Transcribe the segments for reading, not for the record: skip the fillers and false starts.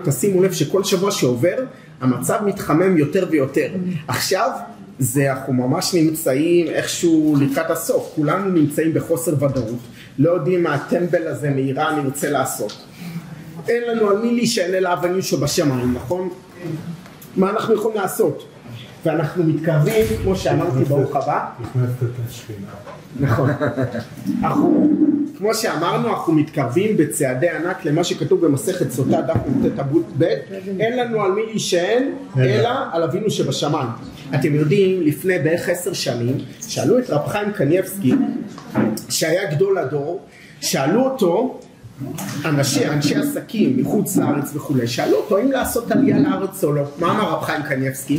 תשימו לב שכל שבוע שעובר המצב מתחמם יותר ויותר. עכשיו אנחנו ממש נמצאים איכשהו לקראת הסוף, כולנו נמצאים בחוסר ודאות, לא יודעים מה הטמבל הזה מאיראן ירצה לעשות, אין לנו על מי להישען אל האבנים שבשמיים, נכון? מה אנחנו יכולים לעשות? ואנחנו מתקרבים, כמו שאמרתי, ברוך הבא. נכון. כמו שאמרנו, אנחנו מתקרבים בצעדי ענק למה שכתוב במסכת סוטה דף נ"ט עמוד ב', אין לנו על מי להישען אלא על אבינו שבשמיים. אתם יודעים, לפני בערך 10 שנים שאלו את רב חיים קניבסקי, שהיה גדול הדור, שאלו אותו אנשי עסקים מחוץ לארץ וכו', שאלו אותו אם לעשות עלייה לארץ או לא. מה אמר רב חיים קניבסקי?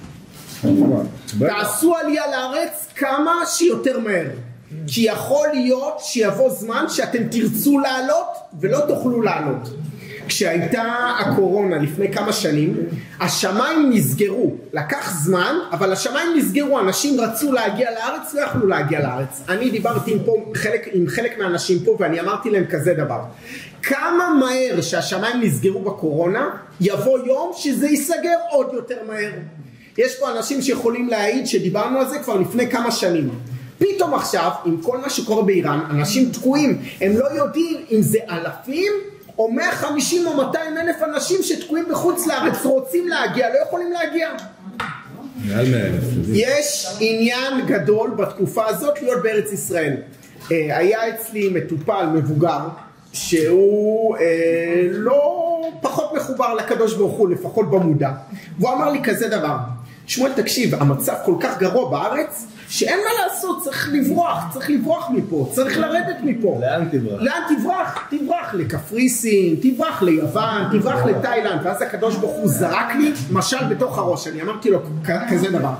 תעשו עלייה לארץ כמה שיותר מהר, כי יכול להיות שיבוא זמן שאתם תרצו לעלות ולא תוכלו לעלות. כשהייתה הקורונה לפני כמה שנים, השמיים נסגרו, לקח זמן, אבל השמיים נסגרו, אנשים רצו להגיע לארץ, לא יכלו להגיע לארץ. אני דיברתי עם חלק מהאנשים פה ואני אמרתי להם כזה דבר, כמה מהר שהשמיים נסגרו בקורונה, יבוא יום שזה ייסגר עוד יותר מהר. יש פה אנשים שיכולים להעיד שדיברנו על זה כבר לפני כמה שנים. פתאום עכשיו, עם כל מה שקורה באיראן, אנשים תקועים, הם לא יודעים אם זה אלפים או 150 או 200 אלף אנשים שתקועים בחוץ לארץ, רוצים להגיע, לא יכולים להגיע. יש עניין גדול בתקופה הזאת להיות בארץ ישראל. היה אצלי מטופל מבוגר שהוא לא פחות מחובר לקדוש ברוך הוא, לפחות במודע, והוא אמר לי כזה דבר, שמואל תקשיב, המצב כל כך גרוע בארץ שאין מה לעשות, צריך לברוח מפה, צריך לרדת מפה. לאן תברח? לאן תברח? תברח לקפריסין, תברח ליוון, תברח לתאילנד. ואז הקדוש ברוך הוא זרק לי משל בתוך הראש, אני אמרתי לו כזה דבר,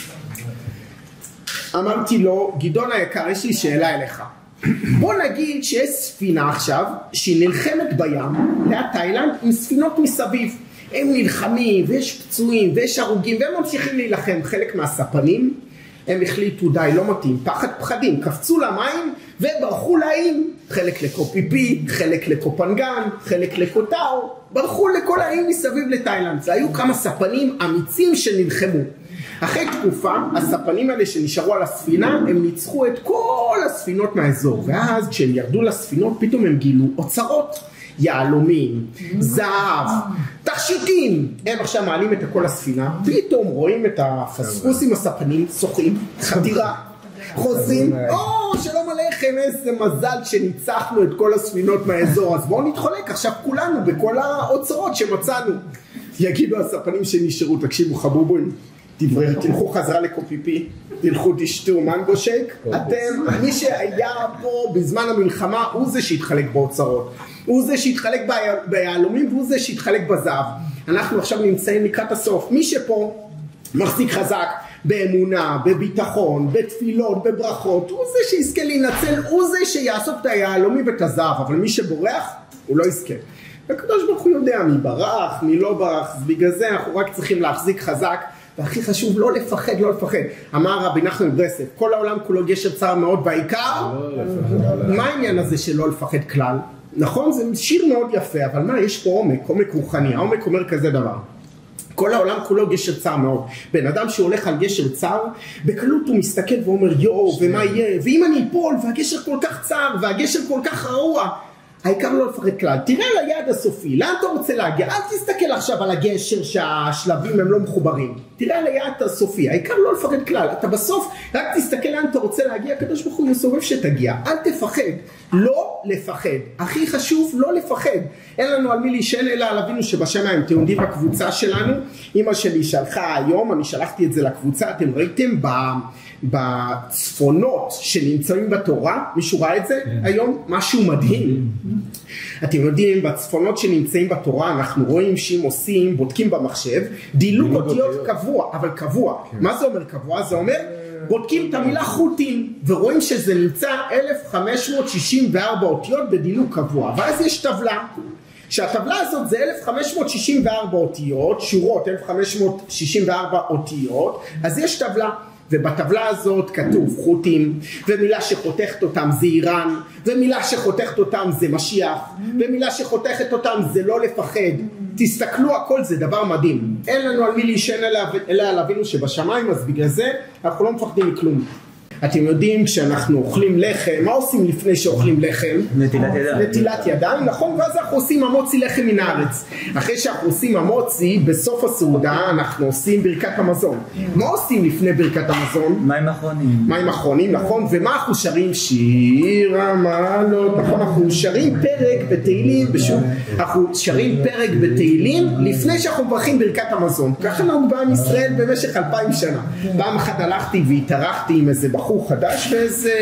אמרתי לו, גדעון היקר, יש לי שאלה אליך, בוא נגיד שיש ספינה עכשיו שהיא נלחמת בים ליד תאילנד עם ספינות מסביב, הם נלחמים ויש פצועים ויש הרוגים והם ממשיכים להילחם. חלק מהספנים הם החליטו די, לא מתאים, פחדים, קפצו למים וברחו לאיים, חלק לקופיפי, חלק לקופנגן, חלק לקוטאו, ברחו לכל האיים מסביב לתאילנד. זה היו כמה ספנים אמיצים שנלחמו. אחרי תקופה, הספנים האלה שנשארו על הספינה, הם ניצחו את כל הספינות מהאזור, ואז כשהם ירדו לספינות, פתאום הם גילו אוצרות, יהלומים, זהב, תכשיטים. הם עכשיו מעלים את הכל לספינה, פתאום רואים את הפספוסים הספנים, שוחים, חתירה, חוזים, שלום עליכם, איזה מזל שניצחנו את כל הספינות מהאזור, אז בואו נתחולק עכשיו כולנו בכל האוצרות שמצאנו. יגידו הספנים שנשארו, תקשיבו חבובון, תלכו חזרה לקופיפי, תלכו תשתו מנגו שייק. אתם, מי שהיה פה בזמן המלחמה הוא זה שהתחלק באוצרות, הוא זה שהתחלק ביהלומים והוא זה שהתחלק בזהב. אנחנו עכשיו נמצאים לקראת הסוף. מי שפה מחזיק חזק באמונה, בביטחון, בתפילות, בברכות, הוא זה שיזכה להינצל, הוא זה שיעסוק את היהלומים ואת הזהב. אבל מי שבורח הוא לא יזכה. הקדוש ברוך הוא יודע מי ברח, מי לא ברח, בגלל זה אנחנו רק צריכים להחזיק חזק, והכי חשוב לא לפחד, לא לפחד. אמר רבי נחמן מברסלב, כל העולם כולו גשר צר מאוד, והעיקר מה העניין הזה שלא לפחד כלל? נכון, זה שיר מאוד יפה, אבל מה, יש פה עומק רוחני. העומק אומר כזה דבר, כל העולם כולו גשר צר מאוד. בן אדם שהולך על גשר צר, בקלות הוא מסתכל ואומר יואו, ומה יהיה, ואם אני אפול והגשר כל כך צר והגשר כל כך רעוע, העיקר לא לפחד כלל. תראה ליעד הסופי, לאן אתה רוצה להגיע? אל תסתכל עכשיו על הגשר שהשלבים הם לא מחוברים, תראה ליעד הסופי, העיקר לא לפחד כלל. אתה בסוף רק תסתכל לאן אתה רוצה להגיע, הקדוש ברוך הוא יסובב שתגיע. אל תפחד, לא לפחד, הכי חשוב לא לפחד. אין לנו על מי להישען אלא על אבינו שבשמיים. אתם יודעים בקבוצה שלנו, אמא שלי שלחה היום, אני שלחתי את זה לקבוצה, אתם ראיתם בצפונות שנמצאים בתורה, מישהו ראה את זה היום? משהו מדהים. אתם יודעים, בצפונות שנמצאים בתורה אנחנו רואים שהם עושים, בודקים במחשב, דילוג אותיות קבוע, אבל קבוע. מה זה אומר קבוע? זה אומר בודקים את המילה חוטים ורואים שזה נמצא 1564 אותיות בדילוג קבוע, ואז יש טבלה שהטבלה הזאת זה 1564 אותיות, שורות 1564 אותיות, אז יש טבלה, ובטבלה הזאת כתוב חוטים, ומילה שחותכת אותם זה איראן, ומילה שחותכת אותם זה משיח, ומילה שחותכת אותם זה לא לפחד. תסתכלו, הכל זה דבר מדהים. אין לנו על מי להישען אלא על אבינו שבשמיים, אז בגלל זה אנחנו לא מפחדים מכלום. אתם יודעים, כשאנחנו אוכלים לחם, מה עושים לפני שאוכלים לחם? נטילת ידיים, נכון? ואז אנחנו עושים המוצי לחם מן הארץ. אחרי שאנחנו עושים המוצי, בסוף הסעודה אנחנו עושים ברכת המזון. מה עושים לפני ברכת המזון? מים אחרונים. מים אחרונים, נכון? ומה אנחנו שרים? שיר המעלות, נכון? אנחנו שרים פרק בתהילים, אנחנו שרים פרק בתהילים לפני שאנחנו מברכים ברכת המזון. ככה נהוג בעם ישראל במשך 2000 שנה. פעם אחת הלכתי והתארחתי עם איזה בחור חדש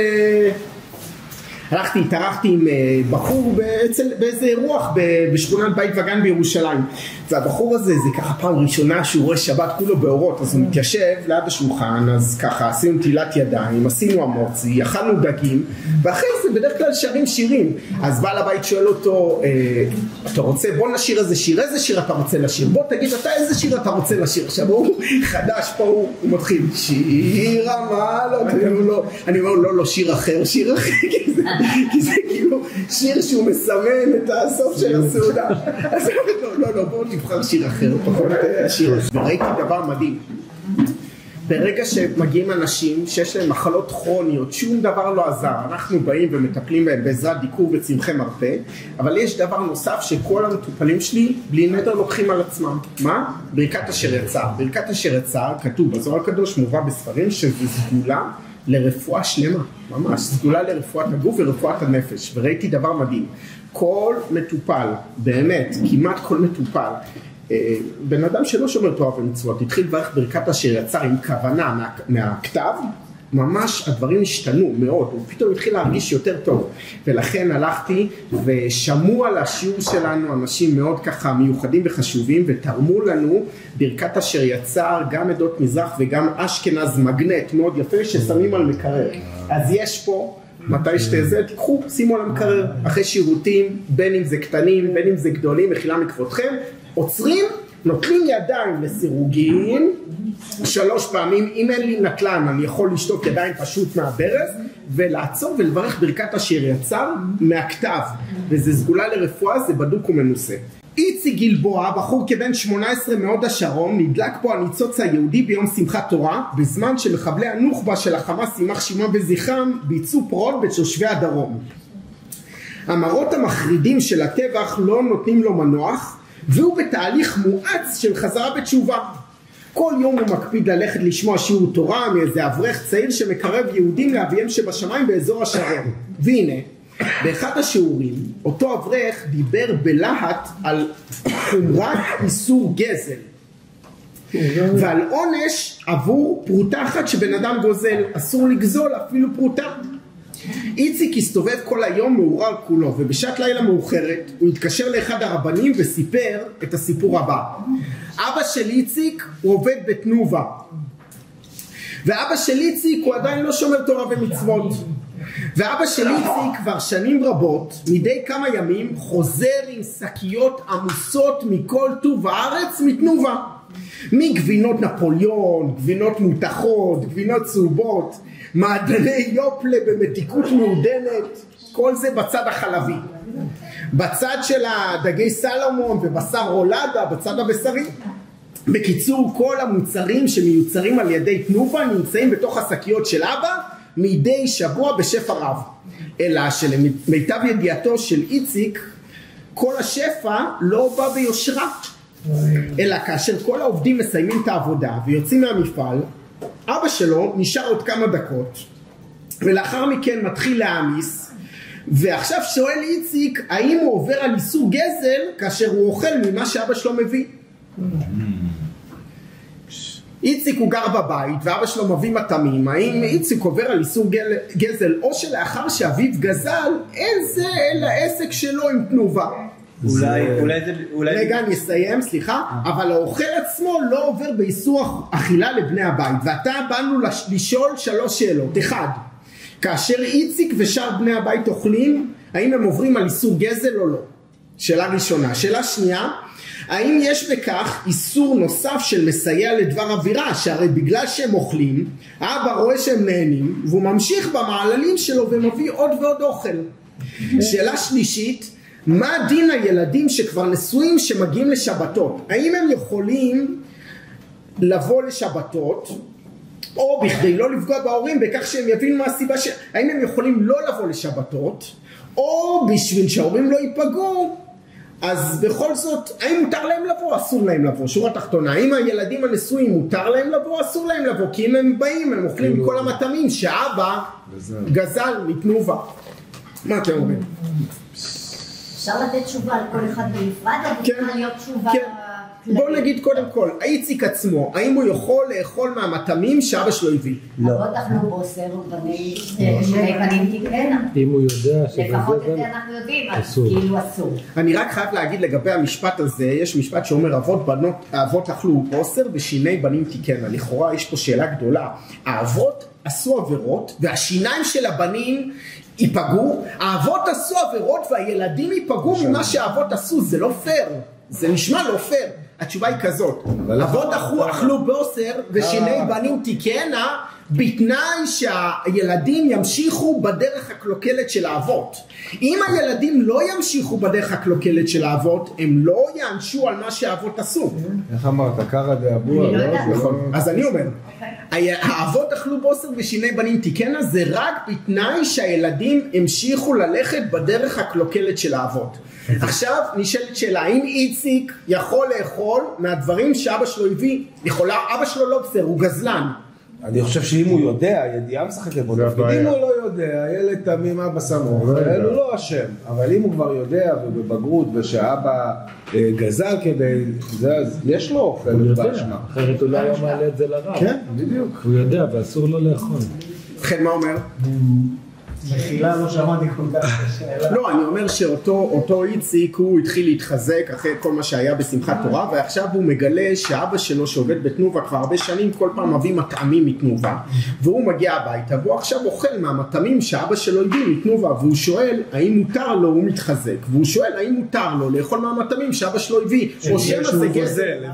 התארחתי עם בחור באיזה אירוח בשכונת בית וגן בירושלים, והבחור הזה זה ככה פעם ראשונה שהוא רואה שבת כולו באורות, אז הוא מתיישב ליד השולחן, אז ככה עשינו נטילת ידיים, עשינו המוצי, אכלנו דגים, ואחרי זה בדרך כלל שרים שירים. אז בעל הבית שואל אותו, אתה רוצה, בוא נשיר איזה שיר אתה רוצה לשיר, בוא תגיד אתה איזה שיר אתה רוצה לשיר. עכשיו הוא חדש פה, הוא מתחיל שיר המעלות, אני אומר לא, שיר אחר כי זה כאילו שיר שהוא מסמן את הסוף של הסעודה. אז לא, בואו תבחר שיר אחר, פחות שיר. וראיתי דבר מדהים, ברגע שמגיעים אנשים שיש להם מחלות כרוניות, שום דבר לא עזר, אנחנו באים ומטפלים בהם בעזרת דיקור וצמחי מרפא, אבל יש דבר נוסף שכל המטופלים שלי בלי נדר לוקחים על עצמם. מה? ברכת אשר יצר. ברכת אשר יצר, כתוב בזוהר הקדוש, מובא בספרים, שזה סגולה לרפואה שלמה, ממש, סגולה לרפואת הגוף ורפואת הנפש. וראיתי דבר מדהים, כל מטופל, באמת, כמעט כל מטופל, בן אדם שלא שומר תורה ומצוות, התחיל לברך ברכת אשר יצר עם כוונה מהכתב, ממש הדברים השתנו מאוד, הוא פתאום התחיל להרגיש יותר טוב. ולכן הלכתי ושמעו על השיעור שלנו אנשים מאוד ככה מיוחדים וחשובים, ותרמו לנו ברכת אשר יצר גם עדות מזרח וגם אשכנז, מגנט מאוד יפה ששמים על מקרר. אז יש פה, מתי שתזה, תיקחו, שימו על המקרר, אחרי שירותים, בין אם זה קטנים, בין אם זה גדולים, מחילה מכבודכם, עוצרים, נוטלים ידיים לסירוגין 3 פעמים. אם אין לי נטלן אני יכול לשטוף ידיים פשוט מהברז ולעצור ולברך ברכת אשר יצר מהכתב, וזה סגולה לרפואה, זה בדוק ומנוסה. איציק גלבוע, בחור כבן 18 מהוד השרון, נדלק פה הניצוץ היהודי ביום שמחת תורה, בזמן שמחבלי הנוח'בה של החמאס יימח שמם וזכרם ביצעו פרעות בתושבי הדרום. המראות המחרידים של הטבח לא נותנים לו מנוח, והוא בתהליך מואץ של חזרה בתשובה. כל יום הוא מקפיד ללכת לשמוע שיעור תורה מאיזה אברך צעיר שמקרב יהודים לאביהם שבשמיים באזור השרון. והנה, באחד השיעורים, אותו אברך דיבר בלהט על חומרת איסור גזל ועל עונש עבור פרוטה אחת שבן אדם גוזל, אסור לגזול אפילו פרוטה. איציק הסתובב כל היום מעורר כולו, ובשעת לילה מאוחרת הוא התקשר לאחד הרבנים וסיפר את הסיפור הבא. אבא של איציק הוא עובד בתנובה, ואבא של איציק הוא עדיין לא שומר תורה ומצוות, ואבא של איציק כבר שנים רבות מדי כמה ימים חוזר עם שקיות עמוסות מכל טוב הארץ מתנובה, מגבינות נפוליון, גבינות מותחות, גבינות צהובות, מעדני יופלה במתיקות מעודנת, כל זה בצד החלבי. בצד של הדגי סלומון ובשר רולדה, בצד הבשרי. בקיצור, כל המוצרים שמיוצרים על ידי תנובה נמצאים בתוך השקיות של אבא מדי שבוע בשפע רב. אלא שלמיטב ידיעתו של איציק, כל השפע לא בא ביושרה, אלא כאשר כל העובדים מסיימים את העבודה ויוצאים מהמפעל, אבא שלו נשאר עוד כמה דקות ולאחר מכן מתחיל להעמיס, ועכשיו שואל איציק האם הוא עובר על איסור גזל כאשר הוא אוכל ממה שאבא שלו מביא. איציק הוא גר בבית ואבא שלו מביא מטעמים, האם איציק עובר על איסור גזל או שלאחר שאביו גזל אין זה אלא עסק שלו עם תנובה? רגע אני אסיים, סליחה. אבל האוכל עצמו לא עובר באיסור אכילה לבני הבית, ועתה באנו לשאול 3 שאלות. 1, כאשר איציק ושאר בני הבית אוכלים, האם הם עוברים על איסור גזל או לא? שאלה ראשונה. שאלה שנייה, האם יש בכך איסור נוסף של מסייע לדבר אווירה, שהרי בגלל שהם אוכלים האבא רואה שהם נהנים והוא ממשיך במעללים שלו ומביא עוד ועוד אוכל. שאלה שלישית, מה דין הילדים שכבר נשואים שמגיעים לשבתות? האם הם יכולים לבוא לשבתות, או בכדי לא לפגוע בהורים בכך שהם יבינו מה הסיבה האם הם יכולים לא לבוא לשבתות, או בשביל שההורים לא ייפגעו, אז בכל זאת, האם מותר להם לבוא, אסור להם לבוא? שורה תחתונה, האם הילדים הנשואים מותר להם לבוא, אסור להם לבוא? כי אם הם באים, הם אוכלים מכל המטעמים שאבא גזל מתנובה. מה אתם אומרים? אפשר לתת תשובה על כל אחד בנפרד, או צריכה להיות תשובה כללית? בואו נגיד קודם כל, האיציק עצמו, האם הוא יכול לאכול מהמטעמים שאבא שלו הביא? לא. אבות אכלו בוסר שני בנים תקנה. אם הוא יודע שזה לפחות את זה אנחנו יודעים, אז כאילו אסור. אני רק חייב להגיד לגבי המשפט הזה, יש משפט שאומר האבות אכלו בוסר ושיני בנים תקנה. לכאורה יש פה שאלה גדולה, האבות עשו עבירות והשיניים של הבנים ייפגעו, האבות עשו עבירות והילדים ייפגעו ממה שהאבות עשו, זה לא פייר, זה נשמע לא פייר. התשובה היא כזאת, אבות אכלו בוסר ושיני בנים תקנה בתנאי שהילדים ימשיכו בדרך הקלוקלת של האבות. אם הילדים לא ימשיכו בדרך הקלוקלת של האבות, הם לא יענשו על מה שהאבות עשו. איך אמרת? קרא דאבוה? אז אני אומר, האבות אכלו בוסר ושיני בנים תקנה זה רק בתנאי שהילדים המשיכו ללכת בדרך הקלוקלת של האבות. עכשיו נשאלת שאלה, האם איציק יכול לאכול מהדברים שאבא שלו הביא? אבא שלו לא בסדר, הוא גזלן. אני חושב שאם הוא יודע, הידיעה משחקת בו. אם הוא לא יודע, הילד תמים אבא סמוך, הילד הוא לא אשם. אבל אם הוא כבר יודע ובבגרות ושאבא גזל כדי, אז יש לו אוכל באשמה. אחרת הוא לא היה מעלה את זה לרב. כן, בדיוק. הוא יודע ואסור לו לאכול. לכן מה אומר? מחילה לא שמעתי כל כך שאלה. לא, אני אומר שאותו איציק הוא התחיל להתחזק אחרי כל מה שהיה בשמחת תורה, ועכשיו הוא מגלה שאבא שלו שעובד בתנובה כבר הרבה שנים כל פעם מביא מטעמים מתנובה, והוא מגיע הביתה והוא עכשיו אוכל מהמטעמים שאבא שלו הביא מתנובה, והוא שואל האם מותר לו, הוא מתחזק, והוא שואל האם מותר לו לאכול מהמטעמים שאבא שלו הביא, או שמא זה גזל,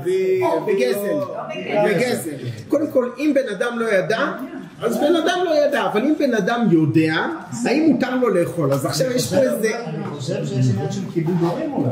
וגזל. קודם כל, אם בן אדם לא ידע, אז בן אדם לא ידע, אבל אם בן אדם יודע, האם מותר לו לאכול? אז עכשיו יש פה איזה... אני חושב שיש עניין של כיבוד הורים אולי.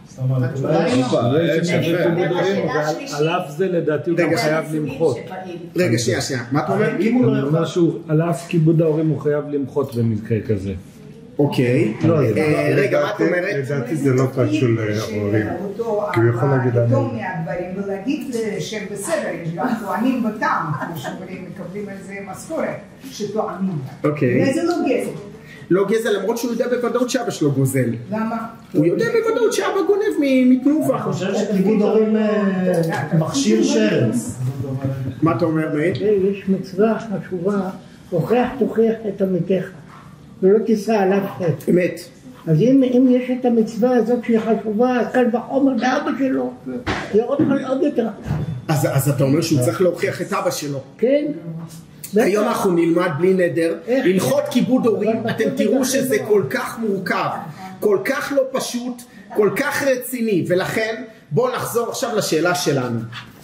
על אף זה לדעתי הוא גם חייב למחות. רגע, שנייה, מה אתה אומר? אני אומר שהוא, על אף כיבוד ההורים הוא חייב למחות במקרה כזה. אוקיי, רגע, מה את אומרת? לדעתי זה לא קשור להורים, כי הוא יכול להגיד אני. לטום מהדברים ולהגיד שבסדר, יש גם טוענים בטעם, כמו שאומרים, מקבלים על זה משכורת, שטוענים. אוקיי. וזה לא גזל. לא גזל, למרות שהוא יודע בוודאות שאבא שלו גוזל. למה? הוא יודע בוודאות שאבא גונב מתנובה. אני חושב שכיבוד הורים מכשיר שרץ. מה אתה אומר, מאיר? יש מצווה חשובה, הוכח תוכיח את עמיתך. ולא תישא עליו חטא. אמת. אז אם יש את המצווה הזאת שהיא חשובה, קל וחומר לאבא שלו, זה עוד יותר. אז אתה אומר שהוא צריך להוכיח את אבא שלו. כן. היום אנחנו נלמד בלי נדר, הלכות כיבוד הורים, אתם תראו שזה כל כך מורכב, כל כך לא פשוט, כל כך רציני, ולכן בואו נחזור עכשיו לשאלה שלנו.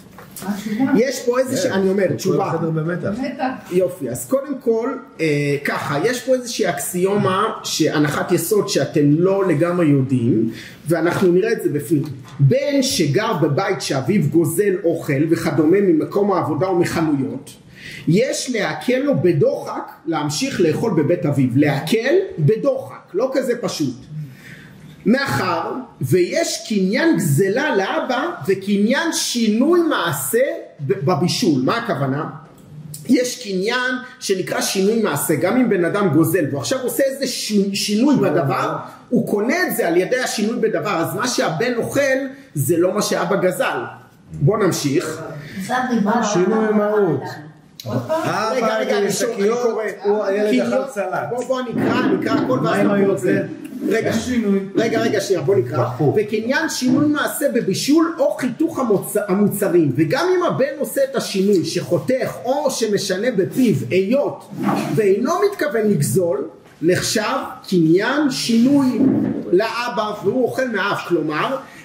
יש פה איזושהי, אני אומר, תשובה. יופי, אז קודם כל, ככה, יש פה איזושהי אקסיומה, שהנחת יסוד שאתם לא לגמרי יודעים, ואנחנו נראה את זה בפנים. בן שגר בבית שאביו גוזל אוכל וכדומה ממקום העבודה או מחנויות, יש להקל לו בדוחק להמשיך לאכול בבית אביו. להקל בדוחק, לא כזה פשוט. מאחר ויש קניין גזלה לאבא ושינוי שינוי מעשה בבישול. מה הכוונה? יש קניין שנקרא שינוי מעשה, גם אם בן אדם גוזל והוא עכשיו עושה איזה שינוי בדבר, הוא קונה את זה על ידי השינוי בדבר, אז מה שהבן אוכל זה לא מה שאבא גזל. בוא נמשיך. שינוי מהות. רגע, אני קורא. הוא הילד אכל סלט. בוא נקרא הכל ואז נקרא את זה. רגע, שנייה, בוא נקרא. וקניין שינוי מעשה בבישול או חיתוך המוצרים, וגם אם הבן עושה את השינוי שחותך או שמשנה בפיו היות ואינו מתכוון לגזול, נחשב קניין שינוי לאבא והוא אוכל מהאף. כלומר,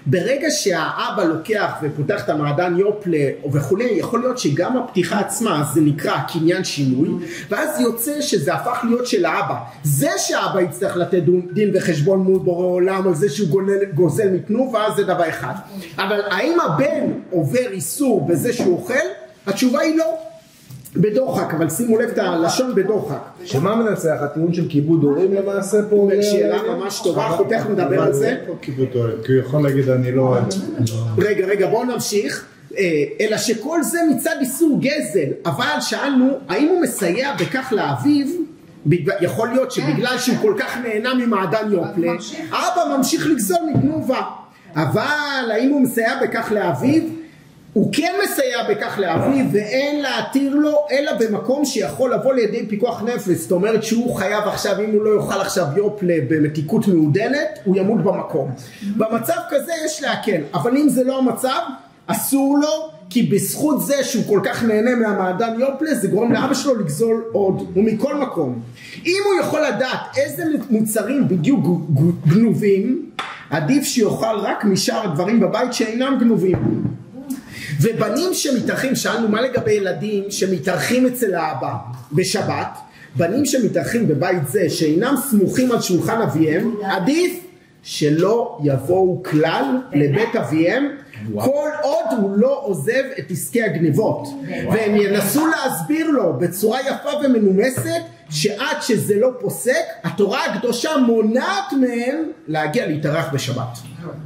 ברגע שהאבא לוקח ופותח את המעדן יופלה וכולי, יכול להיות שגם הפתיחה עצמה זה נקרא קניין שינוי, ואז יוצא שזה הפך להיות של האבא. זה שהאבא יצטרך לתת דין וחשבון מול בורא עולם על זה שהוא גוזל מתנובה, זה דבר אחד. אבל האם הבן עובר איסור בזה שהוא אוכל? התשובה היא לא. בדוחק, אבל שימו לב את הלשון בדוחק. שמה מנצח? הטיעון של כיבוד הורים למעשה פה? שאלה ממש טובה, אנחנו תכף נדבר על זה. כיבוד הורים, כי הוא יכול להגיד אני לא... רגע, בואו נמשיך. אלא שכל זה מצד איסור גזל, אבל שאלנו, האם הוא מסייע בכך לאביו? יכול להיות שבגלל שהוא כל כך נהנה ממעדן יופלה, אבא ממשיך לגזול מתנובה. אבל האם הוא מסייע בכך לאביו? הוא כן מסייע בכך לאביו, ואין להתיר לו אלא במקום שיכול לבוא לידי פיקוח נפש. זאת אומרת שהוא חייב עכשיו, אם הוא לא יאכל עכשיו יופלה במתיקות מעודנת, הוא ימות במקום. במצב כזה יש להקל, אבל אם זה לא המצב, אסור לו, כי בזכות זה שהוא כל כך נהנה מהמעדן יופלה, זה גורם לאבא שלו לגזול עוד, ומכל מקום. אם הוא יכול לדעת איזה מוצרים בדיוק גנובים, עדיף שיאכל רק משאר הדברים בבית שאינם גנובים. ובנים שמתארחים, שאלנו מה לגבי ילדים שמתארחים אצל האבא בשבת, בנים שמתארחים בבית זה שאינם סמוכים על שולחן אביהם, עדיף שלא יבואו כלל לבית אביהם, כל עוד הוא לא עוזב את עסקי הגניבות, והם ינסו להסביר לו בצורה יפה ומנומסת שעד שזה לא פוסק, התורה הקדושה מונעת מהם להגיע להתארח בשבת.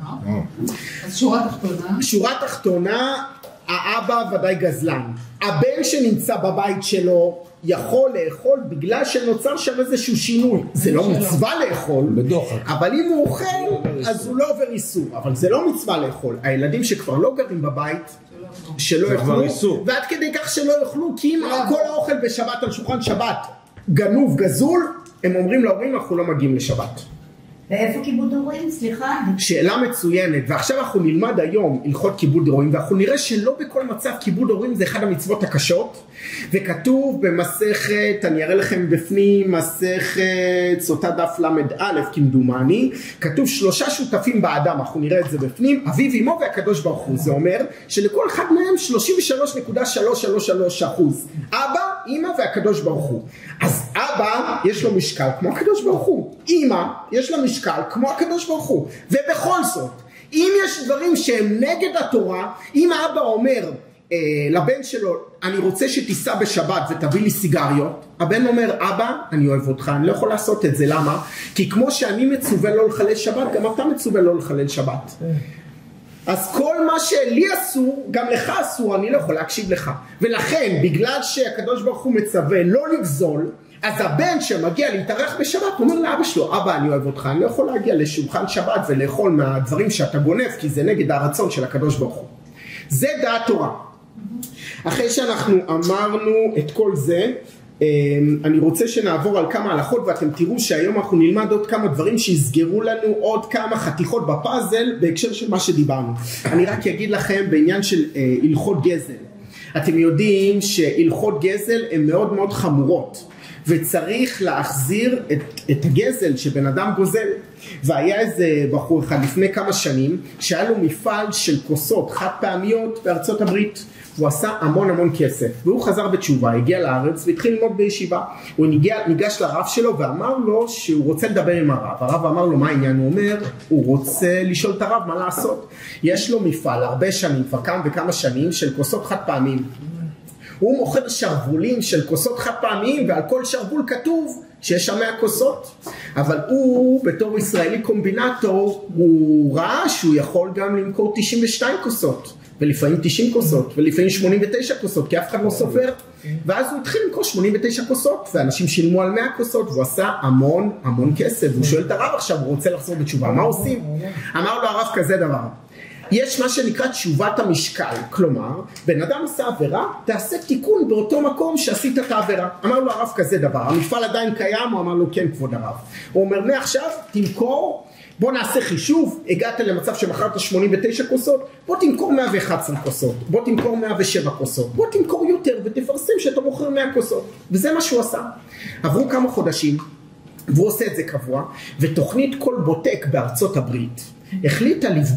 אז שורה תחתונה? שורה תחתונה, האבא ודאי גזלן. הבן שנמצא בבית שלו יכול לאכול בגלל שנוצר שם איזשהו שינוי. זה לא מצווה לאכול, אבל אם הוא אוכל אז הוא לא עובר איסור, אבל זה לא מצווה לאכול. הילדים שכבר לא גרים בבית שלא יאכלו, ועד כדי כך שלא יאכלו, כי אם כל האוכל בשבת על שולחן שבת גנוב גזול, הם אומרים להורים אנחנו לא מגיעים לשבת. ואיפה כיבוד הורים? סליחה. שאלה מצוינת, ועכשיו אנחנו נלמד היום הלכות כיבוד הורים, ואנחנו נראה שלא בכל מצב כיבוד הורים זה אחד המצוות הקשות, וכתוב במסכת, אני אראה לכם בפנים, מסכת סוטה דף למד א' כמדומני, כתוב 3 שותפים באדם, אנחנו נראה את זה בפנים, אביו אמו והקדוש ברוך הוא. זה אומר שלכל אחד מהם 33.333%, אבא, אמא והקדוש ברוך הוא. אז אבא יש לו משקל כמו הקדוש ברוך הוא, אמא יש לה משקל כמו הקדוש ברוך הוא. ובכל זאת, אם יש דברים שהם נגד התורה, אם האבא אומר לבן שלו אני רוצה שתיסע בשבת ותביא לי סיגריות, הבן אומר אבא אני אוהב אותך, אני לא יכול לעשות את זה. למה? כי כמו שאני מצווה לא לחלל שבת, גם אתה מצווה לא לחלל שבת. אז כל מה שלי אסור גם לך אסור, אני לא יכול להקשיב לך. ולכן בגלל שהקדוש ברוך הוא מצווה לא לגזול, אז הבן שמגיע להתארח בשבת אומר לאבא שלו אבא אני אוהב אותך, אני לא יכול להגיע לשולחן שבת ולאכול מהדברים שאתה גונב, כי זה נגד הרצון של הקדוש ברוך הוא. זה דעת תורה. אחרי שאנחנו אמרנו את כל זה, אני רוצה שנעבור על כמה הלכות, ואתם תראו שהיום אנחנו נלמד עוד כמה דברים שיסגרו לנו עוד כמה חתיכות בפאזל בהקשר של מה שדיברנו. אני רק אגיד לכם בעניין של הלכות גזל. אתם יודעים שהלכות גזל הן מאוד מאוד חמורות, וצריך להחזיר את הגזל שבן אדם גוזל. והיה איזה בחור אחד לפני כמה שנים שהיה לו מפעל של כוסות חד פעמיות בארצות הברית, הוא עשה המון כסף, והוא חזר בתשובה, הגיע לארץ והתחיל ללמוד בישיבה. הוא ניגש לרב שלו ואמר לו שהוא רוצה לדבר עם הרב. הרב אמר לו מה העניין? הוא אומר הוא רוצה לשאול את הרב מה לעשות. יש לו מפעל הרבה שנים, כבר כמה וכמה שנים, של כוסות חד פעמיים. הוא מוכר שרבולים של כוסות חד פעמיים, ועל כל שרבול כתוב שיש שם 100 כוסות. אבל הוא בתור ישראלי קומבינטור, הוא ראה שהוא יכול גם למכור 92 כוסות, ולפעמים 90 כוסות, ולפעמים 89 כוסות, כי אף אחד לא סופר. ואז הוא התחיל למכור 89 כוסות, ואנשים שילמו על 100 כוסות, והוא עשה המון כסף. הוא שואל את הרב עכשיו, הוא רוצה לחזור בתשובה, מה עושים? אמר לו הרב כזה דבר, יש מה שנקרא תשובת המשקל, כלומר, בן אדם עשה עבירה, תעשה תיקון באותו מקום שעשית את העבירה. אמר לו הרב כזה דבר, המפעל עדיין קיים? הוא אמר לו כן כבוד הרב. הוא אומר מעכשיו תמכור, בוא נעשה חישוב, הגעת למצב שמכרת 89 כוסות, בוא תמכור 111 כוסות, בוא תמכור 107 כוסות, בוא תמכור יותר ותפרסם שאתה מוכר 100 כוסות. וזה מה שהוא עשה. עברו כמה חודשים, והוא עושה את זה קבוע, ותוכנית כל בוטק בארצות הברית החליטה לבדוק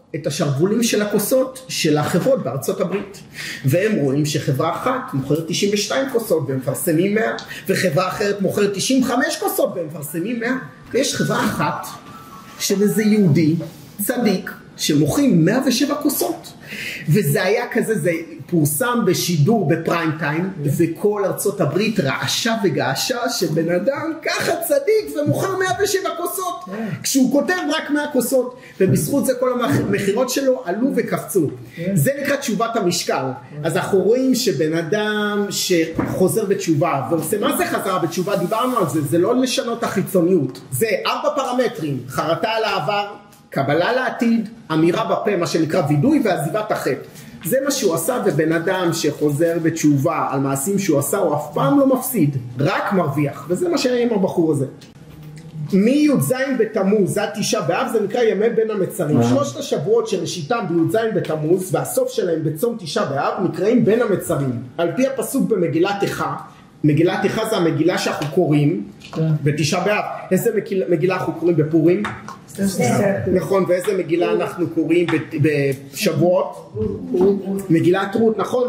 את השרוולים של הכוסות של החברות בארצות הברית. והם רואים שחברה אחת מוכרת 92 כוסות והם מפרסמים 100, וחברה אחרת מוכרת 95 כוסות והם מפרסמים 100. ויש חברה אחת של איזה יהודי צדיק שמוכרים 107 כוסות. וזה היה כזה, זה פורסם בשידור בפריים טיים, וכל ארצות הברית רעשה וגעשה שבן אדם ככה צדיק ומוכר 107 כוסות, כשהוא כותב רק 100 כוסות, ובזכות זה כל המחירות שלו עלו וקפצו. זה נקרא תשובת המשקל. אז אנחנו רואים שבן אדם שחוזר בתשובה ועושה, מה זה חזרה בתשובה? דיברנו על זה, זה לא לשנות החיצוניות, זה 4 פרמטרים: חרטה על העבר, קבלה לעתיד, אמירה בפה, מה שנקרא וידוי, ועזיבת החטא. זה מה שהוא עשה, ובן אדם שחוזר בתשובה על מעשים שהוא עשה, הוא אף פעם לא מפסיד, רק מרוויח. וזה מה שהיה עם הבחור הזה. מי"ז בתמוז עד 9 באב זה נקרא ימי בין המצרים. 3 השבועות שראשיתם בי"ז בתמוז והסוף שלהם בצום 9 באב נקראים בין המצרים. על פי הפסוק במגילת איכה, מגילת איכה זה המגילה שאנחנו קוראים ב9 באב. איזה מגילה אנחנו קוראים בפורים? נכון. ואיזה מגילה אנחנו קוראים בשבועות? מגילת רות, נכון.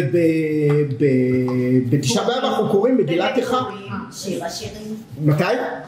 וב9 באב אנחנו קוראים מגילת איכה. מתי?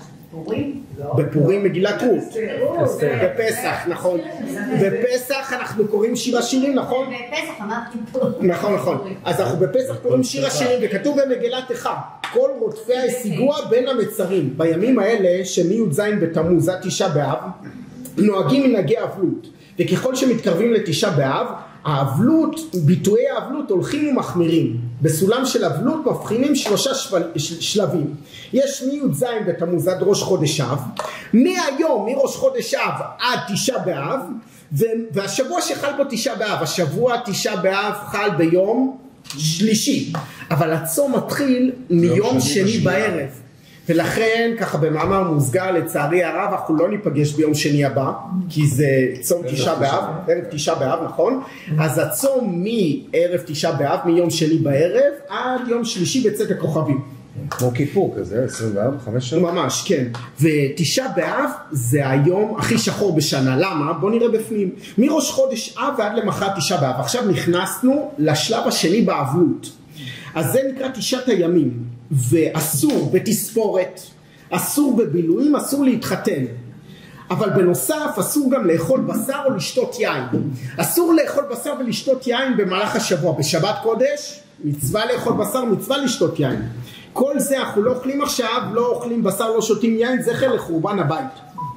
בפורים מגילת רות. בפסח, נכון. בפסח אנחנו קוראים שיר השירים, נכון? בפסח אמרתי פה. נכון, נכון. אז אנחנו בפסח קוראים שיר השירים, וכתוב במגילת איכה: כל רודפיה השיגוה בין המצרים. בימים האלה שמי"ז בתמוז עד 9 באב נוהגים מנהגי אבלות, וככל שמתקרבים ל9 באב האבלות, ביטויי האבלות הולכים ומחמירים. בסולם של אבלות מבחינים 3 שלבים. יש מי"ז בתמוז עד ראש חודש אב, מהיום מראש חודש אב עד 9 באב, והשבוע שחל בו 9 באב, השבוע 9 באב חל ביום שלישי, אבל הצום מתחיל מיום שני בערב. ולכן ככה במאמר מוסגר, לצערי הרב אנחנו לא ניפגש ביום שני הבא, כי זה צום 9 באב, ערב 9 באב, נכון? אז הצום מערב 9 באב, מיום שני בערב עד יום שלישי בצאת הכוכבים. כמו כיפור כזה, 24, 5 שנים? ממש, כן. ו9 באב זה היום הכי שחור בשנה. למה? בוא נראה בפנים. מראש חודש אב ועד למחרת 9 באב. עכשיו נכנסנו לשלב השני באבלות. אז זה נקרא 9 הימים. ואסור בתספורת, אסור בבילויים, אסור להתחתן. אבל בנוסף אסור גם לאכול בשר או לשתות יין. אסור לאכול בשר ולשתות יין במהלך השבוע. בשבת קודש מצווה לאכול בשר, מצווה לשתות יין. כל זה אנחנו לא אוכלים עכשיו, לא אוכלים בשר, לא שותים יין, זכר לחורבן הבית.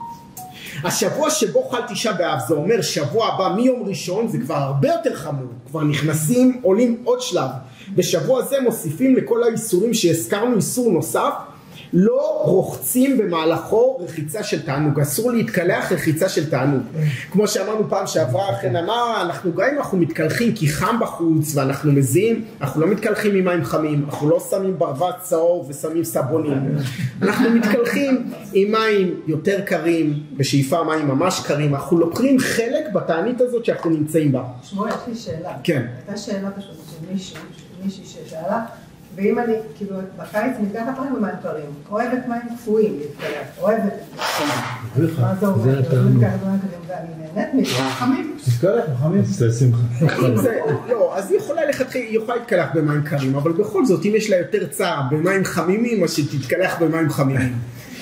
השבוע שבו חל 9 באב, זה אומר שבוע הבא מיום ראשון, זה כבר הרבה יותר חמור, כבר נכנסים, עולים עוד שלב. בשבוע הזה מוסיפים לכל האיסורים שהזכרנו איסור נוסף: לא רוחצים במהלכו רחיצה של תענוג. אסור להתקלח רחיצה של תענוג. כמו שאמרנו פעם שעברה, אכן אמר, אנחנו גם אנחנו מתקלחים כי חם בחוץ ואנחנו מזיעים, אנחנו לא מתקלחים עם מים חמים, אנחנו לא שמים ברווז צהוב ושמים סבונים, אנחנו מתקלחים עם מים יותר קרים, בשאיפה מים ממש קרים. אנחנו לוקחים חלק בתענית הזאת שאנחנו נמצאים בה. שמואל, יש לי שאלה. כן. הייתה שאלה פשוט של מישהי ששאלה, ואם אני, כאילו, בקיץ מתקלחת רק במים קרים, אוהבת מים קפואים להתקלח, אוהבת את זה. מה זה אומר? אני מתקלחת במים קרים ואני נהנית מזה. חמים? תתקלח, חמים. זה שמחה. לא, אז היא יכולה להתקלח במים קרים, אבל בכל זאת, אם יש לה יותר צער במים חמימים, אז שתתקלח במים חמימים.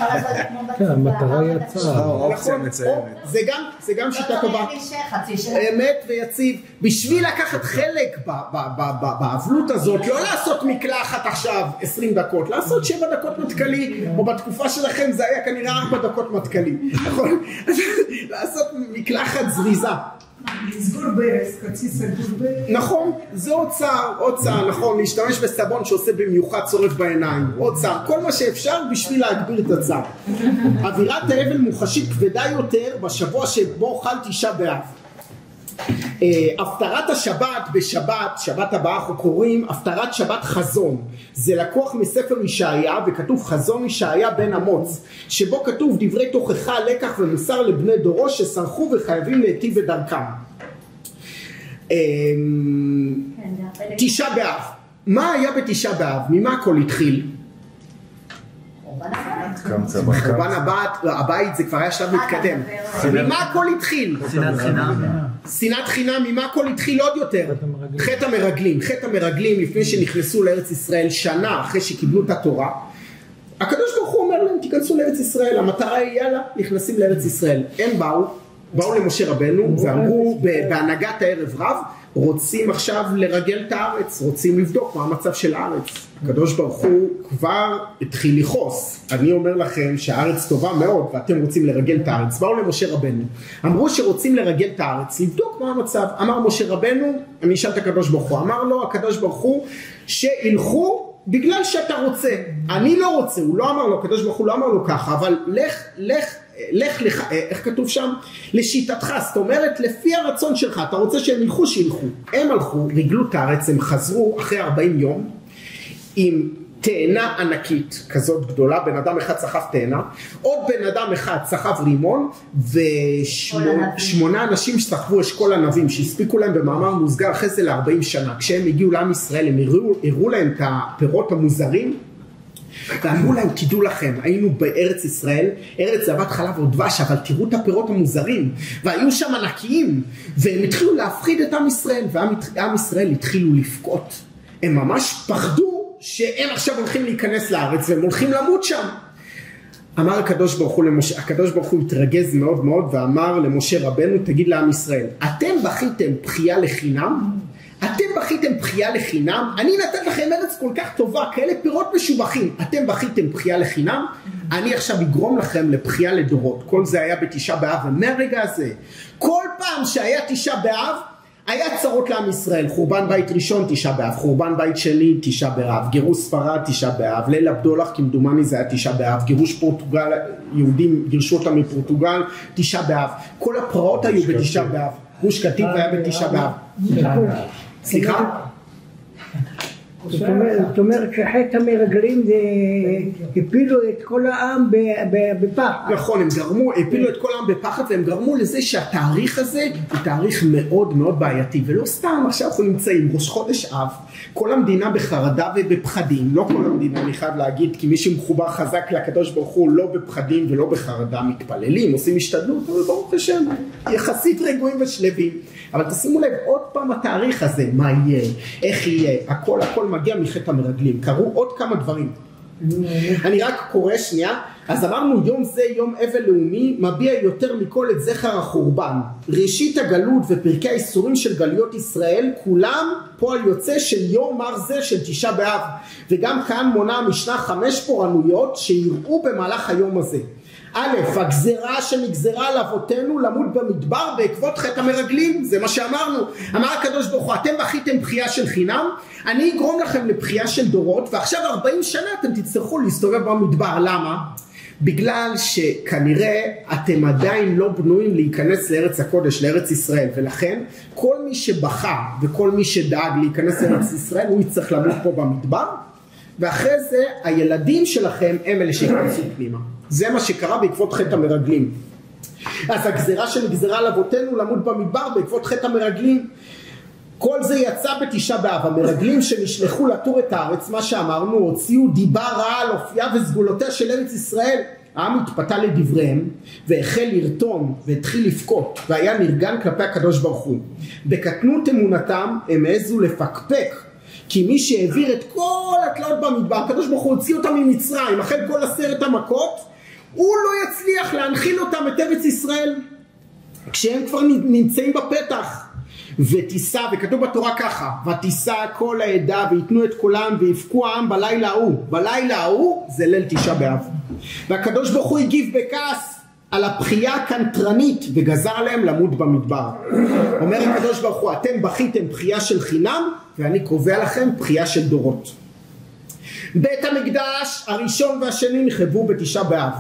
המטרה היא הצער. זה גם שיטה טובה. אמת ויציב. בשביל לקחת חלק באבלות הזאת, לא לעשות מקלחת עכשיו 20 דקות, לעשות 7 דקות מתקלי, או בתקופה שלכם זה היה כנראה 4 דקות מתקלי. נכון? לעשות מקלחת זריזה. סגור ברס, קצי סגור ברס. נכון, זה עוד צער, נכון, להשתמש בסבון שעושה במיוחד צורף בעיניים, עוד צער, כל מה שאפשר בשביל להגביר את הצער. אווירת האבל מוחשית כבדה יותר בשבוע שבו חל 9 באב. הפטרת השבת בשבת, שבת הבאה אנחנו קוראים הפטרת שבת חזון. זה לקוח מספר ישעיה, וכתוב חזון ישעיה בן אמוץ, שבו כתוב דברי תוכחה, לקח ומוסר לבני דורו שסרחו וחייבים להיטיב את דרכם. 9 באב, מה היה ב9 באב? ממה הכל התחיל? חורבן הבית, זה כבר היה שלב מתקדם. ממה הכל התחיל? שנאת חינם. שנאת חינם, ממה הכל התחיל עוד יותר? חטא המרגלים. חטא המרגלים לפני שנכנסו לארץ ישראל, שנה אחרי שקיבלו את התורה, הקדוש ברוך הוא אומר להם תיכנסו לארץ ישראל, המטרה היא יאללה נכנסים לארץ ישראל. הם באו למשה רבנו ואמרו בהנהגת הערב רב, רוצים עכשיו לרגל את הארץ, רוצים לבדוק מה המצב של הארץ. הקדוש ברוך הוא כבר התחיל לכעוס. אני אומר לכם שהארץ טובה מאוד ואתם רוצים לרגל את הארץ. באו למשה רבנו, אמרו שרוצים לרגל את הארץ, לבדוק מה המצב. אמר משה רבנו, אני אשאל את הקדוש ברוך הוא, אמר לו הקדוש ברוך הוא שילכו בגלל שאתה רוצה. אני לא רוצה, הוא לא אמר לו, הקדוש ברוך הוא לא אמר לו ככה, אבל לך, איך כתוב שם? לשיטתך, זאת אומרת לפי הרצון שלך, אתה רוצה שהם ילכו, שילכו. הם הלכו, רגלו את הארץ, הם חזרו אחרי 40 יום עם תאנה ענקית כזאת גדולה, בן אדם אחד סחב תאנה, עוד בן אדם אחד סחב רימון, ושמונה אנשים שסחבו אשכול ענבים שהספיקו להם במאמר מוסגר אחרי זה ל-40 שנה. כשהם הגיעו לעם ישראל הם הראו להם את הפירות המוזרים ואמרו להם תדעו לכם, היינו בארץ ישראל, ארץ זבת חלב ודבש, אבל תראו את הפירות המוזרים, והיו שם ענקיים, והם התחילו להפחיד את עם ישראל, ועם ישראל התחילו לבכות. הם ממש פחדו שהם עכשיו הולכים להיכנס לארץ והם הולכים למות שם. אמר הקדוש ברוך הוא למשה, הקדוש ברוך הוא התרגז מאוד מאוד ואמר למשה רבנו תגיד לעם ישראל, אתם בכיתם בחייה לחינם? אתם בכיתם בחייה לחינם? אני נתת לכם ארץ כל כך טובה, כאלה פירות משובחים, אתם בכיתם בחייה לחינם? אני עכשיו אגרום לכם לבחייה לדורות. כל זה היה בתשעה באב, ומהרגע הזה כל פעם שהיה תשעה באב היה צרות לעם ישראל. חורבן בית ראשון תשעה באב, חורבן בית שני תשעה באב, גירוש ספרד תשעה באב, ליל הבדולח כמדומני זה היה תשעה באב, גירוש פורטוגל, יהודים גירשו אותם מפורטוגל תשעה באב, כל הפרעות היו בתשעה באב, גוש קטיף היה בתשעה באב. סליחה? זאת אומרת שחטא המרגלים הפילו את כל העם בפחד. נכון, הם הפילו את כל העם בפחד והם גרמו לזה שהתאריך הזה הוא תאריך מאוד מאוד בעייתי, ולא סתם עכשיו אנחנו נמצאים ראש חודש אב, כל המדינה בחרדה ובפחדים, לא כל המדינה אני חייב להגיד, כי מי שמחובר חזק לקדוש ברוך הוא לא בפחדים ולא בחרדה, מתפללים, עושים השתדלות, אבל ברוך השם יחסית רגועים ושלבים. אבל תשימו לב עוד פעם התאריך הזה, מה יהיה, איך יהיה, הכל מגיע מחטא המרגלים. קרו עוד כמה דברים. אני רק קורא שנייה. אז אמרנו יום זה יום אבל לאומי מביע יותר מכל את זכר החורבן. ראשית הגלות ופרקי האיסורים של גלויות ישראל כולם פועל יוצא של יום מר זה של תשעה באב. וגם כאן מונה המשנה 5 פורענויות שיראו במהלך היום הזה. א', הגזרה שנגזרה על אבותינו למות במדבר בעקבות חטא המרגלים, זה מה שאמרנו. אמר הקדוש ברוך הוא, אתם בכיתם בחייה של חינם, אני אגרום לכם לבחייה של דורות, ועכשיו 40 שנה אתם תצטרכו להסתובב במדבר. למה? בגלל שכנראה אתם עדיין לא בנויים להיכנס לארץ הקודש, לארץ ישראל, ולכן כל מי שבכה וכל מי שדאג להיכנס לארץ ישראל הוא יצטרך למות פה במדבר, ואחרי זה הילדים שלכם הם אלה שיכנסו פנימה. זה מה שקרה בעקבות חטא המרגלים. אז הגזרה שנגזרה על אבותינו למות במדבר בעקבות חטא המרגלים, כל זה יצא בתשעה באב. המרגלים שנשלחו לתור את הארץ, מה שאמרנו, הוציאו דיבה רעה על אופייה וסגולותיה של ארץ ישראל. העם התפתה לדבריהם והחל לרתום והתחיל לבכות והיה נרגן כלפי הקדוש ברוך הוא. בקטנות אמונתם הם העזו לפקפק, כי מי שהעביר את כל התלאות במדבר, הקדוש ברוך הוא הוציא אותם ממצרים, אחרי כל 10 המכות, הוא לא יצליח להנחיל אותם את ארץ ישראל כשהם כבר נמצאים בפתח. ותישא, וכתוב בתורה ככה, ותישא כל העדה ויתנו את קולם ויבכו העם בלילה ההוא. בלילה ההוא זה ליל תשעה באב. והקדוש ברוך הוא הגיב בכעס על הבכייה הקנטרנית וגזר עליהם למות במדבר. אומר הקדוש ברוך הוא, אתם בכיתם בכייה של חינם ואני קובע לכם בכייה של דורות. בית המקדש הראשון והשני נחרבו בתשעה באב.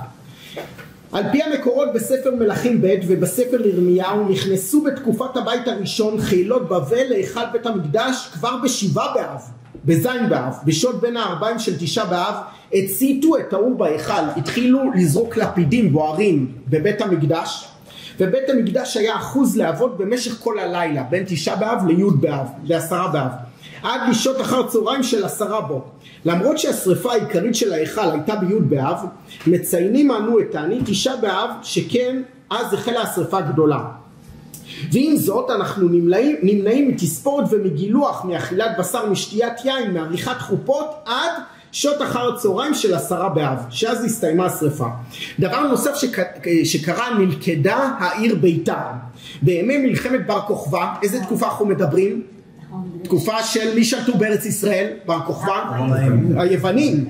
על פי המקורות בספר מלכים ב' ובספר ירמיהו נכנסו בתקופת הבית הראשון חילות בבל להיכל בית המקדש כבר בשבעה באב, בזין באב, בשעות בין הערביים של תשעה באב. הציתו את האור בהיכל, התחילו לזרוק לפידים בוערים בבית המקדש, ובית המקדש היה אחוז לעבוד במשך כל הלילה בין תשעה באב לי' באב, ל10 באב, עד לשעות אחר צהריים של 10 בו. למרות שהשריפה העיקרית של ההיכל הייתה בי' באב, מציינים אנו את תענית תשעה באב שכן אז החלה השריפה הגדולה. ועם זאת אנחנו נמנעים מתספורת ומגילוח, מאכילת בשר, משתיית יין, מעריכת חופות עד שעות אחר הצהריים של 10 באב, שאז הסתיימה השריפה. דבר נוסף שקרה, נלכדה העיר ביתר. בימי מלחמת בר כוכבא, איזה תקופה אנחנו מדברים? תקופה של מי שלטו בארץ ישראל? בר כוכבא? היוונים.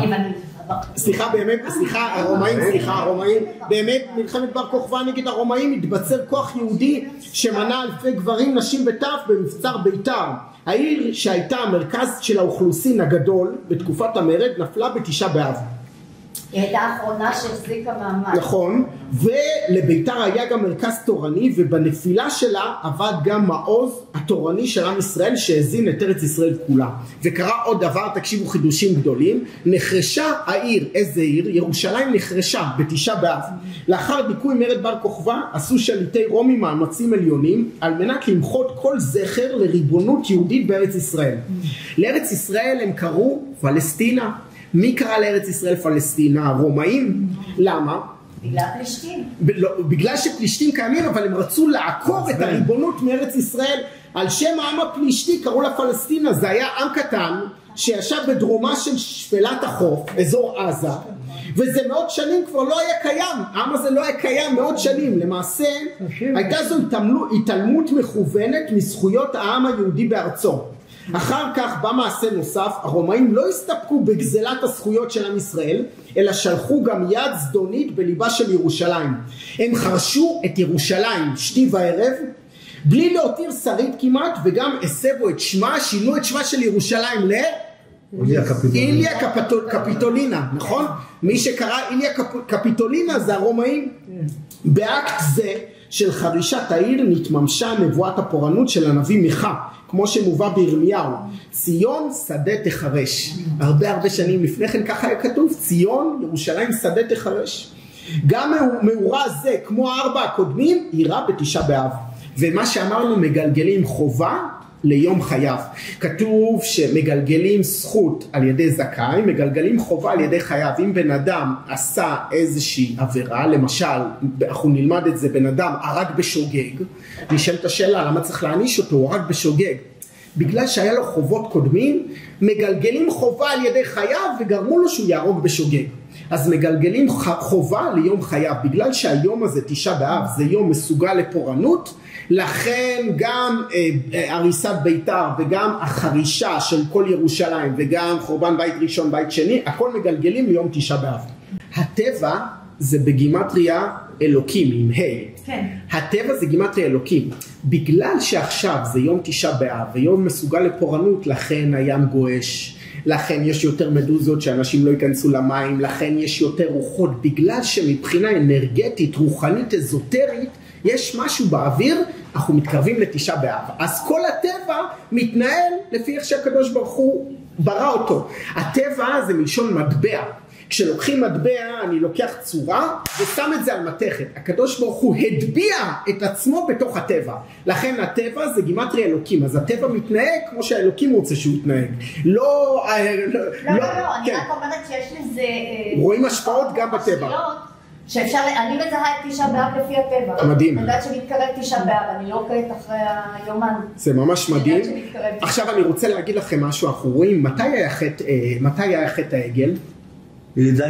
הרומאים. באמת מלחמת בר כוכבא נגד הרומאים התבצר כוח יהודי שמנה אלפי גברים, נשים וטף במבצר ביתר. העיר שהייתה המרכז של האוכלוסין הגדול בתקופת המרד נפלה ב9 באב. היא הייתה האחרונה שהחזיקה מעמד. נכון, ולביתר היה גם מרכז תורני, ובנפילה שלה עבד גם מעוז התורני של עם ישראל שהזין את ארץ ישראל כולה. וקרה עוד דבר, תקשיבו, חידושים גדולים. נחרשה העיר, איזה עיר? ירושלים נחרשה ב9 באב. לאחר דיכוי מרד בר כוכבא עשו שליטי רומי מאמצים עליונים על מנת למחות כל זכר לריבונות יהודית בארץ ישראל. לארץ ישראל הם קראו פלסטינה. מי קרא לארץ ישראל פלסטינה? הרומאים. למה? בגלל פלישתים. בגלל שפלישתים קיימים, אבל הם רצו לעקור את הריבונות מארץ ישראל. על שם העם הפלישתי קראו לה פלסטינה. זה היה עם קטן שישב בדרומה של שפלת החוף, אזור עזה, וזה מאות שנים כבר לא היה קיים. העם הזה לא היה קיים מאות שנים. למעשה הייתה זו התעלמות מכוונת מזכויות העם היהודי בארצו. אחר כך בא מעשה נוסף, הרומאים לא הסתפקו בגזלת הזכויות של עם ישראל, אלא שלחו גם יד זדונית בליבה של ירושלים. הם חרשו את ירושלים שתי וערב, בלי להותיר שרית כמעט, וגם הסבו את שמה, שינו את שמה של ירושלים איליה קפיטולינה, נכון? מי שקרא איליה קפיטולינה זה הרומאים. באקט זה של חרישת העיר נתממשה נבואת הפורענות של הנביא מיכה, כמו שמובא בירמיהו, ציון שדה תחרש. הרבה שנים לפני כן ככה היה כתוב, ציון ירושלים שדה תחרש. גם מאורע זה כמו 4 הקודמים אירע ב9 באב. ומה שאמרנו, מגלגלים חובה ליום חייו. כתוב שמגלגלים זכות על ידי זכאי, מגלגלים חובה על ידי חייו. אם בן אדם עשה איזושהי עבירה, למשל אנחנו נלמד את זה, בן אדם הרג בשוגג, נשאלת השאלה למה צריך להעניש אותו, הוא הרג בשוגג. בגלל שהיה לו חובות קודמים, מגלגלים חובה על ידי חייו וגרמו לו שהוא יהרוג בשוגג. אז מגלגלים חובה ליום חייו. בגלל שהיום הזה 9 באב זה יום מסוגל לפורענות, לכן גם הריסת ביתר וגם החרישה של כל ירושלים וגם חורבן בית ראשון בית שני, הכל מגלגלים ליום 9 באב. הטבע זה בגימטריה אלוקים עם ה'. כן. הטבע זה גימטריה אלוקים. בגלל שעכשיו זה יום 9 באב ויום מסוגל לפורענות, לכן הים גועש, לכן יש יותר מדוזות שאנשים לא ייכנסו למים, לכן יש יותר רוחות, בגלל שמבחינה אנרגטית, רוחנית, אזוטרית, יש משהו באוויר, אנחנו מתקרבים ל9 באב. אז כל הטבע מתנהל לפי איך שהקדוש ברוך הוא ברא אותו. הטבע זה מלשון מטבע. כשלוקחים מטבע, אני לוקח צורה ושם את זה על מתכת. הקדוש ברוך הוא הטביע את עצמו בתוך הטבע. לכן הטבע זה גימטריה אלוקים. אז הטבע מתנהג כמו שהאלוקים רוצה שהוא יתנהג. לא, אני רק אומרת שיש לזה... רואים השפעות גם בטבע. שאפשר, אני מזהה את 9 באב לפי הטבע. מדהים. אני יודעת שמתקרב 9 באב, אני לא עוקבת אחרי היומן. זה ממש מדהים. עכשיו אני רוצה להגיד לכם משהו, אנחנו רואים מתי היה חטא העגל? י"ז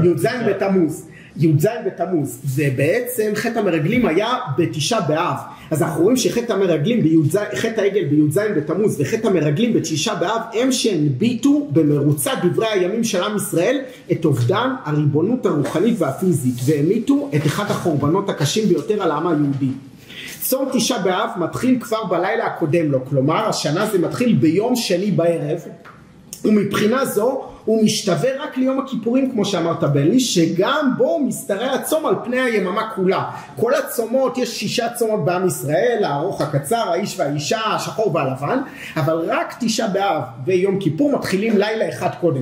בתמוז. י"ז בתמוז. זה בעצם חטא המרגלים היה ב9 באב. אז אנחנו רואים שחטא המרגלים חטא העגל בי"ז בתמוז וחטא המרגלים ב9 באב הם שהנביטו במרוצת דברי הימים של עם ישראל את אובדן הריבונות הרוחנית והפיזית, והמיתו את אחד החורבנות הקשים ביותר על העם היהודי. צום 9 באב מתחיל כבר בלילה הקודם לו, כלומר השנה זה מתחיל ביום שני בערב, ומבחינה זו הוא משתווה רק ליום הכיפורים כמו שאמרת בני, שגם בו משתרע הצום על פני היממה כולה. כל הצומות, יש 6 צומות בעם ישראל, הארוך הקצר, האיש והאישה, השחור והלבן, אבל רק 9 באב ויום כיפור מתחילים לילה אחד קודם.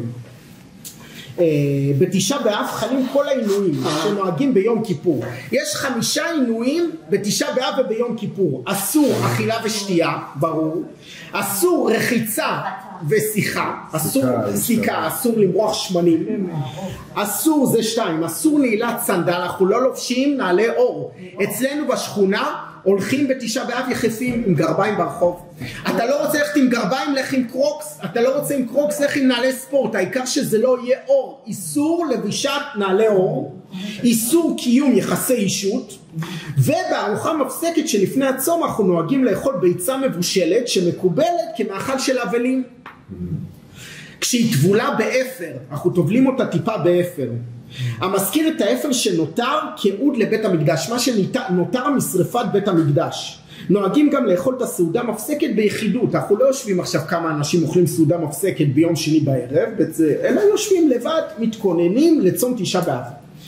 ב9 באב חלים כל העינויים שנוהגים ביום כיפור. יש 5 עינויים ב9 באב וביום כיפור. אסור אכילה ושתייה, ברור. אסור רחיצה ושיחה, אסור סיכה, אסור למרוח שמנים, אסור, זה 2, אסור נעילת סנדל, אנחנו לא לובשים נעלי אור. אצלנו בשכונה הולכים בתשעה באב יחפים עם גרביים ברחוב. אתה לא רוצה ללכת עם גרביים, לך עם קרוקס. אתה לא רוצה עם קרוקס, לך עם נעלי ספורט. העיקר שזה לא יהיה אור. איסור לבישת נעלי אור, איסור קיום יחסי אישות, ובארוחה מפסקת שלפני הצום אנחנו נוהגים לאכול ביצה מבושלת שמקובלת כמאכל של אבלים. כשהיא טבולה באפר, אנחנו טובלים אותה טיפה באפר, המזכיר את האפר שנותר כעוד לבית המקדש, מה שנותר משריפת בית המקדש. נוהגים גם לאכול את הסעודה מפסקת ביחידות. אנחנו לא יושבים עכשיו כמה אנשים אוכלים סעודה מפסקת ביום שני בערב, אלא יושבים לבד, מתכוננים לצום תשעה באב.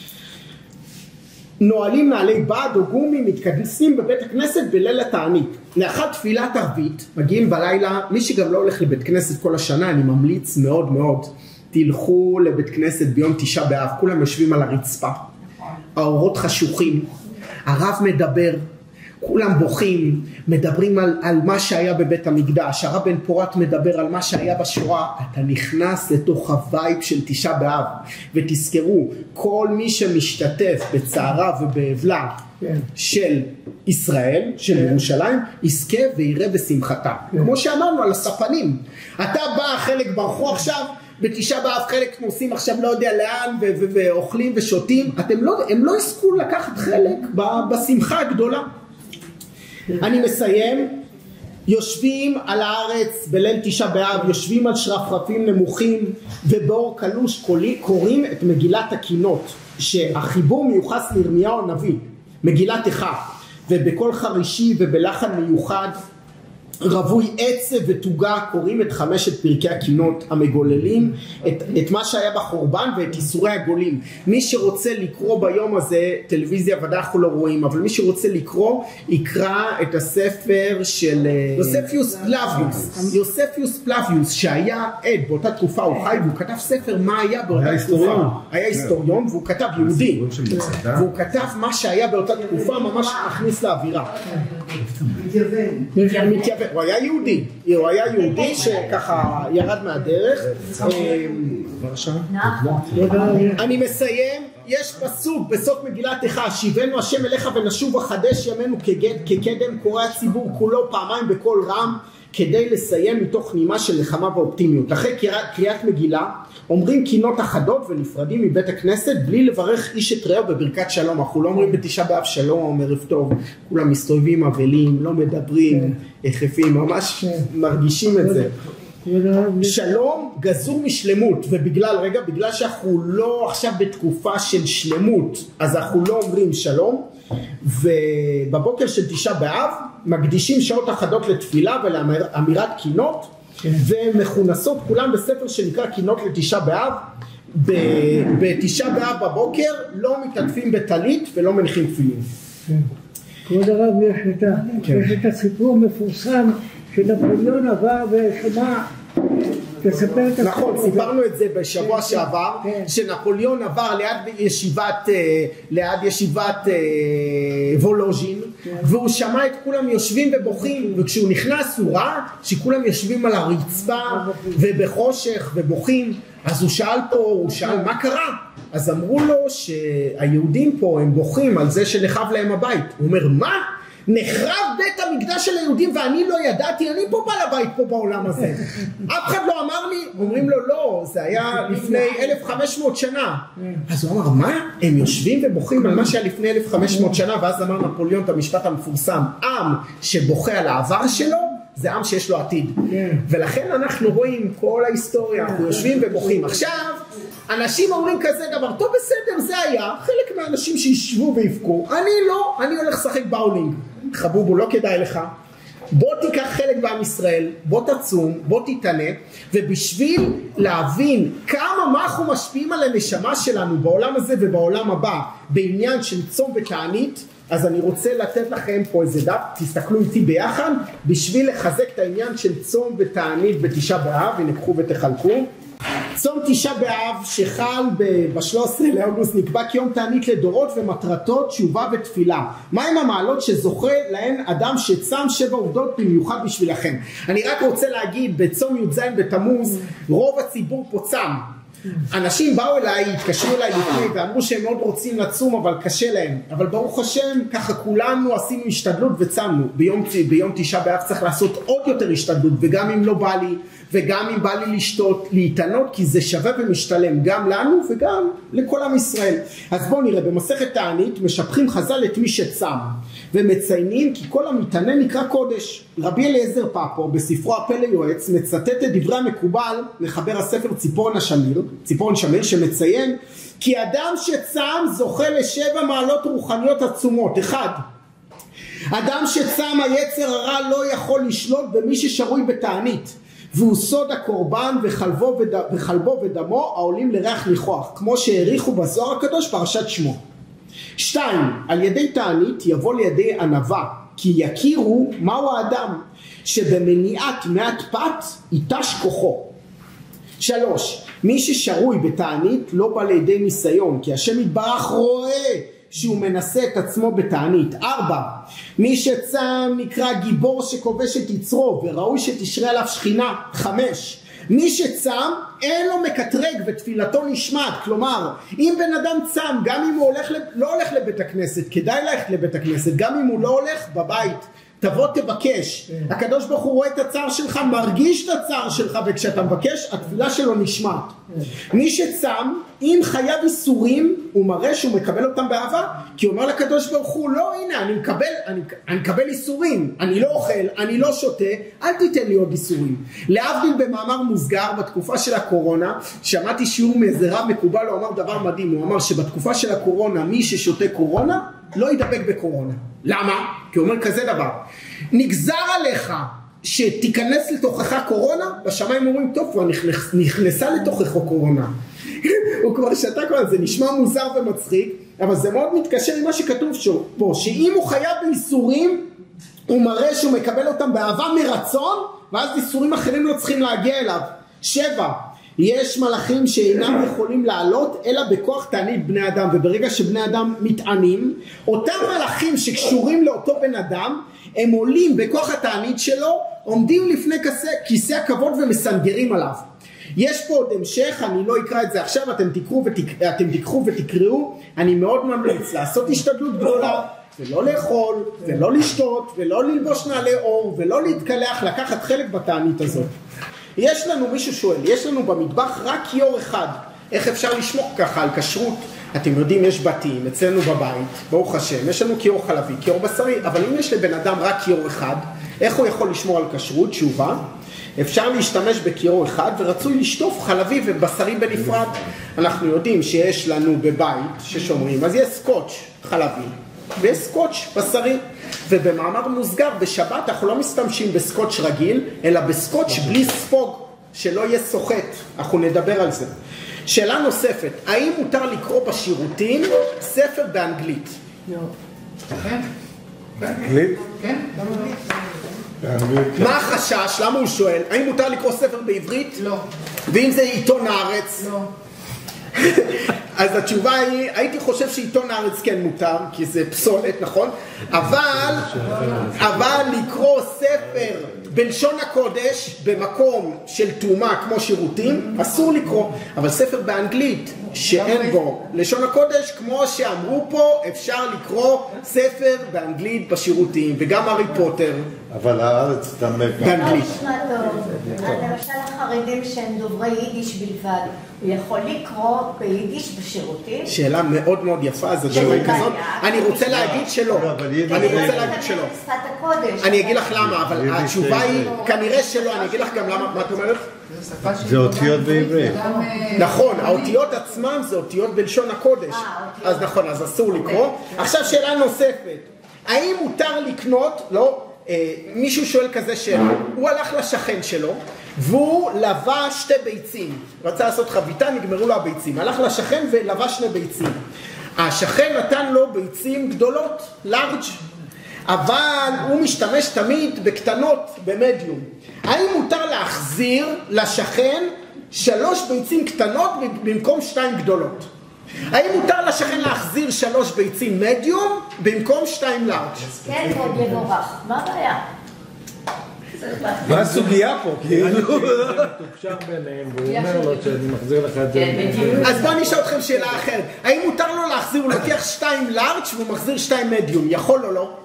נועלים נעלי בד או גומי, מתכנסים בבית הכנסת בליל התענית. לאחר תפילת ערבית, מגיעים בלילה, מי שגם לא הולך לבית כנסת כל השנה, אני ממליץ מאוד מאוד, תלכו לבית כנסת ביום תשעה באב, כולם יושבים על הרצפה, האורות חשוכים, הרב מדבר, כולם בוכים, מדברים על מה שהיה בבית המקדש, הרב בן פורת מדבר על מה שהיה בשואה. אתה נכנס לתוך הווייב של תשעה באב, ותזכרו, כל מי שמשתתף בצערה ובאבלה של ישראל, של ירושלים, יזכה ויראה בשמחתה. כמו שאמרנו על הספנים, אתה בא, חלק ברחו עכשיו, בתשעה באב חלק נוסעים עכשיו לא יודע לאן ואוכלים ושותים, הם לא יזכו לקחת חלק בשמחה הגדולה. אני מסיים. יושבים על הארץ בליל תשעה באב, יושבים על שרפרפים נמוכים ובאור קלוש קוראים את מגילת הקינות, שהחיבור מיוחס לירמיהו הנביא, מגילת איכה, ובקול חרישי ובלחן מיוחד רווי עצב ותוגה קוראים את חמשת פרקי הקינות המגוללים את מה שהיה בחורבן ואת איסורי הגולים. מי שרוצה לקרוא ביום הזה, טלוויזיה ודאי אנחנו לא רואים, אבל מי שרוצה לקרוא יקרא את הספר של יוספיוס פלביוס שהיה עד באותה תקופה, הוא חי, והוא כתב ספר מה היה באותה תקופה. היה היסטוריון והוא כתב יהודי, והוא כתב מה שהיה באותה תקופה, ממש הכניס לאווירה. מתייוון. הוא היה יהודי שככה ירד מהדרך. אני מסיים. יש פסוק בסוף מגילת איכה, שיבנו השם אליך ונשוב וחדש ימינו כקדם קורא הציבור כולו פעמיים בקול רם, כדי לסיים מתוך נימה של נחמה ואופטימיות. אחרי קריאת מגילה אומרים קינות אחדות ונפרדים מבית הכנסת בלי לברך איש את רעהו בברכת שלום. אנחנו לא אומרים בתשעה באב שלום ערב טוב, כולם מסתובבים אבלים, לא מדברים, יחפים, ממש מרגישים את זה. שלום גזור משלמות, בגלל שאנחנו לא עכשיו בתקופה של שלמות, אז אנחנו לא אומרים שלום. ובבוקר של תשעה באב מקדישים שעות אחדות לתפילה ולאמירת קינות, ומכונסות כולם בספר שנקרא קינות לתשעה באב. בתשעה באב בבוקר לא מתעטפים בטלית ולא מניחים תפילין. כבוד הרב, יש את הסיפור המפורסם שנפוליאון עבר ושמע, נכון, סיפרנו את זה בשבוע שעבר, שנפוליאון עבר ליד ישיבת וולוז'ין, והוא שמע את כולם יושבים ובוכים, וכשהוא נכנס הוא ראה שכולם יושבים על הרצפה ובחושך ובוכים. אז הוא שאל מה קרה? אז אמרו לו שהיהודים פה הם בוכים על זה שנחרב להם הבית. הוא אומר, מה? נחרב בית המקדש של היהודים ואני לא ידעתי? אני פה בעל הבית פה בעולם הזה, אף אחד לא אמר לי. אומרים לו לא, זה היה לפני 1500 שנה. אז הוא אמר, מה? הם יושבים ובוכים על מה שהיה לפני 1500 שנה? ואז אמר נפוליאון את המשפט המפורסם, עם שבוכה על העבר שלו זה עם שיש לו עתיד. ולכן אנחנו רואים כל ההיסטוריה, אנחנו יושבים ובוכים. עכשיו אנשים אומרים כזה דבר, טוב בסדר, זה היה חלק מהאנשים שישבו ויפקו, אני לא, אני הולך לשחק באולינג. חבובו, לא כדאי לך, בוא תיקח חלק בעם ישראל, בוא תצום, בוא תתענה, ובשביל להבין מה אנחנו משפיעים על הנשמה שלנו בעולם הזה ובעולם הבא בעניין של צום ותענית, אז אני רוצה לתת לכם פה איזה דף, תסתכלו איתי ביחד, בשביל לחזק את העניין של צום ותענית בתשעה באב, הנה קחו ותחלקו. צום תשעה באב שחל ב-13 לאוגוסט נקבע כיום תענית לדורות ומטרתו תשובה ותפילה. מהם המעלות שזוכה להן אדם שצם 7 עובדות במיוחד בשבילכם? אני רק רוצה להגיד, בצום י"ז בתמוז רוב הציבור פה צם, אנשים באו אליי, התקשרו אליי לפני ואמרו שהם מאוד רוצים לצום אבל קשה להם, אבל ברוך השם ככה כולנו עשינו השתדלות וצמנו. ביום תשעה באב צריך לעשות עוד יותר השתדלות, וגם אם לא בא לי וגם אם בא לי לשתות, להתענות, כי זה שווה ומשתלם גם לנו וגם לכל עם ישראל. אז בואו נראה, במסכת תענית משבחים חז"ל את מי שצם ומציינים כי כל המתענה נקרא קודש. רבי אליעזר פאפו בספרו הפה ליועץ מצטט את דברי המקובל מחבר הספר ציפורן שמיר שמציין כי אדם שצם זוכה ל7 מעלות רוחניות עצומות. 1. אדם שצם היצר הרע לא יכול לשלוט במי ששרוי בתענית, והוא סוד הקורבן וחלבו ודמו העולים לריח ניחוח, כמו שהעריכו בזוהר הקדוש פרשת שמו. 2. על ידי תענית יבוא לידי ענווה, כי יכירו מהו האדם, שבמניעת מעט פת ייטש כוחו. 3. מי ששרוי בתענית לא בא לידי ניסיון, כי השם יתברך רואה שהוא מנסה את עצמו בתענית. 4. מי שצם נקרא גיבור שכובש את יצרו וראוי שתשרה עליו שכינה. 5. מי שצם אין לו מקטרג ותפילתו נשמעת, כלומר אם בן אדם צם גם אם הוא לא הולך לבית הכנסת, כדאי ללכת לבית הכנסת, גם אם הוא לא הולך בבית תבוא תבקש, הקדוש ברוך הוא רואה את הצער שלך, מרגיש את הצער שלך, וכשאתה מבקש התפילה שלו נשמעת. מי שצם אם חייב איסורים הוא מראה שהוא מקבל אותם באהבה, כי הוא אומר לקדוש ברוך הוא לא, הנה אני מקבל איסורים, אני לא אוכל, אני לא שותה, אל תיתן לי עוד איסורים. להבדיל במאמר מוסגר בתקופה של הקורונה, שמעתי שיעור מאיזה רב מקובל, הוא אמר דבר מדהים, הוא אמר שבתקופה של הקורונה מי ששותה קורונה לא ידבק בקורונה. למה? כי הוא אומר כזה דבר, נגזר עליך שתיכנס לתוכך קורונה, בשמיים אומרים טוב כבר נכנסה לתוכך קורונה. הוא כבר שתה כבר, זה נשמע מוזר ומצחיק, אבל זה מאוד מתקשר עם מה שכתוב פה, שאם הוא חייב באיסורים הוא מראה שהוא מקבל אותם באהבה מרצון, ואז איסורים אחרים לא צריכים להגיע אליו. 7. יש מלאכים שאינם יכולים לעלות אלא בכוח תענית בני אדם, וברגע שבני אדם מתענים, אותם מלאכים שקשורים לאותו בן אדם הם עולים בכוח התענית שלו, עומדים לפני כיסא הכבוד ומסנגרים עליו. יש פה עוד המשך, אני לא אקרא את זה עכשיו, אתם תקחו ותקראו. אני מאוד ממליץ לעשות השתדלות גדולה ולא לאכול ולא לשתות ולא ללבוש נעלי אור ולא להתקלח, לקחת חלק בתענית הזאת. יש לנו, מישהו שואל, יש לנו במטבח רק כיור אחד, איך אפשר לשמור ככה על כשרות? אתם יודעים, יש בתים אצלנו בבית, ברוך השם, יש לנו כיור חלבי, כיור בשרי, אבל אם יש לבן אדם רק כיור אחד, איך הוא יכול לשמור על כשרות? תשובה, אפשר להשתמש בכיור אחד ורצוי לשטוף חלבי ובשרי בנפרד. אנחנו יודעים שיש לנו בבית ששומרים, אז יש סקוץ' חלבי ויש סקוץ' בשרי, ובמאמר מוסגר בשבת אנחנו לא משתמשים בסקוץ' רגיל אלא בסקוץ' בלי ספוג, שלא יהיה סוחט. אנחנו נדבר על זה. שאלה נוספת, האם מותר לקרוא בשירותים ספר באנגלית? לא. כן? באנגלית? כן? מה החשש? למה הוא שואל? האם מותר לקרוא ספר בעברית? לא. ואם זה עיתון הארץ? לא. אז התשובה היא, הייתי חושב שעיתון הארץ כן מותר, כי זה פסולת, נכון? אבל לקרוא ספר בלשון הקודש במקום של תאומה כמו שירותים אסור לקרוא, אבל ספר באנגלית שאין בו לשון הקודש, כמו שאמרו פה, אפשר לקרוא ספר באנגלית בשירותים, וגם הארי פוטר. אבל הארץ תמק באנגלית. למשל החרדים שהם דוברי יידיש בלבד, הוא יכול לקרוא ביידיש בשירותים? שאלה מאוד מאוד יפה, זו שאלה כזאת. אני רוצה להגיד שלא. אני רוצה להגיד שלא. אני אגיד לך למה, אבל התשובה היא כנראה שלא. אני אגיד לך גם למה. מה את אומרת? זה אותיות בעברית. נכון, האותיות עצמם זה אותיות בלשון הקודש. אז נכון, אז אסור לקרוא. עכשיו שאלה נוספת, האם מותר לקנות? לא, מישהו שואל כזה שאלה, הוא הלך לשכן שלו והוא לבא 2 ביצים, רצה לעשות חביתה, נגמרו לו הביצים, הלך לשכן ולבא 2 ביצים. השכן נתן לו ביצים גדולות, לארג', אבל הוא משתמש תמיד בקטנות, במדיום. האם מותר להחזיר לשכן 3 ביצים קטנות במקום 2 גדולות? האם מותר לשכן להחזיר 3 ביצים מדיום במקום 2 לארג'? כן, עוד יבורך. מה הבעיה? מה הסוגיה פה? כאילו... תוקשר ביניהם, והוא אומר לו שאני מחזיר לך את זה. אז בוא נשאל אתכם שאלה אחרת. האם מותר לו להחזיר, הוא לוקח 2 לארג' והוא מחזיר 2 מדיום, יכול או לא?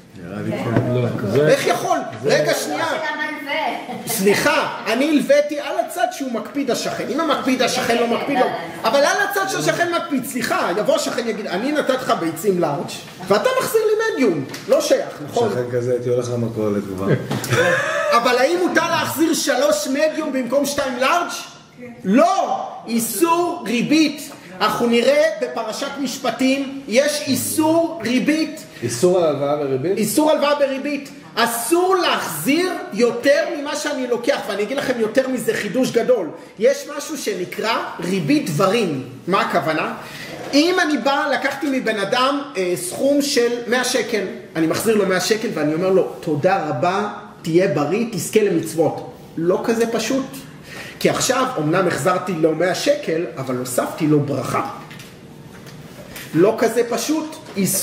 איך יכול? רגע שנייה. סליחה, אני הלוויתי על הצד שהוא מקפיד השכן. אם המקפיד השכן לא מקפיד לו, אבל על הצד שהשכן מקפיד, סליחה, יבוא השכן יגיד, אני נתת לך ביצים לארג' ואתה מחזיר לי מדיום. לא שייך, נכון? שכן כזה הייתי הולך למכולת כבר. אבל האם מותר להחזיר 3 מדיום במקום 2 לארג'? לא, איסור ריבית. אנחנו נראה בפרשת משפטים, יש איסור ריבית. איסור על הלוואה בריבית? איסור הלוואה בריבית. אסור להחזיר יותר ממה שאני לוקח, ואני אגיד לכם יותר מזה חידוש גדול. יש משהו שנקרא ריבית דברים. מה הכוונה? אם אני בא, לקחתי מבן אדם סכום של 100 שקל, אני מחזיר לו 100 שקל ואני אומר לו, תודה רבה, תהיה בריא, תזכה למצוות. לא כזה פשוט. כי עכשיו, אמנם החזרתי לו 100 שקל, אבל הוספתי לו ברכה. לא כזה פשוט.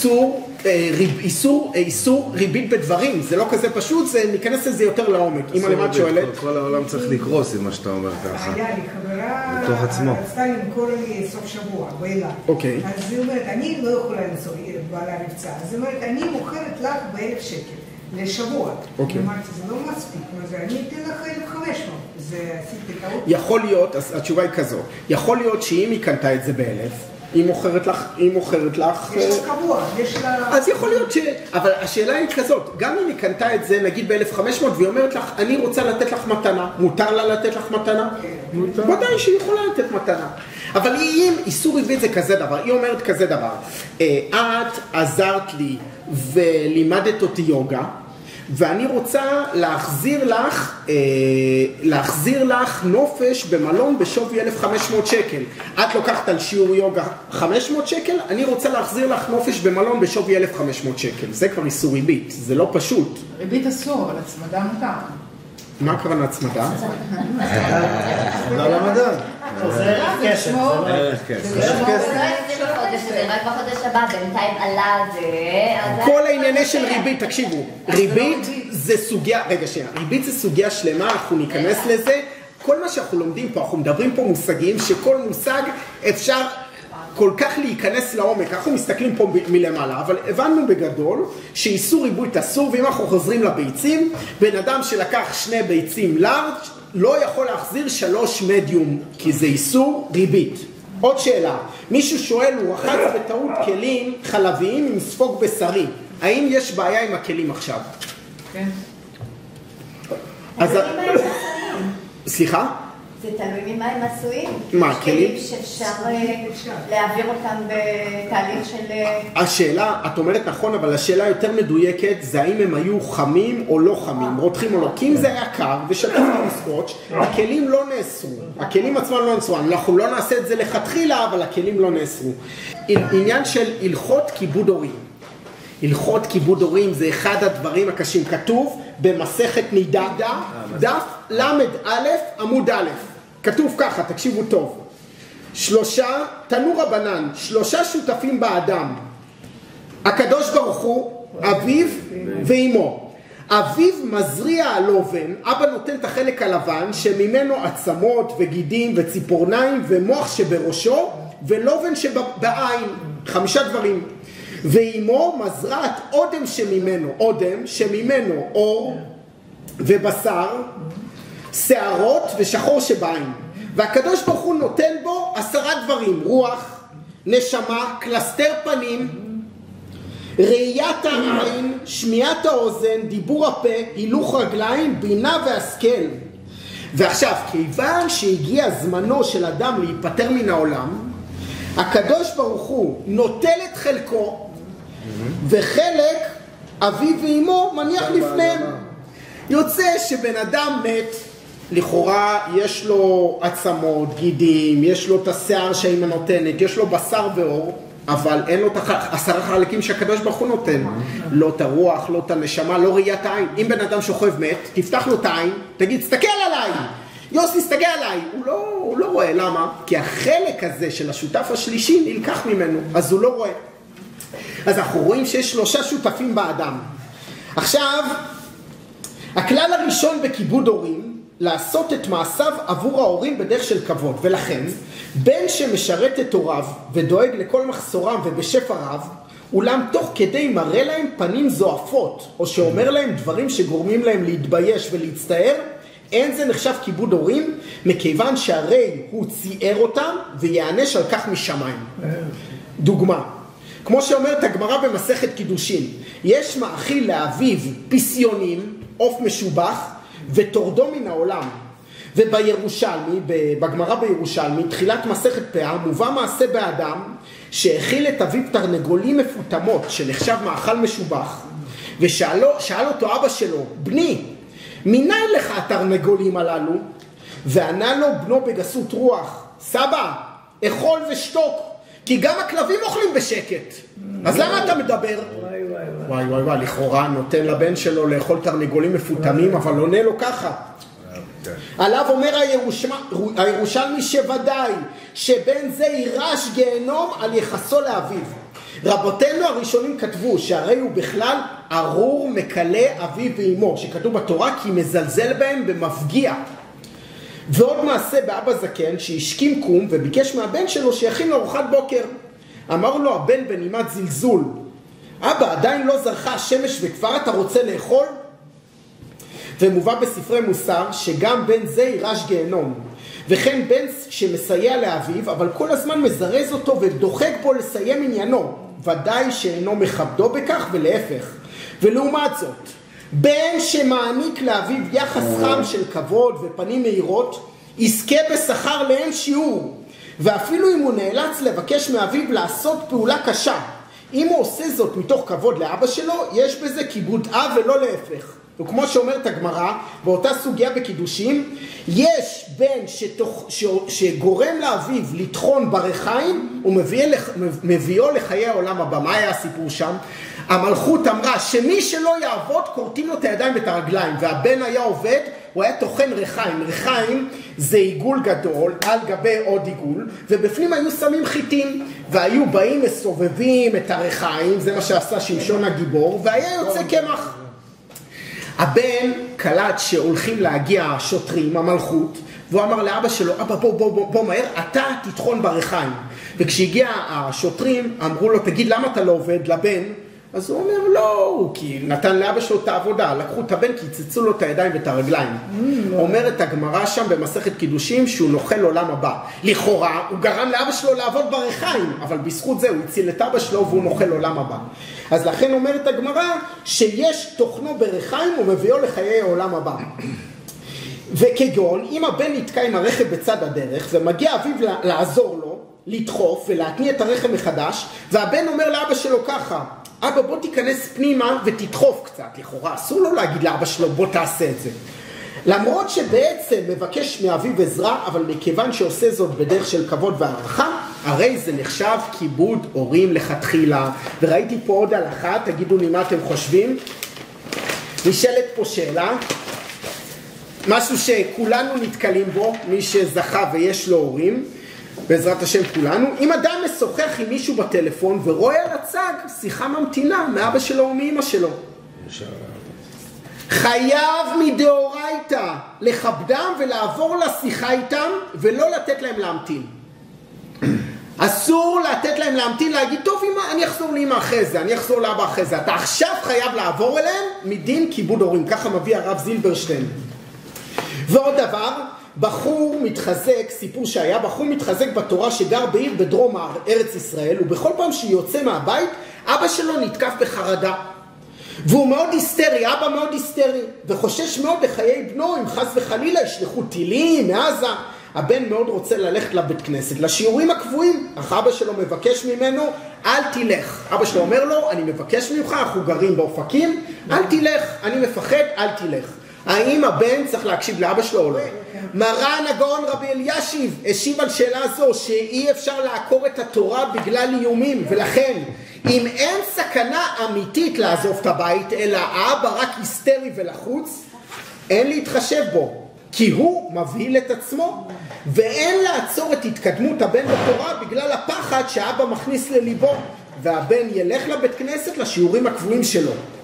איסור ריבית בדברים. זה לא כזה פשוט, ניכנס לזה יותר לעומק. אם הלמד שואלת... כל העולם צריך לקרוס עם מה שאתה אומר ככה. היה לי חברה, רצתה למכור לי סוף שבוע, באילת. אוקיי. אז היא אומרת, אני לא יכולה לנסוע בעלה מבצע. אז היא אומרת, אני מוכרת לך ב1,000 שקל. לשבוע. אוקיי. אמרתי, זה לא מספיק, אני אתן לך 1,500. זה עשיתי טעות. יכול להיות, התשובה היא כזו, יכול להיות שאם היא קנתה את זה ב1,000, היא מוכרת לך... יש לה קבוע, יש לה... אז יכול להיות ש... אבל השאלה היא כזאת, גם אם היא קנתה את זה נגיד ב1,500 והיא אומרת לך, אני רוצה לתת לך מתנה, מותר לה לתת לך מתנה? ודאי שהיא יכולה לתת מתנה. אבל אם איסור ריבית זה כזה דבר, היא אומרת כזה דבר, את עזרת לי ולימדת אותי יוגה, ואני רוצה להחזיר לך נופש במלון בשווי 1,500 שקל. את לוקחת על שיעור יוגה 500 שקל, אני רוצה להחזיר לך נופש במלון בשווי 1,500 שקל. זה כבר איסור ריבית, זה לא פשוט. ריבית אסור, אבל הצמדה מותר. מה הכוונה הצמדה? לא למדע. זה כסף. זה רק בחודש הבא, בינתיים עלה זה... כל הענייני של ריבית, תקשיבו, ריבית זה סוגיה, רגע שנייה, ריבית זה סוגיה שלמה, אנחנו ניכנס לזה, כל מה שאנחנו לומדים פה, אנחנו מדברים פה מושגים, שכל מושג אפשר כל כך להיכנס לעומק, אנחנו מסתכלים פה מלמעלה, אבל הבנו בגדול שאיסור ריבית אסור, ואם אנחנו חוזרים לביצים, בן אדם שלקח 2 ביצים לארג' לא יכול להחזיר 3 מדיום, כי זה איסור ריבית. עוד שאלה, מישהו שואל, הוא רחץ בטעות כלים חלביים עם ספוג בשרי, האם יש בעיה עם הכלים עכשיו? כן. אז... סליחה? זה תלוי ממה הם עשויים. מה, כלים? שאפשר להעביר אותם בתהליך של... השאלה, את אומרת נכון, אבל השאלה יותר מדויקת, זה האם הם היו חמים או לא חמים, רותחים או לא. כי אם זה היה קר ושטפתי מסקוץ', הכלים לא נאסרו. הכלים עצמם לא נאסרו. אנחנו לא נעשה את זה לכתחילה, אבל הכלים לא נאסרו. עניין של הלכות כיבוד הורים. הלכות כיבוד הורים זה אחד הדברים הקשים. כתוב במסכת נידה, דף למד א' עמוד א'. כתוב ככה, תקשיבו טוב. 3, תנו רבנן, 3 שותפים באדם. הקדוש ברוך הוא, אביו ואימו. אביו מזריע הלובן, אבא נותן את החלק הלבן, שממנו עצמות וגידים וציפורניים ומוח שבראשו, ולובן שבעין. 5 דברים. ואימו מזרעת אודם שממנו אור ובשר, שערות ושחור שבעין. והקדוש ברוך הוא נותן בו 10 דברים, רוח, נשמה, קלסתר פנים, ראיית העין, שמיעת האוזן, דיבור הפה, הילוך רגליים, בינה והשכל. ועכשיו, כיוון שהגיע זמנו של אדם להיפטר מן העולם, הקדוש ברוך הוא נוטל את חלקו, וחלק אביו ואימו מניח לפניהם. יוצא שבן אדם מת, לכאורה יש לו עצמות, גידים, יש לו את השיער שהאימא נותנת, יש לו בשר ואור, אבל אין לו את 10 חלקים שהקדוש ברוך הוא נותן. לא את הרוח, לא את הנשמה, לא ראיית העין. אם בן אדם שוכב מת, תפתח לו את העין, תגיד, תסתכל עליי! יוסי, תסתכל עליי! הוא לא רואה, למה? כי החלק הזה של השותף השלישי נלקח ממנו, אז הוא לא רואה. אז אנחנו רואים שיש 3 שותפים באדם. עכשיו, הכלל הראשון בכיבוד הורים, לעשות את מעשיו עבור ההורים בדרך של כבוד, ולכן בן שמשרת את הוריו ודואג לכל מחסורם ובשפע רב, אולם תוך כדי מראה להם פנים זועפות, או שאומר להם דברים שגורמים להם להתבייש ולהצטער, אין זה נחשב כיבוד הורים, מכיוון שהרי הוא ציער אותם ויענש על כך משמיים. דוגמה, כמו שאומרת הגמרא במסכת קידושין, יש מאכיל לאביו פסיונים, עוף משובח, ותורדו מן העולם. ובירושלמי, בגמרא בירושלמי, תחילת מסכת פאה, מובא מעשה באדם שהאכיל את אביו תרנגולים מפותמות, שנחשב מאכל משובח, ושאל אותו אבא שלו, בני, מניין לך התרנגולים הללו? וענה לו בנו בגסות רוח, סבא, אכול ושתוק, כי גם הכלבים אוכלים בשקט. אז למה אתה מדבר? וואי, לכאורה נותן לבן שלו לאכול תרנגולים מפותמים, אבל עונה לו ככה. עליו אומר הירושלמי שוודאי שבן זה יירש גיהנום על יחסו לאביו. רבותינו הראשונים כתבו שהרי הוא בכלל ארור מקלה אביו ואמו, שכתוב בתורה כי מזלזל בהם במפגיע. ועוד מעשה באבא זקן שהשכים קום וביקש מהבן שלו שיכין לו ארוחת בוקר. אמר לו הבן בנימת זלזול, אבא, עדיין לא זרחה השמש וכבר אתה רוצה לאכול? ומובא בספרי מוסר שגם בן זה יירש גיהנום, וכן בן שמסייע לאביו אבל כל הזמן מזרז אותו ודוחק בו לסיים עניינו, ודאי שאינו מכבדו בכך ולהפך. ולעומת זאת, בן שמעניק לאביו יחס חם של כבוד ופנים מהירות, יזכה בשכר לאין שיעור, ואפילו אם הוא נאלץ לבקש מאביו לעשות פעולה קשה, אם הוא עושה זאת מתוך כבוד לאבא שלו, יש בזה כיבוד אב ולא להפך. וכמו שאומרת הגמרא, באותה סוגיה בקידושים, יש בן שגורם לאביו לטחון ברחיים ומביאו לחיי העולם הבא. מה היה הסיפור שם? המלכות אמרה שמי שלא יעבוד קורטים לו את הידיים ואת הרגליים, והבן היה עובד, הוא היה טוחן רחיים. רחיים זה עיגול גדול על גבי עוד עיגול, ובפנים היו שמים חיטים, והיו באים מסובבים את הרחיים, זה מה שעשה שמשון הגיבור, והיה יוצא קמח. הבן קלט שהולכים להגיע השוטרים, המלכות, והוא אמר לאבא שלו, אבא בוא מהר, אתה תטחון ברחיים. וכשהגיע השוטרים אמרו לו, תגיד למה אתה לא עובד לבן? אז הוא אומר לא, כי נתן לאבא שלו את העבודה, לקחו את הבן, קיצצו לו את הידיים ואת הרגליים. אומרת הגמרא שם במסכת קידושים שהוא נוכל עולם הבא. לכאורה הוא גרם לאבא שלו לעבוד ברחיים, אבל בזכות זה הוא הציל את אבא שלו והוא נוכל עולם הבא. אז לכן אומרת הגמרא שיש תוכנו ברחיים ומביאו לחיי העולם הבא. וכגון, אם הבן נתקע עם הרכב בצד הדרך ומגיע אביו לעזור לו, לדחוף ולהתניע את הרכב מחדש, והבן אומר לאבא שלו ככה, אבא בוא תיכנס פנימה ותדחוף קצת. לכאורה אסור לו להגיד לאבא שלו בוא תעשה את זה, למרות שבעצם מבקש מאביו עזרה, אבל מכיוון שעושה זאת בדרך של כבוד והערכה, הרי זה נחשב כיבוד הורים לכתחילה. וראיתי פה עוד הלכה, תגידו לי מה אתם חושבים. נשאלת פה שאלה, משהו שכולנו נתקלים בו, מי שזכה ויש לו הורים, בעזרת השם כולנו. אם אדם משוחח עם מישהו בטלפון ורואה על הצג שיחה ממתינה מאבא שלו ומאמא שלו, חייב מדאורייתא לכבדם ולעבור לשיחה איתם ולא לתת להם להמתין. אסור לתת להם להמתין, להגיד טוב אמא אני אחזור לאמא אחרי זה, אני אחזור לאבא אחרי זה. אתה עכשיו חייב לעבור אליהם מדין כיבוד הורים. ככה מביא הרב זילברשטיין. ועוד דבר, בחור מתחזק, סיפור שהיה, בחור מתחזק בתורה שגר בעיר בדרום ארץ ישראל, ובכל פעם שיוצא מהבית אבא שלו נתקף בחרדה, והוא מאוד היסטרי, אבא מאוד היסטרי, וחושש מאוד לחיי בנו אם חס וחלילה ישלחו טילים מעזה. הבן מאוד רוצה ללכת לבית כנסת, לשיעורים הקבועים, אך אבא שלו מבקש ממנו, אל תלך. אבא שלו אומר לו, אני מבקש ממך, אנחנו גרים באופקים, אל תלך, אני מפחד, אל תלך. האם הבן צריך להקשיב לאבא שלו או לא? מרן הגאון רבי אלישיב השיב על שאלה זו שאי אפשר לעקור את התורה בגלל איומים, ולכן אם אין סכנה אמיתית לעזוב את הבית אלא האבא רק היסטרי ולחוץ, אין להתחשב בו, כי הוא מבהיל את עצמו, ואין לעצור את התקדמות הבן בתורה בגלל הפחד שהאבא מכניס לליבו, והבן ילך לבית כנסת לשיעורים הקבועים שלו.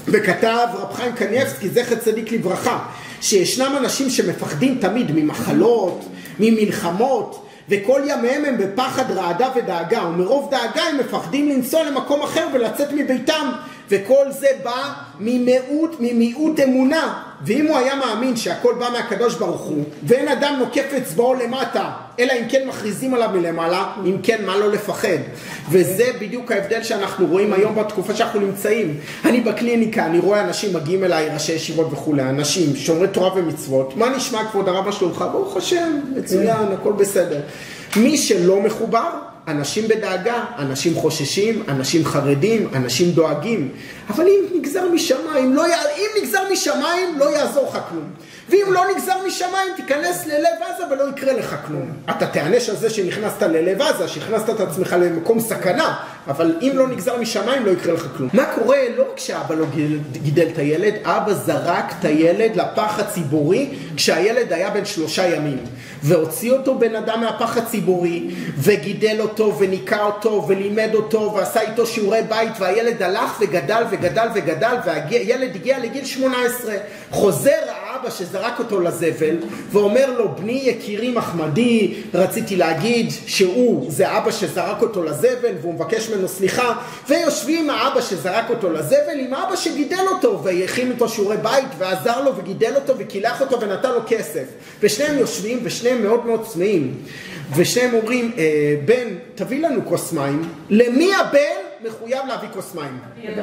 וכתב רב חיים קניבסקי, זכר צדיק לברכה, שישנם אנשים שמפחדים תמיד ממחלות, ממלחמות, וכל ימיהם הם בפחד, רעדה ודאגה, ומרוב דאגה הם מפחדים לנסוע למקום אחר ולצאת מביתם, וכל זה בא ממיעוט אמונה. ואם הוא היה מאמין שהכל בא מהקדוש ברוך הוא, ואין אדם נוקף אצבעו למטה, אלא אם כן מכריזים עליו מלמעלה, אם כן מה לא לפחד. וזה בדיוק ההבדל שאנחנו רואים היום בתקופה שאנחנו נמצאים. אני בקליניקה, אני רואה אנשים מגיעים אליי, ראשי ישיבות וכולי, אנשים שומרי תורה ומצוות, מה נשמע כבוד הרב שלומך? ברוך השם, מצוין, הכל בסדר. מי שלא מחובר, אנשים בדאגה, אנשים חוששים, אנשים חרדים, אנשים דואגים. אבל אם נגזר משמיים, אם נגזר משמיים, לא יעזור לך כלום. ואם לא נגזר משמיים, תיכנס ללב עזה ולא יקרה לך כלום. אתה תענש על זה שנכנסת ללב עזה, שהכנסת את עצמך למקום סכנה, אבל אם לא נגזר משמיים, לא יקרה לך כלום. מה קורה? לא רק שאבא לא גידל את הילד, אבא זרק את הילד לפח הציבורי, כשהילד היה בן 3 ימים. והוציא אותו בן אדם מהפח הציבורי, וגידל אותו, וניקה אותו, ולימד אותו, ועשה איתו שיעורי בית, והילד הלך וגדל וגדל וגדל, והילד הגיע לגיל 18. חוזר האבא שזרק אותו לזבל, ואומר לו, בני יקירי מחמדי, רציתי להגיד שהוא, זה אבא שזרק אותו לזבל, והוא מבקש ממנו סליחה, ויושבים האבא שזרק אותו לזבל, עם האבא שגידל אותו, והכין אותו שיעורי בית, ועזר לו וגידל אותו, וקילח אותו, ונתן לו כסף. ושניהם יושבים, ושניהם מאוד מאוד צמאים, ושניהם אומרים, בן, תביא לנו כוס מים. למי הבן מחויב להביא כוס מים?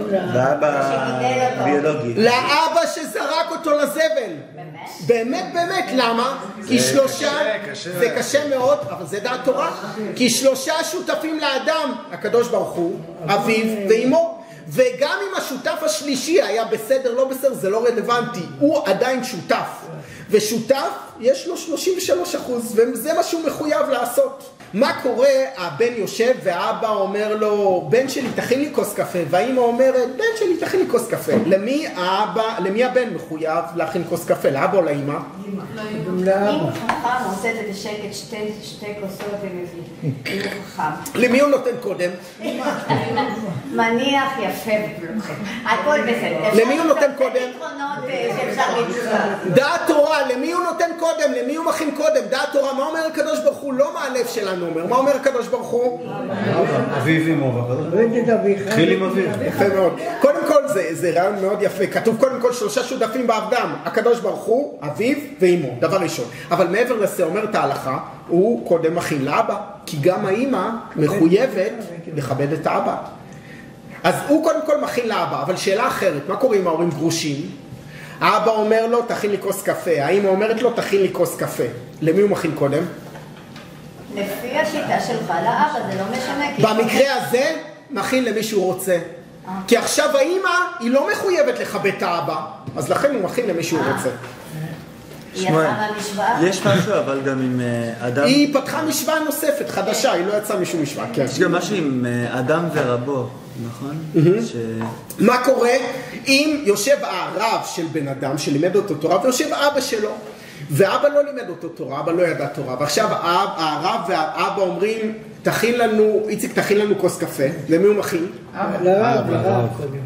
לאבא ביולוגי. לאבא שזרק אותו לזבל. באמת, באמת, למה? כי 3, זה קשה מאוד, אבל זה דעת תורה, כי 3 שותפים לאדם, הקדוש ברוך הוא, אביו ואמו, וגם אם השותף השלישי היה בסדר, לא בסדר, זה לא רלוונטי, הוא עדיין שותף. ושותף יש לו 33%, וזה מה שהוא מחויב לעשות. מה קורה? הבן יושב והאבא אומר לו, בן שלי תכין לי כוס קפה, והאמא אומרת, בן שלי תכין לי כוס קפה. למי הבן מחויב להכין כוס קפה? לאבא או לאמא? לאמא. אם הוא חכם, הוא עושה את זה בשקט, 2 כוסות ומביא. אם הוא חכם. למי הוא נותן קודם? מניח יפה ובלוחם. הכל בסדר. למי הוא נותן קודם? שאפשר דעת תורה, למי הוא נותן קודם? למי הוא מכין קודם? דעת תורה, מה אומר הקדוש ברוך הוא? לא מה הלב שלנו אומר. מה אומר הקדוש ברוך הוא? אביו אמו. התחיל עם אביו. יפה מאוד. קודם כל זה רעיון מאוד יפה. כתוב קודם כל 3 שותפים בעבדם. הקדוש ברוך הוא, אביו ואמו. דבר ראשון. אבל מעבר לזה אומרת ההלכה, הוא קודם מכין לאבא. כי גם האמא מחויבת לכבד את האבא. אז הוא קודם כל מכין לאבא. אבל שאלה אחרת, מה קורה עם ההורים גרושים? האבא אומר לו, תכין לי כוס קפה. האמא אומרת לו, תכין לי כוס קפה. למי הוא מכין קודם? לפי השיטה שלך, לאבא, זה לא משנה. במקרה הזה, מכין למי שהוא רוצה. כי עכשיו האמא, היא לא מחויבת לכבד את האבא, אז לכן הוא מכין למי שהוא רוצה. יש משהו, אבל גם עם אדם... היא פתחה משוואה נוספת, חדשה, היא לא יצאה משום משוואה. יש גם משהו עם אדם ורבו, נכון? מה קורה אם יושב הרב של בן אדם שלימד אותו תורה, ויושב אבא שלו, ואבא לא לימד אותו תורה, אבא לא ידע תורה, ועכשיו הרב והאבא אומרים, תכין לנו, איציק תכין לנו כוס קפה. למי הוא מכין? לרב.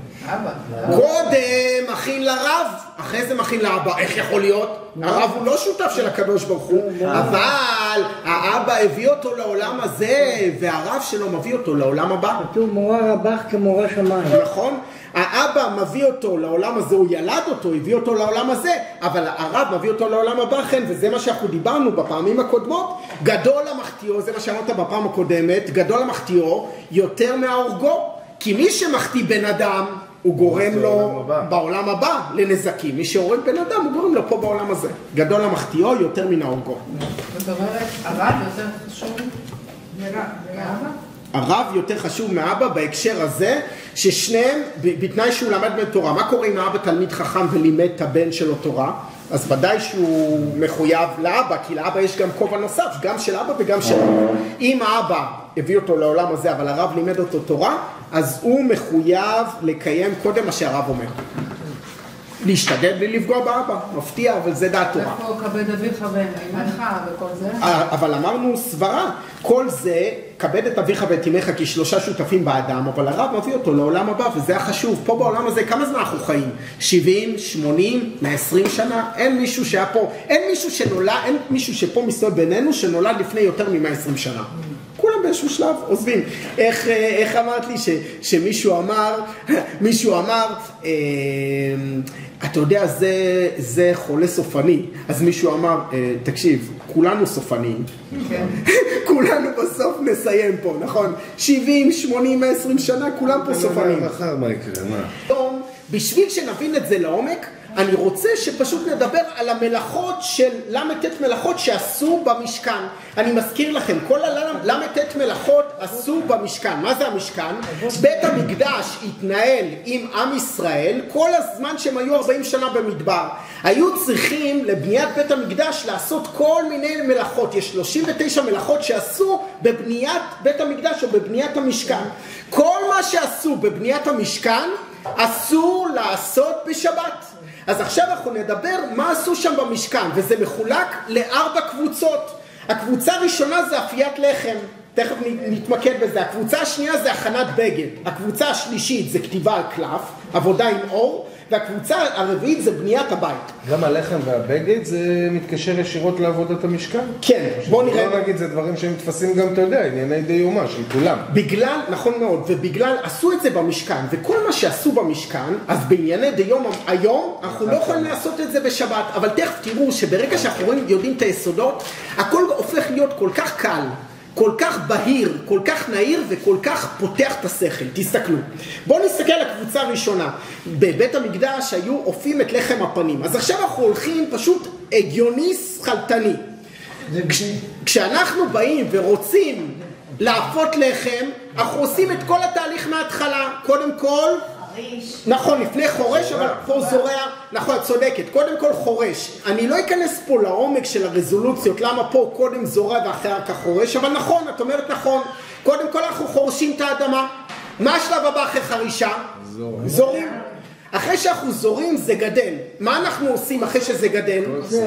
קודם מכין לרב, אחרי זה מכין לאבא. איך יכול להיות? הרב הוא לא שותף של הקדוש ברוך הוא, אבל האבא הביא אותו לעולם הזה, והרב שלו מביא אותו לעולם הבא. כתוב מורה רבך כמורה שמיים. נכון? האבא מביא אותו לעולם הזה, הוא ילד אותו, הביא אותו לעולם הזה, אבל הרב מביא אותו לעולם הבא, כן, וזה מה שאנחנו דיברנו בפעמים הקודמות. גדול המחטיאו, זה מה שאמרת בפעם הקודמת, גדול המחטיאו יותר מההורגו, כי מי שמחטיא בן אדם, הוא גורם לו בעולם הבא לנזקים. מי שהורג בן אדם, הוא גורם לו פה בעולם הזה. גדול המחטיאו יותר מן ההורגו. זאת אומרת, הרב יותר חשוב מאבא? הרב יותר חשוב מאבא בהקשר הזה, ששניהם, בתנאי שהוא למד בתורה. מה קורה אם האבא תלמיד חכם ולימד את הבן שלו תורה? אז ודאי שהוא מחויב לאבא, כי לאבא יש גם כובע נוסף, גם של אבא וגם של אבא. אם האבא הביא אותו לעולם הזה, אבל הרב לימד אותו תורה, אז הוא מחויב לקיים קודם מה שהרב אומר. להשתדל בלי לפגוע באבא, מפתיע, אבל זה דעת תורה. איפה כבד אביך ואמך וכל זה? אבל אמרנו סברה, כל זה, כבד את אביך ואת אמך כשלושה שותפים באדם, אבל הרב מביא אותו לעולם הבא, וזה החשוב. פה בעולם הזה, כמה זמן אנחנו חיים? 70, 80, 120 שנה? אין מישהו שהיה פה, אין מישהו שנולד, אין מישהו שפה מסתובב בינינו שנולד לפני יותר מ-120 שנה. כולם באיזשהו שלב עוזבים. איך אמרת לי שמישהו אמר, אתה יודע, זה חולה סופני. אז מישהו אמר, תקשיב, כולנו סופניים. כולנו בסוף נסיים פה, נכון? 70, 80, 120 שנה, כולם פה סופניים. מה יקרה? בשביל שנבין את זה לעומק, אני רוצה שפשוט נדבר על המלאכות של למתת מלאכות שעשו במשכן. אני מזכיר לכם, כל למתת מלאכות עשו במשכן. מה זה המשכן? בית המקדש התנהל עם עם ישראל כל הזמן שהם היו 40 שנה במדבר. היו צריכים לבניית בית המקדש לעשות כל מיני מלאכות. יש 39 מלאכות שעשו בבניית בית המקדש או בבניית המשכן. כל מה שעשו בבניית המשכן אסור לעשות בשבת. אז עכשיו אנחנו נדבר מה עשו שם במשכן, וזה מחולק ל4 קבוצות. הקבוצה הראשונה זה אפיית לחם, תכף נתמקד בזה. הקבוצה השנייה זה הכנת בגד. הקבוצה השלישית זה כתיבה על קלף, עבודה עם אור, והקבוצה הרביעית זה בניית הבית. גם הלחם והבגד זה מתקשר ישירות לעבודת המשכן? כן, בוא נראה. לא נגיד, זה דברים שמתפסים גם, אתה יודע, ענייני דיומה של כולם. בגלל, נכון מאוד, ובגלל עשו את זה במשכן, וכל מה שעשו במשכן, אז בענייני דיום היום, אנחנו לא יכולים לעשות את זה בשבת, אבל תכף תראו שברגע שאנחנו יודעים את היסודות, הכל הופך להיות כל כך קל. כל כך בהיר, כל כך נהיר וכל כך פותח את השכל. תסתכלו. בואו נסתכל על הקבוצה הראשונה. בבית המקדש היו אופים את לחם הפנים. אז עכשיו אנחנו הולכים פשוט הגיוני שכלתני. כשאנחנו באים ורוצים לאפות לחם, אנחנו עושים את כל התהליך מההתחלה. קודם כל, נכון, לפני חורש, אבל פה זורע, נכון, את צודקת, קודם כל חורש. אני לא אכנס פה לעומק של הרזולוציות, למה פה קודם זורע ואחר כך חורש, אבל נכון, את אומרת נכון, קודם כל אנחנו חורשים את האדמה. מה השלב הבא אחרי חרישה? זורים. אחרי שאנחנו זורים זה גדל. מה אנחנו עושים אחרי שזה גדל?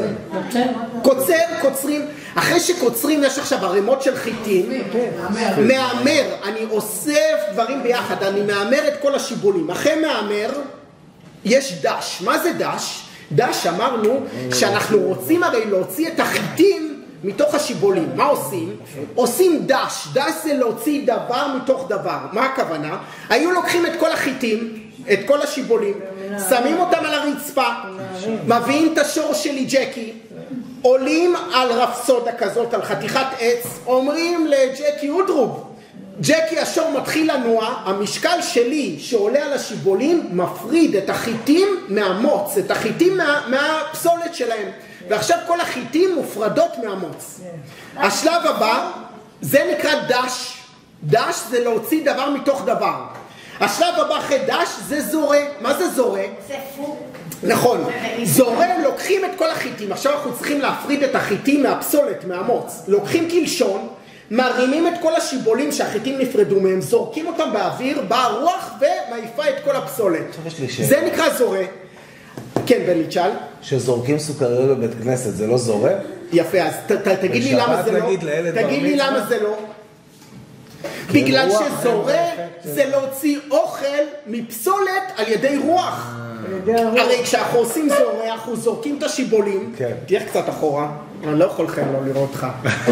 קוצרים. אחרי שקוצרים יש עכשיו ערימות של חיטים. מאמר, אני אוסף דברים ביחד, אני מאמר את כל השיבולים. אחרי מאמר יש דש. מה זה דש? דש אמרנו שאנחנו רוצים הרי להוציא את החיטים מתוך השיבולים. מה עושים? עושים דש. דש זה להוציא דבר מתוך דבר. מה הכוונה? היו לוקחים את כל החיטים, את כל השיבולים, שמים אותם על הרצפה, מביאים את השור שלי ג'קי, עולים על רפסודה כזאת, על חתיכת עץ, אומרים לג'קי אודרוב, ג'קי השור מתחיל לנוע, המשקל שלי שעולה על השיבולים מפריד את החיטים מהמוץ, את החיטים מהפסולת שלהם, ועכשיו כל החיטים מופרדות מהמוץ. השלב הבא, זה נקרא דש. דש זה להוציא דבר מתוך דבר. השלב הבא אחרי דש זה זורע. מה זה זורע? נכון. זורע, לוקחים את כל החיטים. עכשיו אנחנו צריכים להפריד את החיטים מהפסולת, מהמוץ. לוקחים קלשון, מרימים את כל השיבולים שהחיטים נפרדו מהם, זורקים אותם באוויר, באה רוח ומעיפה את כל הפסולת. זה נקרא זורע. כן, בני תשאל. שזורקים סוכריות בבית כנסת, זה לא זורע? יפה, אז תגיד לי למה זה לא. תגיד לי למה זה לא. בגלל שזורע זה להוציא אוכל מפסולת על ידי רוח. הרי כשאנחנו עושים זורע, אנחנו זורקים את השיבולים. תלך קצת אחורה, אני לא יכול לכם לא לראות אותך.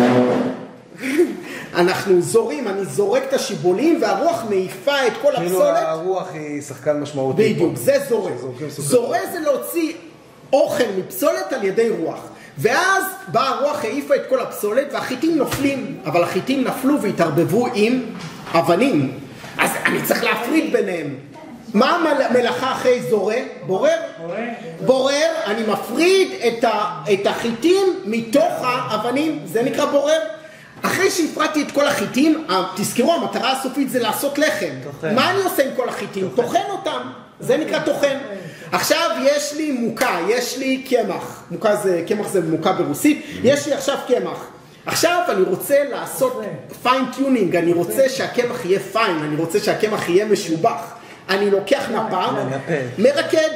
אנחנו זורים, אני זורק את השיבולים והרוח מעיפה את כל הפסולת. כאילו הרוח היא שחקן משמעותי. בדיוק, זה זורע. זורע זה להוציא אוכל מפסולת על ידי רוח. ואז באה הרוח העיפה את כל הפסולת והחיטים נופלים, אבל החיטים נפלו והתערבבו עם אבנים. אז אני צריך להפריד ביניהם. מה המלאכה אחרי זורע? בורר? בורר, אני מפריד את החיטים מתוך האבנים, זה נקרא בורר. אחרי שהפרדתי את כל החיטים, תזכרו, המטרה הסופית זה לעשות לחם. מה אני עושה עם כל החיטים? טוחן אותם, זה נקרא טוחן. עכשיו יש לי מוקה, יש לי קמח. קמח זה מוקה ברוסית. יש לי עכשיו קמח. עכשיו אני רוצה לעשות פיין טיונינג, אני רוצה שהקמח יהיה פיין, אני רוצה שהקמח יהיה משובח. אני לוקח נפה, מרקד.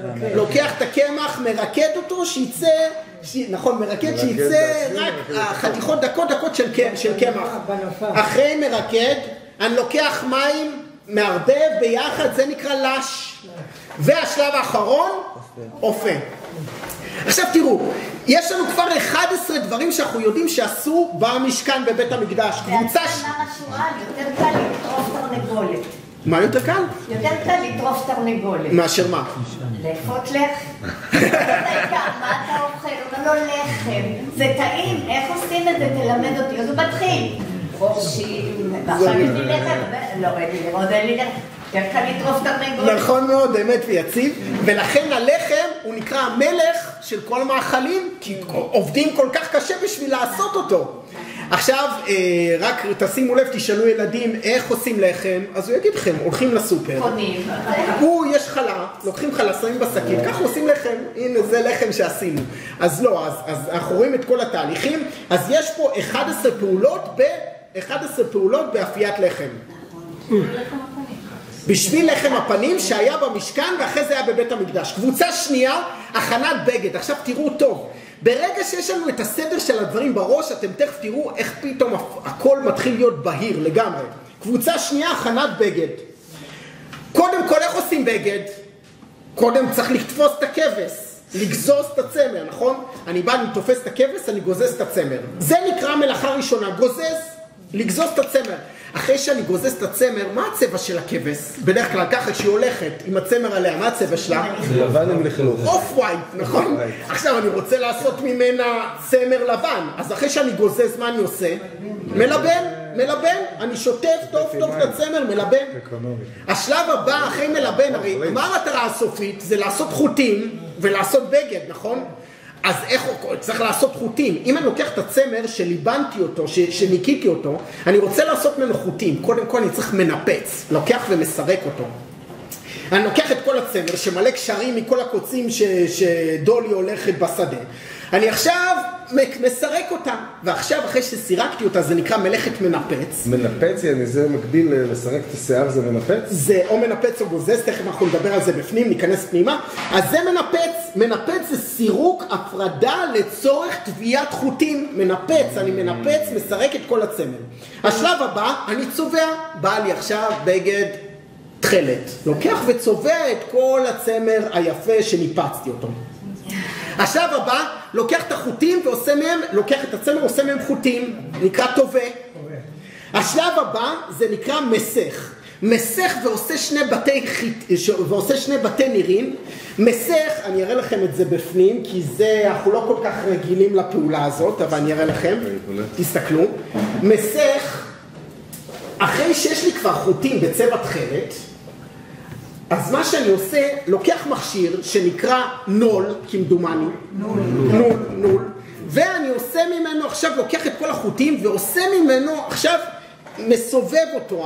לוקח את הקמח, מרקד אותו, שיצא, נכון, מרקד, שיצא רק חתיכות דקות של קמח. אחרי מרקד, אני לוקח מים, מערבב ביחד, זה נקרא לש. והשלב האחרון, אופה. עכשיו תראו, יש לנו כבר 11 דברים שאנחנו יודעים שעשו במשכן בבית המקדש. קבוצה יותר קל לטרוף תרנגולת. מה יותר קל? יותר קל לטרוף תרנגולת. מאשר מה? לאפות לחם. מה אתה אוכל? אומר לו לחם. זה טעים, איך עושים את זה? תלמד אותי. אז הוא מתחיל. חופשים, ועכשיו יש לי לחם. לא, אין לי לחם. יותר קל לטרוף תרנגולת. נכון מאוד, אמת ויציב. ולכן הלחם הוא נקרא המלך של כל מאכלים, כי עובדים כל כך קשה בשביל לעשות אותו. עכשיו, רק תשימו לב, תשאלו ילדים איך עושים לחם, אז הוא יגיד לכם, הולכים לסופר. קונים. יש חלה, לוקחים חלה, שמים בשקית, ככה עושים לחם. הנה, זה לחם שעשינו. אז לא, אז אנחנו רואים את כל התהליכים. אז יש פה 11 פעולות באפיית לחם. בשביל לחם הפנים שהיה במשכן ואחרי זה היה בבית המקדש. קבוצה שנייה, הכנת בגד. עכשיו תראו טוב. ברגע שיש לנו את הסדר של הדברים בראש, אתם תכף תראו איך פתאום הכל מתחיל להיות בהיר לגמרי. קבוצה שנייה, הכנת בגד. קודם כל, איך עושים בגד? קודם צריך לתפוס את הכבש, לגזוז את הצמר, נכון? אני בא, אני תופס את הכבש, אני גוזז את הצמר. זה נקרא מלאכה ראשונה, לגזוז את הצמר. אחרי שאני גוזז את הצמר, מה הצבע של הכבש? בדרך כלל ככה שהיא הולכת עם הצמר עליה, מה הצבע שלה? לבן עם לכלוך. אוף ווייט, נכון? עכשיו אני רוצה לעשות ממנה צמר לבן, אז אחרי שאני גוזז, מה אני עושה? מלבן, אני שוטף טוב את הצמר, מלבן. השלב הבא אחרי מלבן, הרי מה המטרה הסופית? זה לעשות חוטים ולעשות בגד, נכון? אז איך צריך לעשות חוטים? אם אני לוקח את הצמר שליבנתי אותו, שניקיתי אותו, אני רוצה לעשות ממנו חוטים. קודם כל אני צריך מנפץ, לוקח ומסרק אותו. אני לוקח את כל הצמר שמלא קשרים מכל הקוצים שדולי הולכת בשדה. אני עכשיו מסרק אותה, ועכשיו אחרי שסירקתי אותה זה נקרא מלאכת מנפץ. מנפץ, יעני, זה מקביל לסרק את השיער, זה מנפץ? זה או מנפץ או גוזז, תכף אנחנו נדבר על זה בפנים, ניכנס פנימה. אז זה מנפץ זה סירוק, הפרדה לצורך תביעת חוטים. מנפץ, אני מנפץ, מסרק את כל הצמר. השלב הבא, אני צובע, בא לי עכשיו בגד תכלת. לוקח וצובע את כל הצמר היפה שניפצתי אותו. השלב הבא, לוקח את החוטים ועושה מהם, לוקח את הצמר ועושה מהם חוטים, נקרא טובה. השלב הבא זה נקרא מסך ועושה שני בתי נירים. מסך, אני אראה לכם את זה בפנים, כי זה, אנחנו לא כל כך רגילים לפעולה הזאת, אבל אני אראה לכם, תסתכלו. מסך, אחרי שיש לי כבר חוטים בצבע תכלת, אז מה שאני עושה, לוקח מכשיר שנקרא נול, כמדומני, נול, ואני עושה ממנו, עכשיו לוקח את כל החוטים ועושה ממנו, עכשיו מסובב אותו,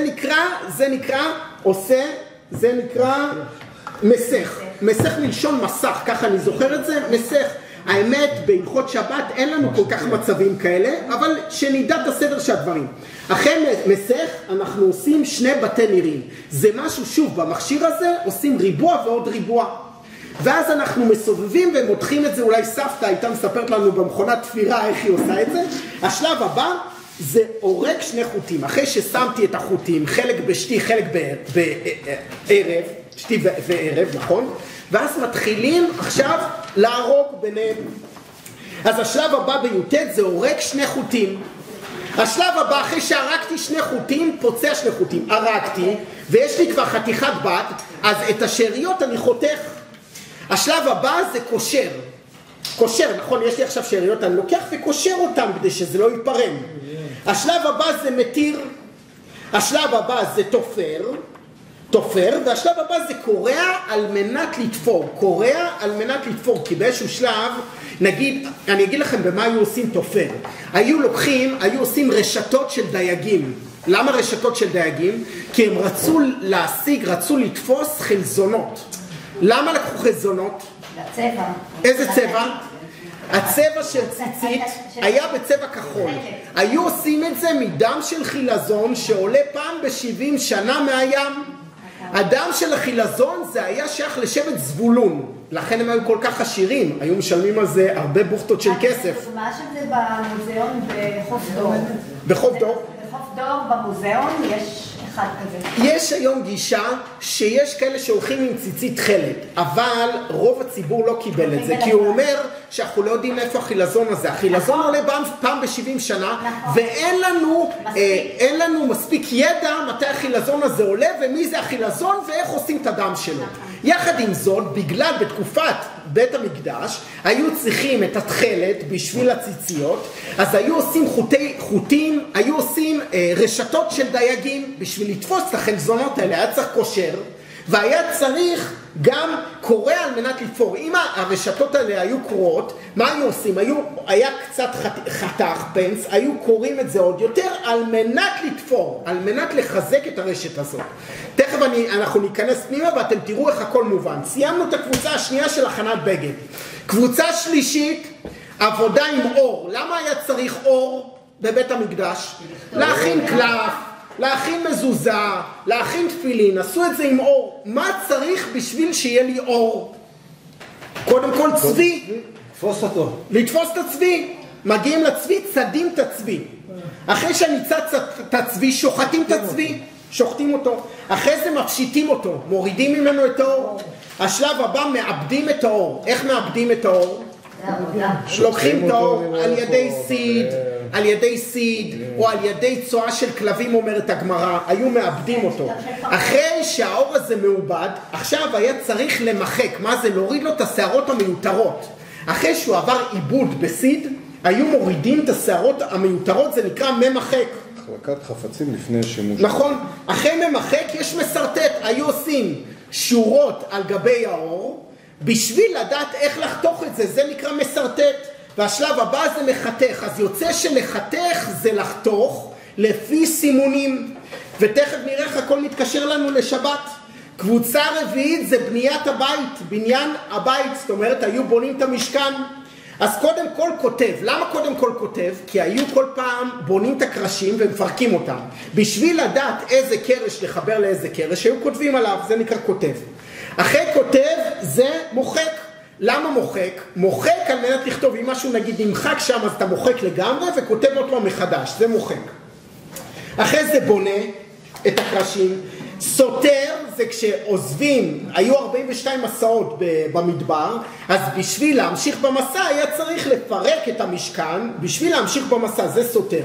זה נקרא מסך מלשון מסך, ככה אני זוכר את זה, מסך. האמת, בהלכות שבת אין לנו כל כך מצבים כאלה, אבל שנדע את הסדר של הדברים. אחרי מסך אנחנו עושים שני בתי נירים. זה משהו, שוב, במכשיר הזה עושים ריבוע ועוד ריבוע. ואז אנחנו מסובבים ומותחים את זה, אולי סבתא הייתה מספרת לנו במכונת תפירה איך היא עושה את זה. השלב הבא זה עורק שני חוטים. אחרי ששמתי את החוטים, חלק בשתי, חלק בערב, שתי וערב, נכון? ואז מתחילים עכשיו להרוג ביניהם. אז השלב הבא ביוטט זה עורק שני חוטים. השלב הבא, אחרי שהרקתי שני חוטים, פוצע שני חוטים. הרקתי, ויש לי כבר חתיכת בת, אז את השאריות אני חותך. השלב הבא זה קושר, נכון? יש לי עכשיו שאריות, אני לוקח וקושר אותם כדי שזה לא ייפרם. השלב הבא זה מתיר. השלב הבא זה תופר, והשלב הבא זה קורע על מנת לתפור, כי באיזשהו שלב, נגיד, אני אגיד לכם במה היו עושים תופר. היו עושים רשתות של דייגים. למה רשתות של דייגים? כי הם רצו לתפוס חלזונות. למה לקחו חלזונות? לצבע. איזה צבע? הצבע של ציצית היה בצבע כחול. היו עושים את זה מדם של חילזון שעולה פעם ב-70 שנה מהים. הדם של החילזון זה היה שייך לשבט זבולון, לכן הם היו כל כך עשירים, היו משלמים על זה הרבה בוכטות של כסף. דוגמה של זה במוזיאון בחוף דור. בחוף דור? בחוף דור במוזיאון יש אחד כזה. יש היום גישה שיש כאלה שהולכים עם ציצית תכלת, אבל רוב הציבור לא קיבל את זה, כי הוא אומר שאנחנו לא יודעים איפה החילזון הזה. החילזון עולה פעם ב-70 שנה, ואין לנו מספיק ידע מתי החילזון הזה עולה, ומי זה החילזון ואיך עושים את הדם שלו. יחד עם זאת, בגלל בתקופת בית המקדש, היו צריכים את התכלת בשביל הציציות, אז היו עושים חוטים, היו עושים רשתות של דייגים בשביל לתפוס את החלזונות האלה, היה צריך קושר, והיה צריך גם קורא על מנת לתפור. אם הרשתות האלה היו קרועות, מה היו עושים? היה קצת חתך, פנס, היו קוראים את זה עוד יותר על מנת לתפור, על מנת לחזק את הרשת הזאת. תכף אנחנו ניכנס פנימה ואתם תראו איך הכל מובן. סיימנו את הקבוצה השנייה של הכנת בגד. קבוצה שלישית, עבודה עם אור. למה היה צריך אור בבית המקדש? להכין קלף, להכין מזוזה, להכין תפילין, עשו את זה עם אור. מה צריך בשביל שיהיה לי אור? קודם כל צבי. לתפוס אותו. לתפוס את הצבי. מגיעים לצבי, צדים את הצבי. אחרי שאני צד את הצבי, שוחטים את הצבי. שוחטים אותו. אחרי זה מפשיטים אותו, מורידים ממנו את האור. השלב הבא, מאבדים את האור. איך מאבדים את האור? לוקחים את האור על ידי סיד, או על ידי צואה של כלבים, אומרת הגמרא, היו מאבדים אותו. אחרי שהאור הזה מעובד, עכשיו היה צריך למחק. מה זה? להוריד לו את השערות המיותרות. אחרי שהוא עבר עיבוד בסיד, היו מורידים את השערות המיותרות, זה נקרא ממחק. החלקת חפצים לפני שימוש. נכון. אחרי ממחק יש מסרטט. היו עושים שורות על גבי האור, בשביל לדעת איך לחתוך את זה, זה נקרא מסרטט. והשלב הבא זה לחתך. אז יוצא שלחתך זה לחתוך לפי סימונים. ותכף נראה איך הכל מתקשר לנו לשבת. קבוצה רביעית זה בניית הבית, בניין הבית. זאת אומרת, היו בונים את המשכן. אז קודם כל כותב. למה קודם כל כותב? כי היו כל פעם בונים את הקרשים ומפרקים אותם. בשביל לדעת איזה קרש לחבר לאיזה קרש, היו כותבים עליו, זה נקרא כותב. אחרי כותב זה מוחק. למה מוחק? מוחק על מנת לכתוב. אם משהו נגיד נמחק שם, אז אתה מוחק לגמרי וכותב אותו מחדש, זה מוחק. אחרי זה בונה את הקרשים. סותר זה כשעוזבים, היו 42 מסעות במדבר, אז בשביל להמשיך במסע היה צריך לפרק את המשכן, בשביל להמשיך במסע, זה סותר.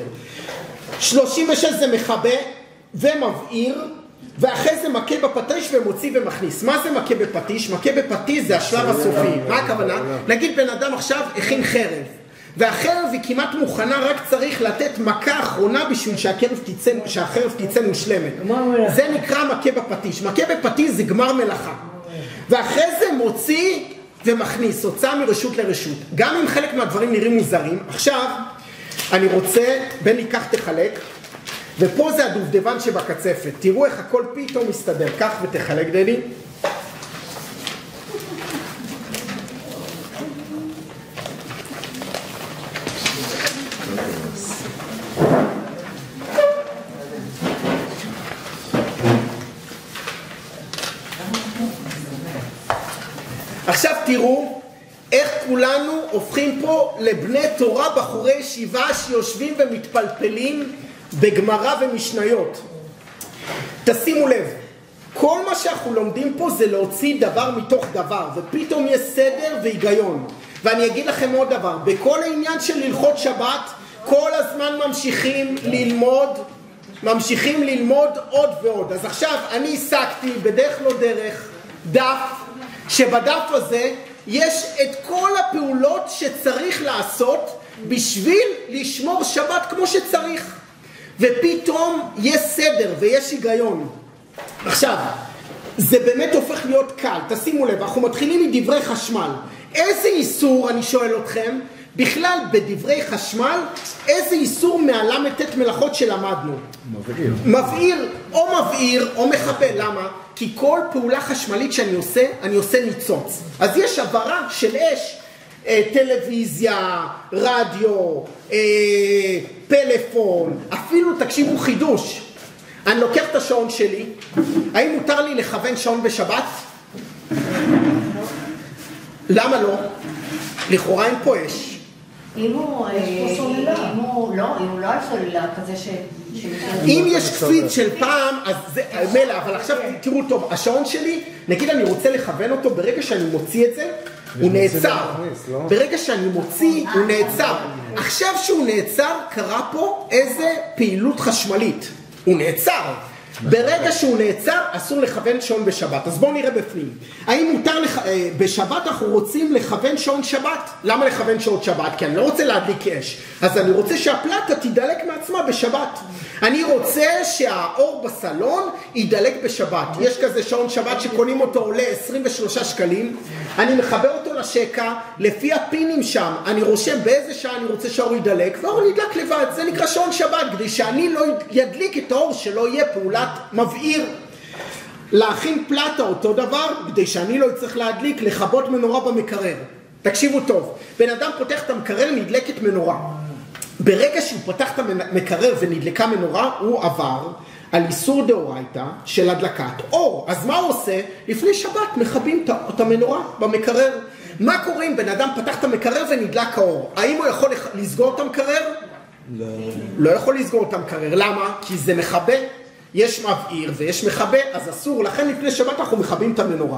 36 זה מחבא ומבעיר, ואחרי זה מכה בפטיש ומוציא ומכניס. מה זה מכה בפטיש? מכה בפטיש זה השלב הסופי. מה הכוונה? נגיד בן אדם עכשיו הכין חרב, והחרב היא כמעט מוכנה, רק צריך לתת מכה אחרונה בשביל שהחרב תצא מושלמת. זה נקרא מכה בפטיש. מכה בפטיש זה גמר מלאכה. ואחרי זה מוציא ומכניס, הוצאה מרשות לרשות. גם אם חלק מהדברים נראים מוזרים. עכשיו, אני רוצה, בני כך תחלק, ופה זה הדובדבן שבקצפת. תראו איך הכל פתאום מסתדר. כך ותחלק דני. עכשיו תראו איך כולנו הופכים פה לבני תורה, בחורי ישיבה שיושבים ומתפלפלים בגמרא ומשניות. תשימו לב, כל מה שאנחנו לומדים פה זה להוציא דבר מתוך דבר, ופתאום יש סדר והיגיון. ואני אגיד לכם עוד דבר, בכל העניין של הלכות שבת, כל הזמן ממשיכים ללמוד עוד ועוד. אז עכשיו אני עסקתי בדרך לא דרך דף, שבדף הזה יש את כל הפעולות שצריך לעשות בשביל לשמור שבת כמו שצריך. ופתאום יש סדר ויש היגיון. עכשיו, זה באמת הופך להיות קל. תשימו לב, אנחנו מתחילים מדברי חשמל. איזה איסור, אני שואל אתכם, בכלל בדברי חשמל, איזה איסור מהל"ט מלאכות שלמדנו? מבעיר או מחבל. למה? כי כל פעולה חשמלית אני עושה ניצוץ. אז יש עברה של אש, טלוויזיה, רדיו, פלאפון, אפילו תקשיבו חידוש. אני לוקח את השעון שלי, האם מותר לי לכוון שעון בשבת? למה לא? לכאורה אין פה אש. אם הוא לא על סוללה כזה ש... אם יש קפיץ של פעם, אז זה מלא, אבל עכשיו תראו טוב, השעון שלי, נגיד אני רוצה לכוון אותו, ברגע שאני מוציא את זה, הוא נעצר. ברגע שאני מוציא, הוא נעצר. עכשיו שהוא נעצר, קרה פה איזה פעילות חשמלית. הוא נעצר. ברגע שהוא נעצר, אסור לכוון שעון בשבת. אז בואו נראה בפנים. האם מותר בשבת אנחנו רוצים לכוון שעון שבת? למה לכוון שעון שבת? כי אני לא רוצה להדליק אש. אז אני רוצה שהפלטה תידלק מעצמה בשבת. אני רוצה שהאור בסלון יידלק בשבת. יש כזה שעון שבת שקונים אותו עולה 23 שקלים. אני מחבר אותו לשקע, לפי הפינים שם, אני רושם באיזה שעה אני רוצה שהאור יידלק, והאור נדלק לבד. זה נקרא שעון שבת, כדי שאני לא ידליק את האור, שלא יהיה פעולת מבעיר. להכין פלטה אותו דבר, כדי שאני לא יצטרך להדליק, לכבות מנורה במקרר. תקשיבו טוב, בן אדם פותח את המקרר, נדלקת מנורה. ברגע שהוא פתח את המקרר ונדלקה מנורה, הוא עבר על איסור דאורייתא של הדלקת אור. אז מה הוא עושה? לפני שבת מכבים את המנורה במקרר. מה קורה אם בן אדם פתח את המקרר ונדלק האור? האם הוא יכול לסגור את המקרר? לא. לא יכול לסגור את המקרר. למה? כי זה מכבה. יש מבעיר ויש מכבה, אז אסור. לכן לפני שבת אנחנו מכבים את המנורה.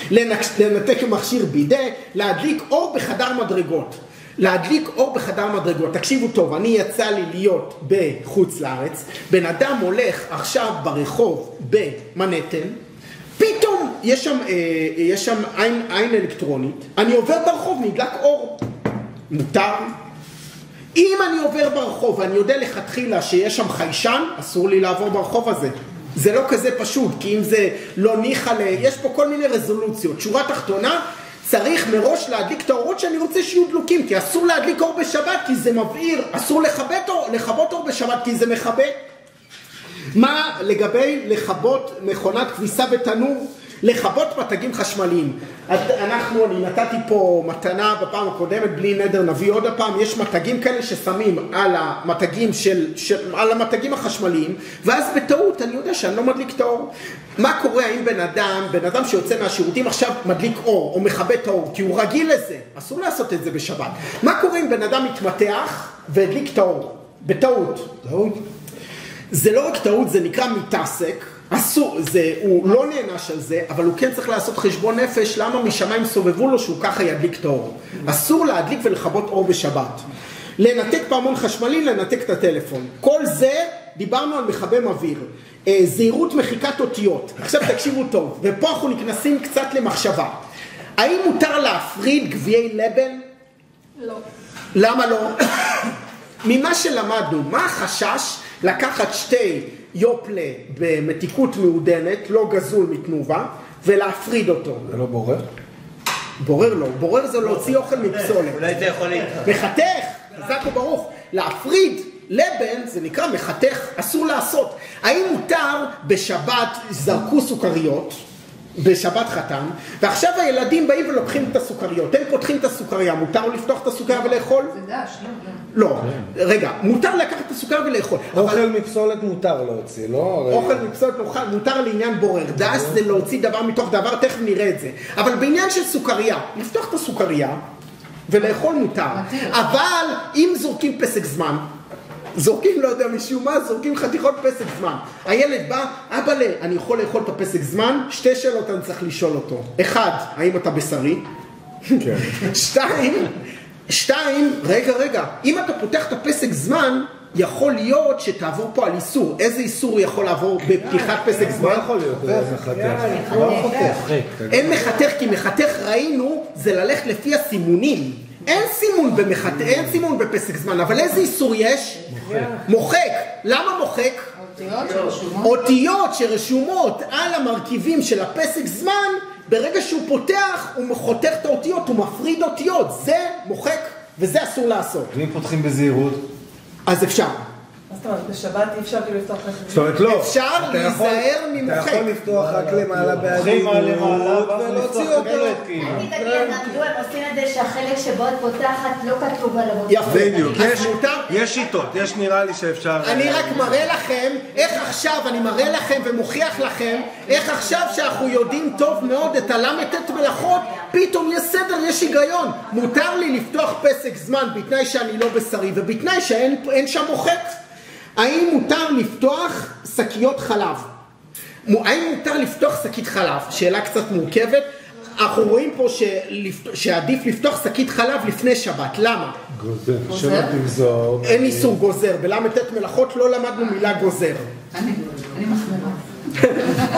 לנתק מכשיר בידה, להדליק אור בחדר מדרגות. להדליק אור בחדר מדרגות. תקשיבו טוב, אני יצא לי להיות בחוץ לארץ, בן אדם הולך עכשיו ברחוב במנהטן, פתאום יש שם עין אלקטרונית, אני עובר ברחוב, נדלק אור. מותר? אם אני עובר ברחוב ואני יודע לכתחילה שיש שם חיישן, אסור לי לעבור ברחוב הזה. זה לא כזה פשוט, כי אם זה לא ניחא, יש פה כל מיני רזולוציות. שורה תחתונה, צריך מראש להדליק את האורות שאני רוצה שיהיו דלוקים, כי אסור להדליק אור בשבת כי זה מבעיר, אסור לכבות אור בשבת כי זה מכבה. מה לגבי לכבות מכונת כביסה בתנור? לכבות מתגים חשמליים. אני נתתי פה מתנה בפעם הקודמת, בלי נדר נביא עוד הפעם, יש מתגים כאלה ששמים על המתגים החשמליים, ואז בטעות אני יודע שאני לא מדליק את האור. מה קורה אם בן אדם שיוצא מהשירותים עכשיו מדליק אור או מכבה את האור, כי הוא רגיל לזה, אסור לעשות את זה בשבת. מה קורה אם בן אדם מתמתח והדליק את האור? בטעות. זה לא רק טעות, זה נקרא מתעסק. אסור, הוא לא נענש על זה, אבל הוא כן צריך לעשות חשבון נפש, למה משמיים סובבו לו שהוא ככה ידליק את האור. אסור להדליק ולכבות אור בשבת. לנתק פעמון חשמלי, לנתק את הטלפון. כל זה, דיברנו על מכבה מבעיר. זהירות מחיקת אותיות. עכשיו תקשיבו טוב, ופה אנחנו נכנסים קצת למחשבה. האם מותר להפריד גביעי לבן? לא. למה לא? ממה שלמדנו, מה החשש לקחת שתי יופלה במתיקות מעודנת, לא גזול מתנובה, ולהפריד אותו? זה לא בורר? בורר לא, בורר זה להוציא אוכל מפסולת. אולי זה יכול להתחתך. מחתך, חזק וברוך. להפריד לבן זה נקרא מחתך, אסור לעשות. האם מותר בשבת זרקו סוכריות, בשבת חתן, ועכשיו הילדים באים ולוקחים את הסוכריות, הם פותחים את הסוכריה, מותר לפתוח את הסוכריה ולאכול? זה דש, לא. רגע, מותר לקחת את הסוכריה ולאכול. אוכל מפסולת מותר להוציא, לא? אוכל מפסולת מותר לעניין בורר. דש זה להוציא דבר מתוך דבר, תכף נראה את זה. אבל בעניין של סוכריה, לפתוח את הסוכריה ולאכול מותר. אבל אם זורקים פסק זמן, זורקים, לא יודע משום מה, זורקים חתיכות פסק זמן. הילד בא, אבא אני יכול לאכול את הפסק זמן? שתי שאלות אני צריך לשאול אותו. אחד, האם אתה בשרי? שתיים, רגע, אם אתה פותח את הפסק זמן, יכול להיות שתעבור פה על איסור. איזה איסור יכול לעבור בפתיחת פסק זמן? מה יכול להיות? אין מחתך, כי מחתך ראינו, זה ללכת לפי הסימונים. אין סימון בפסק זמן, אבל איזה איסור יש? מוחק. למה מוחק? אותיות שרשומות על המרכיבים של הפסק זמן, ברגע שהוא פותח, הוא חותך את האותיות, הוא מפריד אותיות. זה מוחק, וזה אסור לעשות. ואם פותחים בזהירות? אז אפשר. זאת אומרת, בשבת אי אפשר לפתוח לך. זאת אומרת, לא. אפשר להיזהר ממוחק. אתה יכול לפתוח רק למעלה בעדינות ולהוציא אותו. אני תגיד, מדוע הם עושים את זה שהחלק שבו את פותחת לא כתוב על המוצאים. יפה, יש מותר. יש שיטות, יש נראה לי שאפשר... אני רק מראה לכם איך עכשיו, אני מראה לכם ומוכיח לכם איך עכשיו שאנחנו יודעים טוב מאוד את הל"ט מלאכות, פתאום יש סדר, יש היגיון. מותר לי לפתוח פסק זמן בתנאי שאני לא בשרי ובתנאי שאין שם מוחק. האם מותר לפתוח שקיות חלב? האם מותר לפתוח שקית חלב? שאלה קצת מורכבת. אנחנו רואים פה שעדיף לפתוח שקית חלב לפני שבת. למה? גוזר. שלא תגזור. אין איסור גוזר. בל"ט מלאכות לא למדנו מילה גוזר. אני מחמרה.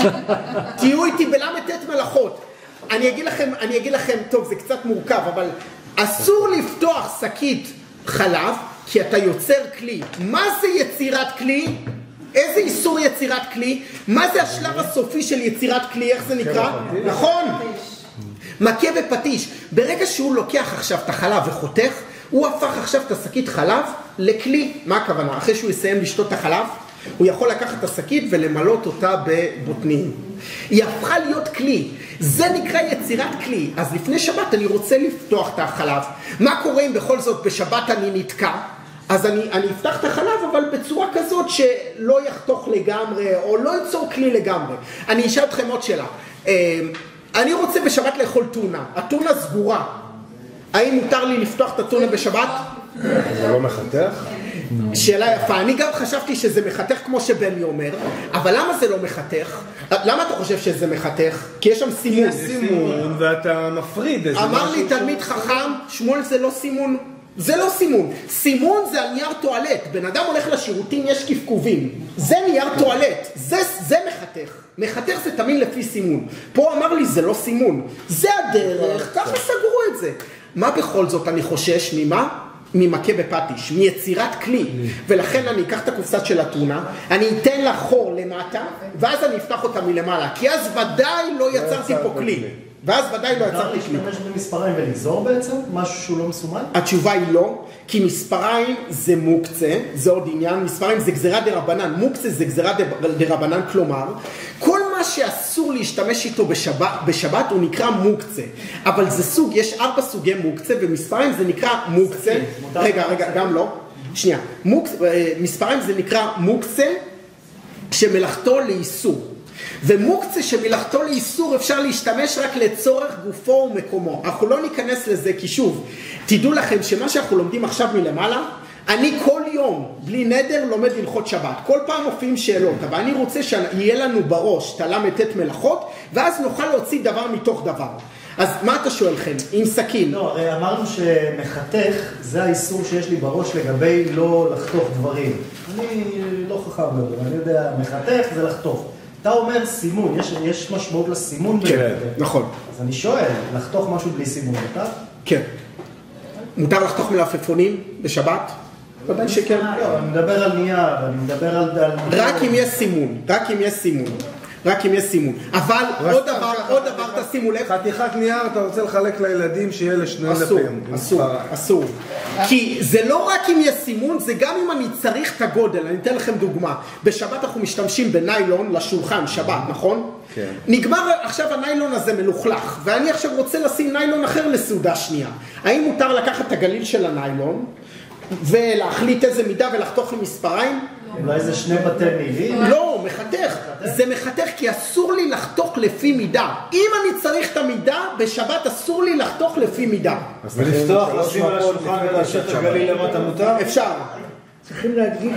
תהיו איתי בל"ט מלאכות. אני אגיד לכם, טוב, זה קצת מורכב, אבל אסור לפתוח שקית חלב כי אתה יוצר כלי. מה זה יצירת כלי? איזה איסור יצירת כלי? מה זה השלב הסופי של יצירת כלי? איך זה נקרא? נכון. מכה ופטיש. ברגע שהוא לוקח עכשיו את החלב וחותך, הוא הפך עכשיו את השקית חלב לכלי. מה הכוונה? אחרי שהוא יסיים לשתות את החלב, הוא יכול לקחת את השקית ולמלות אותה בבוטנים. היא הפכה להיות כלי. זה נקרא יצירת כלי. אז לפני שבת אני רוצה לפתוח את החלב. מה קורה אם בכל זאת בשבת אני נתקע? אז אני אפתח את החלב, אבל בצורה כזאת שלא יחתוך לגמרי, או לא ייצור כלי לגמרי. אני אשאל אתכם עוד שאלה. אני רוצה בשבת לאכול טונה. הטונה סגורה. האם מותר לי לפתוח את הטונה בשבת? זה לא מחתך? שאלה יפה. אני גם חשבתי שזה מחתך כמו שבני אומר, אבל למה זה לא מחתך? למה אתה חושב שזה מחתך? כי יש שם סימון. יש סימון ואתה מפריד איזה משהו. אמר לי תלמיד חכם, שמואל זה לא סימון. זה לא סימון. סימון זה על נייר טואלט. בן אדם הולך לשירותים, יש כפכובים. זה נייר טואלט. זה מחתך. מחתך זה תמיד לפי סימון. פה אמר לי זה לא סימון. זה הדרך, ככה סגרו את זה. מה בכל זאת אני חושש? ממה? ממכה בפטיש, מיצירת כלי. ולכן אני אקח את הקופסת של הטונה, אני אתן לה חור למטה, ואז אני אפתח אותה מלמעלה. כי אז ודאי לא יצרתי פה כלי. ואז ודאי לא יצרתי כלי. אפשר להשתמש במספריים ולגזור בעצם? משהו שהוא לא מסומן? התשובה היא לא, כי מספריים זה מוקצה, זה עוד עניין, מספריים זה גזירה דרבנן, מוקצה זה גזירה דרבנן, כלומר, כל מה שאסור להשתמש איתו בשבת הוא נקרא מוקצה, אבל זה סוג, יש 4 סוגי מוקצה, ומספריים זה נקרא מוקצה, רגע, גם לא, שנייה, מספריים זה נקרא מוקצה, שמלאכתו לאיסור. ומוקצה שמלאכתו לאיסור אפשר להשתמש רק לצורך גופו ומקומו. אנחנו לא ניכנס לזה כי שוב, תדעו לכם שמה שאנחנו לומדים עכשיו מלמעלה, אני כל יום בלי נדר לומד הלכות שבת. כל פעם מופיעים שאלות, אבל אני רוצה שיהיה לנו בראש את הל"ט מלאכות, ואז נוכל להוציא דבר מתוך דבר. אז מה אתה שואל לכם? עם סכין? לא, הרי אמרנו שמחתך זה האיסור שיש לי בראש לגבי לא לחתוך דברים. אני לא חכם גדול, אני יודע, מחתך זה לחתוך. אתה אומר סימון, יש משמעות לסימון? כן, נכון. אז אני שואל, לחתוך משהו בלי סימון, מותר? כן. מותר לחתוך מלפפונים בשבת? ודאי שכן. לא, אני מדבר על נייר, אני מדבר על... רק אם יש סימון. רק אם יש סימון. אבל עוד דבר תשימו לב. חתיכת נייר אתה רוצה לחלק לילדים שיהיה לשני דפים. אסור. כי זה לא רק אם יש סימון, זה גם אם אני צריך את הגודל. אני אתן לכם דוגמה. בשבת אנחנו משתמשים בניילון לשולחן, שבת, נכון? כן. נגמר עכשיו הניילון הזה מלוכלך, ואני עכשיו רוצה לשים ניילון אחר לסעודה שנייה. האם מותר לקחת את הגליל של הניילון ולהחליט איזה מידה ולחתוך למספריים? אולי זה 2 בתי מילים? לא, מחתך. זה מחתך כי אסור לי לחתוך לפי מידה. אם אני צריך את המידה, בשבת אסור לי לחתוך לפי מידה. ולפתוח, לשים על השולחן ולהשאיר את הגליל למטה מותר? אפשר. צריכים להדגיש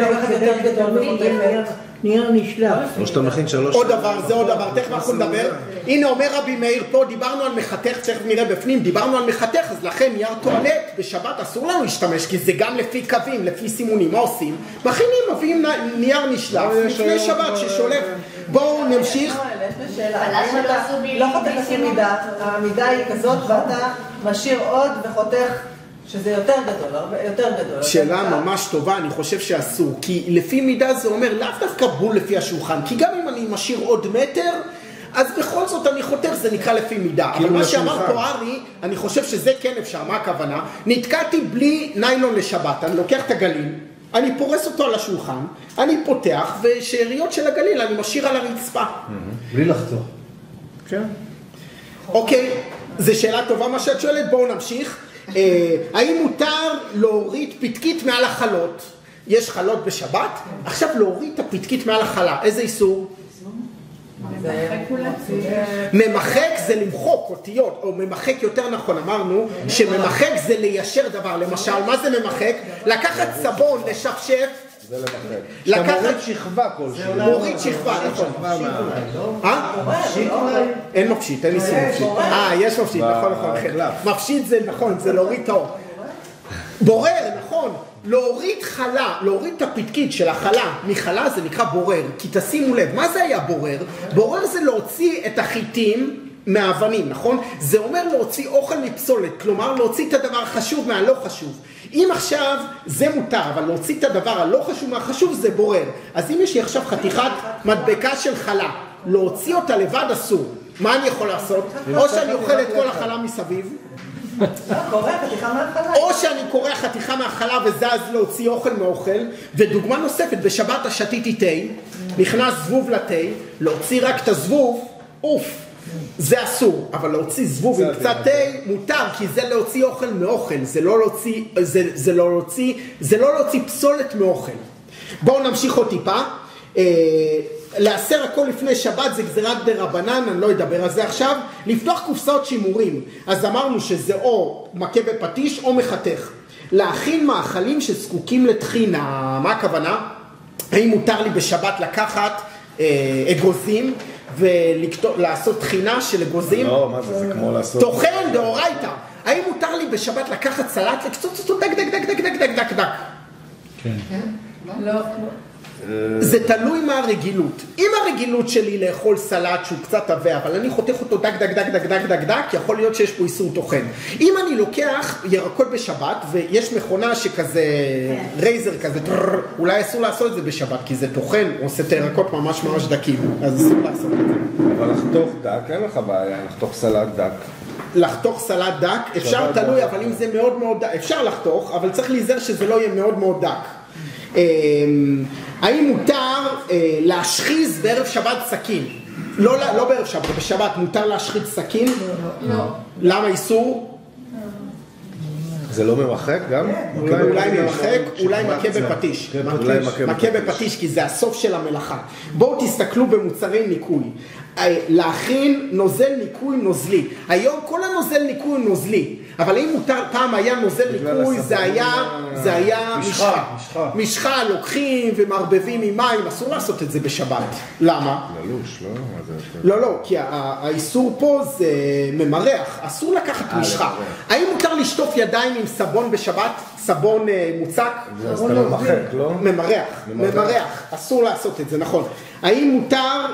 נייר נשלח. או שאתה מכין 3... עוד דבר, תכף אנחנו נדבר. הנה אומר רבי מאיר פה, דיברנו על מחתך, תכף נראה בפנים, דיברנו על מחתך, אז לכן נייר טואלט בשבת אסור לנו להשתמש, כי זה גם לפי קווים, לפי סימונים. מה עושים? מכינים, מביאים נייר נשלח לפני שבת ששולף. בואו נמשיך. האם אתה לא חותך לפי מידה, המידה היא כזאת ואתה משאיר עוד וחותך שזה יותר גדול. שאלה ממש טובה, אני חושב שאסור, כי לפי מידה זה אומר לאו דווקא בול לפי השולחן, כי גם אם אני משאיר עוד מטר, אז בכל זאת אני חותך, זה נקרא לפי מידה. אבל מה שאמר פה ארי, אני חושב שזה כן אפשר, מה הכוונה? נתקעתי בלי ניילון לשבת, אני לוקח את הגליל, אני פורס אותו על השולחן, אני פותח, ושאריות של הגליל אני משאיר על הרצפה. בלי לחתוך. כן. אוקיי, זו שאלה טובה מה שאת שואלת, בואו נמשיך. האם מותר להוריד פתקית מעל החלות? יש חלות בשבת, עכשיו להוריד את הפתקית מעל החלה, איזה איסור? ממחק זה למחוק אותיות, או ממחק יותר נכון, אמרנו שממחק זה ליישר דבר, למשל, מה זה ממחק? לקחת סבון, לשפשף, זה למחק. אתה מוריד שכבה כלשהו. מוריד שכבה, נכון. אין מפשיט, אין איסור מפשיט. יש מפשיט, נכון, מפשיט זה נכון, זה להוריד את האור. בורר, נכון. להוריד חלה, להוריד את הפתקית של החלה מחלה זה נקרא בורר, כי תשימו לב, מה זה היה בורר? בורר זה להוציא את החיטים מהאבנים, נכון? זה אומר להוציא אוכל מפסולת, כלומר להוציא את הדבר החשוב מהלא חשוב. אם עכשיו זה מותר, אבל להוציא את הדבר הלא חשוב מהחשוב זה בורר. אז אם יש לי עכשיו חתיכת מדבקה של חלה, להוציא אותה לבד אסור. מה אני יכול לעשות? או שאני אוכל את כל החלה מסביב, או שאני קורא חתיכה מהחלה וזז להוציא אוכל מאוכל. ודוגמה נוספת, בשבת השתיתי תה, נכנס זבוב לתה, להוציא רק את הזבוב, זה אסור, אבל להוציא זבוב עם קצת תה מותר, כי זה להוציא אוכל מאוכל, זה לא להוציא פסולת מאוכל. בואו נמשיך עוד טיפה. לאסר הכל לפני שבת זה גזירת דרבנן, אני לא אדבר על זה עכשיו. לפתוח קופסאות שימורים, אז אמרנו שזה או מכה בפטיש או מחתך. להכין מאכלים שזקוקים לטחינה, מה הכוונה? האם מותר לי בשבת לקחת אגוזים ולעשות טחינה של אגוזים? לא, מה זה כמו לעשות? טוחן דאורייתא. האם מותר לי בשבת לקחת סלט, לקצוץ אותו דק דק דק דק דק דק דק דק? כן. לא. זה תלוי מה הרגילות. אם הרגילות שלי לאכול סלט שהוא קצת עבה, אבל אני חותך אותו דק דק דק דק דק דק דק, יכול להיות שיש פה איסור טוחן. אם אני לוקח ירקות בשבת ויש מכונה שכזה רייזר כזה, אולי אסור לעשות את זה בשבת כי זה טוחן, הוא עושה את הירקות ממש ממש דקים, אז אסור לעשות את זה. אבל לחתוך דק, אין לך בעיה, לחתוך סלט דק. לחתוך סלט דק, אפשר תלוי, אבל אם זה מאוד מאוד דק, אפשר לחתוך, אבל צריך להיזהר שזה לא יהיה מאוד מאוד דק. האם מותר להשחיז בערב שבת סכין? לא בערב שבת, בשבת מותר להשחיז סכין? לא. למה איסור? זה לא ממחק גם? אולי ממחק, אולי מכה בפטיש. מכה בפטיש כי זה הסוף של המלאכה. בואו תסתכלו במוצרי ניקוי. להכין נוזל ניקוי נוזלי. היום כל הנוזל ניקוי נוזלי. אבל אם מותר, פעם היה נוזל ניקוי, זה היה משחה, לוקחים ומערבבים עם מים, אסור לעשות את זה בשבת. למה? ללוש, לא? לא, כי האיסור פה זה ממרח, אסור לקחת משחה. האם מותר לשטוף ידיים עם סבון בשבת? סבון מוצק? זה אז אתה ממחק, לא? ממרח, אסור לעשות את זה, נכון. האם מותר...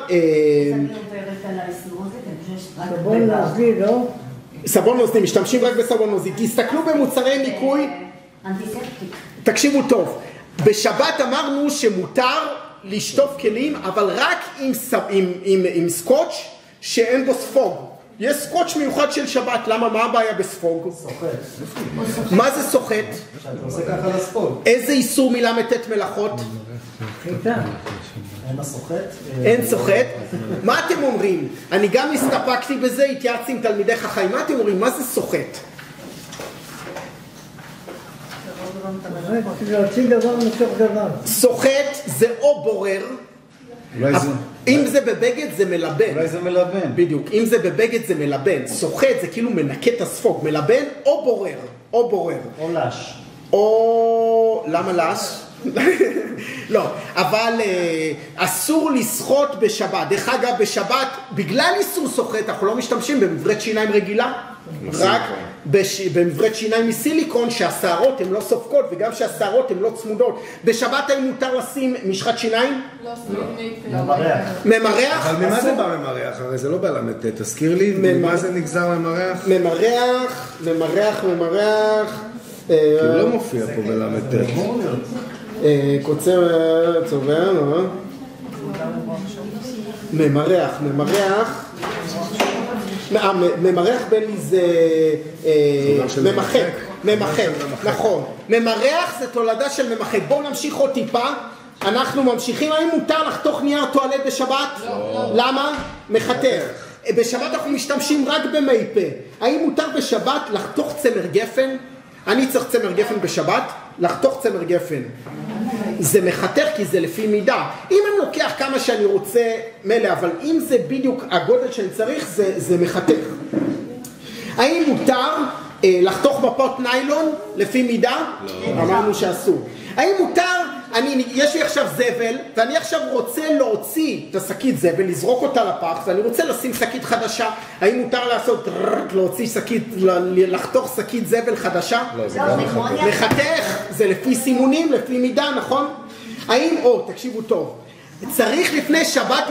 סבון נוזלי, לא? סבון נוזלי, משתמשים רק בסבון נוזלי. תסתכלו במוצרי ניקוי. תקשיבו טוב. בשבת אמרנו שמותר לשטוף כלים, אבל רק עם סקוץ' שאין בו ספוג. יש סקוץ' מיוחד של שבת. למה? מה הבעיה בספוג? סוחט. מה זה סוחט? שאתה עושה ככה לספוג. איזה איסור מילה מתת מלאכות? אין הסוחט? אין סוחט. מה אתם אומרים? אני גם הסתפקתי בזה, התייעצתי עם תלמידי חכמים. מה אתם אומרים? מה זה סוחט? להוציא דבר מתוך דבר. סוחט זה או בורר, אם זה בבגד זה מלבן. אולי זה מלבן. בדיוק, אם זה בבגד זה מלבן. סוחט זה כאילו מנקה את הספוג. מלבן או בורר. או בורר. או לש. או... למה לש? לא, אבל אסור לשחות בשבת. דרך אגב, בשבת, בגלל איסור סוחט, אנחנו לא משתמשים במברט שיניים רגילה, רק במברט שיניים מסיליקון, שהשערות הן לא סופקות, וגם שהשערות הן לא צמודות. בשבת האם מותר לשים משחת שיניים? לא, ממרח. ממרח? אבל ממה זה בא ממרח? הרי זה לא בא למתת, תזכיר לי, ממה זה נגזר ממרח? ממרח. כי הוא לא מופיע פה בלמתת. קוצר, צובע, לא? ממרח בין לי זה ממחק, נכון. ממרח זה תולדה של ממחק. בואו נמשיך עוד טיפה. אנחנו ממשיכים. האם מותר לחתוך נייר טואלט בשבת? לא. למה? מחתך. בשבת אנחנו משתמשים רק במי פה. האם מותר בשבת לחתוך צמר גפן? אני צריך צמר גפן בשבת, לחתוך צמר גפן. זה מחתך כי זה לפי מידה. אם אני לוקח כמה שאני רוצה מלא, אבל אם זה בדיוק הגודל שאני צריך, זה מחתך. האם מותר לחתוך מפות ניילון לפי מידה? לא. אמרנו שאסור. האם מותר, יש לי עכשיו זבל, ואני עכשיו רוצה להוציא את השקית זבל, לזרוק אותה לפח, ואני רוצה לשים שקית חדשה. האם מותר לעשות, להוציא שקית, לחתוך שקית זבל חדשה? לא, זה גם מחתך. מחתך, זה לפי סימונים, לפי מידה, נכון? האם, תקשיבו טוב, צריך לפני שבת,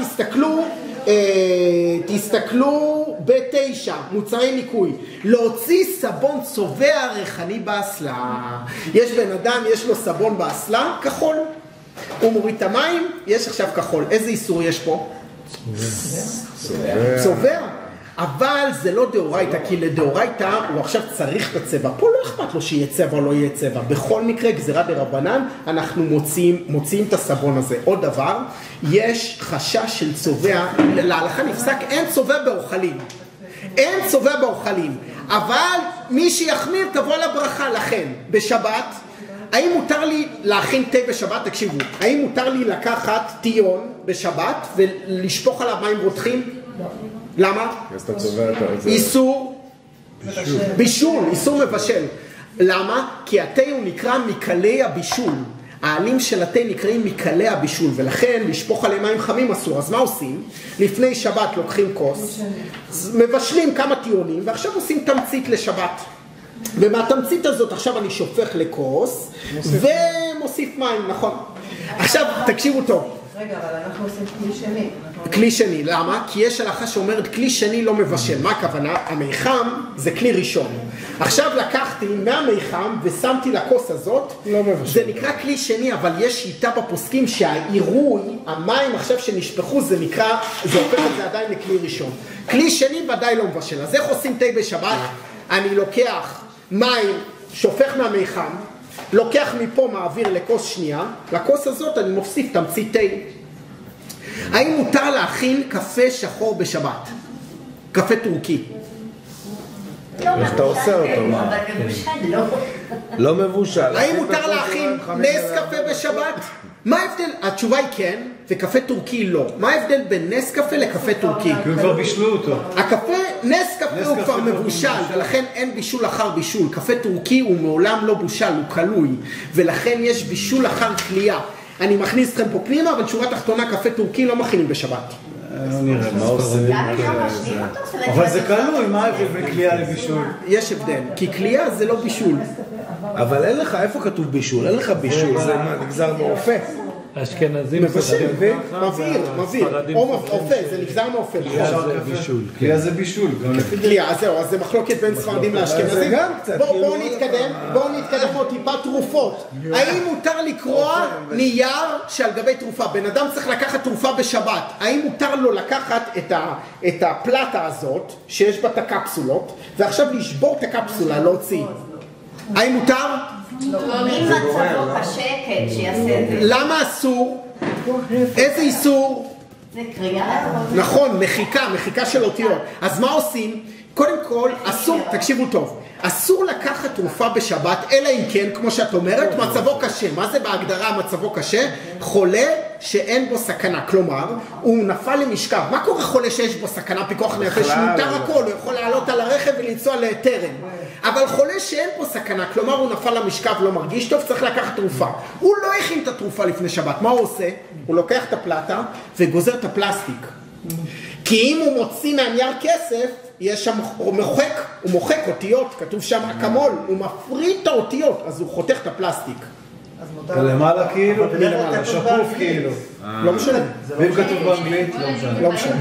תסתכלו ב9, מוצרי ניקוי, להוציא סבון צובע ריחני באסלה. יש בן אדם, יש לו סבון באסלה, כחול. הוא מוריד את המים, יש עכשיו כחול. איזה איסור יש פה? צובע. אבל זה לא דאורייתא, כי לדאורייתא הוא עכשיו צריך את הצבע. פה לא אכפת לו שיהיה צבע או לא יהיה צבע. בכל מקרה, גזירה דרבנן, אנחנו מוציאים את הסבון הזה. עוד דבר, יש חשש של צובע, להלכה נפסק, אין צובע באוכלים. אין צובע באוכלים. אבל מי שיחמיר תבוא לברכה. לכן, בשבת, האם מותר לי להכין תה בשבת? תקשיבו, האם מותר לי לקחת טיון בשבת ולשפוך עליו מים רותחים? למה? איסור בישול, איסור מבשל. למה? כי התה הוא נקרא מקלי הבישול. העלים של התה נקראים מקלי הבישול, ולכן לשפוך עליהם מים חמים אסור. אז מה עושים? לפני שבת לוקחים כוס, מבשלים כמה טיונים, ועכשיו עושים תמצית לשבת. ומהתמצית הזאת עכשיו אני שופך לכוס ומוסיף מים, נכון? עכשיו תקשיבו טוב. רגע, אבל אנחנו עושים כלי שני. כלי שני, למה? כי יש הלכה שאומרת כלי שני לא מבשל. מה הכוונה? המיחם זה כלי ראשון. עכשיו לקחתי מהמיחם ושמתי לכוס הזאת, לא מבשל. זה נקרא כלי שני, אבל יש שיטה בפוסקים שהעירוי, המים עכשיו שנשפכו, זה נקרא, זה הופך את זה עדיין לכלי ראשון. כלי שני ודאי לא מבשל. אז איך עושים תה בשבת? אני לוקח מים, שופך מהמיחם, לוקח מפה, מעביר לכוס שנייה, לכוס הזאת אני מוסיף תמצית תה. האם מותר להכין קפה שחור בשבת? קפה טורקי. איך אתה עושה אותו? לא מבושל. האם מותר להכין נס קפה בשבת? מה ההבדל? התשובה היא כן, וקפה טורקי לא. מה ההבדל בין נס קפה לקפה טורקי? כי הם כבר בישלו אותו. הקפה, נס קפה הוא כבר מבושל, ולכן אין בישול אחר בישול. קפה טורקי הוא מעולם לא בושל, הוא קלוי, ולכן יש בישול אחר קלייה. אני מכניס אתכם פה פנימה, אבל שורה תחתונה, קפה טורקי לא מכינים בשבת. לא נראה, מה עושים? אבל זה קלוי, מה ההבדל בין קלייה לבישול? יש הבדל, כי קלייה זה לא בישול. אבל אין לך, איפה כתוב בישול? אין לך בישול, זה נגזר מאופה. אשכנזים מבשל, מבהיר, או אופה, זה נגזר מאופה. קלייה זה בישול. קלייה, זהו, אז זה מחלוקת בין ספרדים לאשכנזים. בואו נתקדם פה טיפה תרופות. האם מותר לקרוע נייר שעל גבי תרופה? בן אדם צריך לקחת תרופה בשבת. האם מותר לו לקחת את הפלטה הזאת, שיש בה את הקפסולות, ועכשיו לשבור את הקפסולה, להוציא? האם מותר? אם מצבו קשה, כן, שיעשה את זה. למה אסור? איזה איסור? זה קריאה. נכון, מחיקה של אותיות. אז מה עושים? קודם כל, אסור, תקשיבו טוב, אסור לקחת תרופה בשבת, אלא אם כן, כמו שאת אומרת, מצבו קשה. מה זה בהגדרה מצבו קשה? חולה שאין בו סכנה. כלומר, הוא נפל למשכב. מה קורה חולה שיש בו סכנה, פיקוח נפש? מותר הכל, הוא יכול לעלות על הרכב ולנסוע לטרם. אבל חולה שאין פה סכנה, כלומר הוא נפל למשכב, לא מרגיש טוב, צריך לקחת תרופה. הוא לא הכין את התרופה לפני שבת. מה הוא עושה? הוא לוקח את הפלטה וגוזר את הפלסטיק. כי אם הוא מוציא מהנייר כסף, יש שם, הוא מוחק אותיות, כתוב שם אקמול, הוא מפריד את האותיות, אז הוא חותך את הפלסטיק. למעלה כאילו, שקוף כאילו. לא משנה. ואם כתוב באנגלית, לא משנה.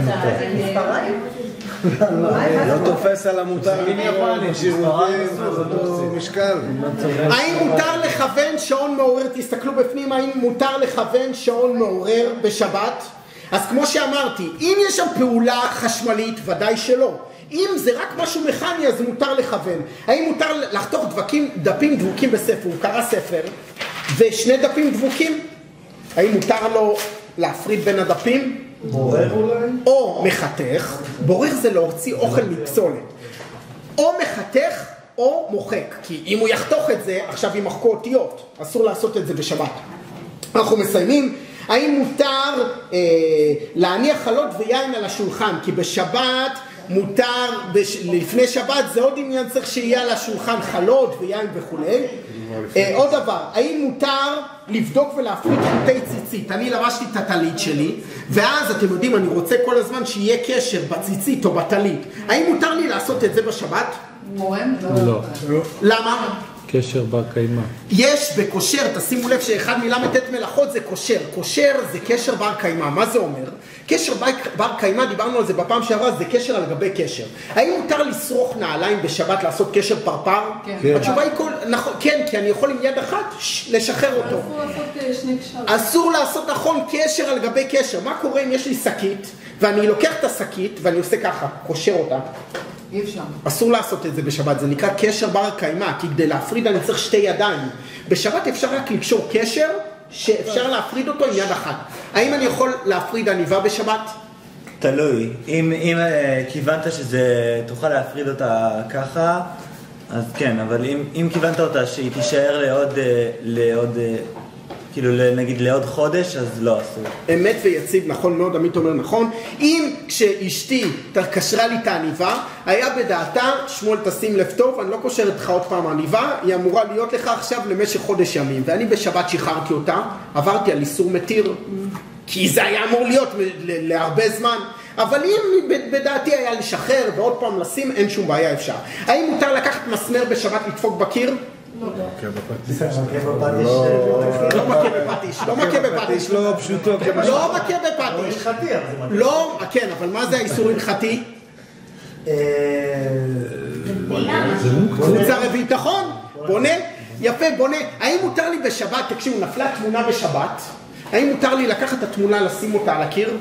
לא תופס על המותר מיני שירותים, זה אותו משקל. האם מותר לכוון שעון מעורר? תסתכלו בפנים, האם מותר לכוון שעון מעורר בשבת? אז כמו שאמרתי, אם יש שם פעולה חשמלית, ודאי שלא. אם זה רק משהו מכני, אז מותר לכוון. האם מותר לחתוך דפים דבוקים בספר? הוא קרא ספר, ושני דפים דבוקים? האם מותר לו להפריד בין הדפים? בורר אולי? או מחתך, בורר זה להוציא אוכל מפסולת. או מחתך או מוחק, כי אם הוא יחתוך את זה, עכשיו ימחקו אותיות, אסור לעשות את זה בשבת. אנחנו מסיימים, האם מותר להניח חלות ויין על השולחן, כי בשבת מותר, לפני שבת זה עוד עניין, צריך שיהיה על השולחן חלות ויין וכולי. עוד דבר, האם מותר לבדוק ולהפריד חוטי ציצית? אני לבשתי את הטלית שלי, ואז אתם יודעים, אני רוצה כל הזמן שיהיה קשר בציצית או בטלית. האם מותר לי לעשות את זה בשבת? לא. למה? קשר בר קיימא. יש בקושר, תשימו לב שאחד מל"ט מלאכות זה קושר. קושר זה קשר בר קיימא. מה זה אומר? קשר בר קיימא, דיברנו על זה בפעם שעברה, זה קשר על גבי קשר. האם מותר לשרוך נעליים בשבת לעשות קשר פרפר? כן. התשובה היא כן, כי אני יכול עם יד אחת לשחרר אותו. אסור לעשות שני קשרים. אסור לעשות נכון קשר על גבי קשר. מה קורה אם יש לי שקית, ואני לוקח את השקית ואני עושה ככה, קושר אותה. אי אפשר. אסור לעשות את זה בשבת, זה נקרא קשר בר קיימא, כי כדי להפריד אני צריך שתי ידיים. בשבת אפשר רק לקשור קשר שאפשר להפריד אותו עם יד אחת. האם אני יכול להפריד עניבה בשבת? תלוי. אם כיוונת שזה תוכל להפריד אותה ככה, אז כן, אבל אם כיוונת אותה שהיא תישאר לעוד כאילו נגיד לעוד חודש, אז לא אסור. אמת ויציב, נכון מאוד, עמית אומר נכון. אם כשאשתי קשרה לי את העניבה, היה בדעתה, שמואל תשים לב טוב, אני לא קושרת לך עוד פעם עניבה, היא אמורה להיות לך עכשיו למשך חודש ימים, ואני בשבת שחררתי אותה, עברתי על איסור מתיר, כי זה היה אמור להיות להרבה זמן, אבל אם בדעתי היה לשחרר ועוד פעם לשים, אין שום בעיה, אפשר. האם מותר לקחת מסמר בשבת לדפוק בקיר? לא. לא מכה בפטיש, לא מכה בפטיש, לא פשוטו, לא מכה בפטיש, לא, כן, אבל מה זה האיסור הלכתי? קבוצה רביעית, נכון? בונה, יפה, בונה. האם מותר לי בשבת, תקשיבו, נפלה תמונה בשבת, האם מותר לי לקחת את התמונה, לשים אותה על הקיר?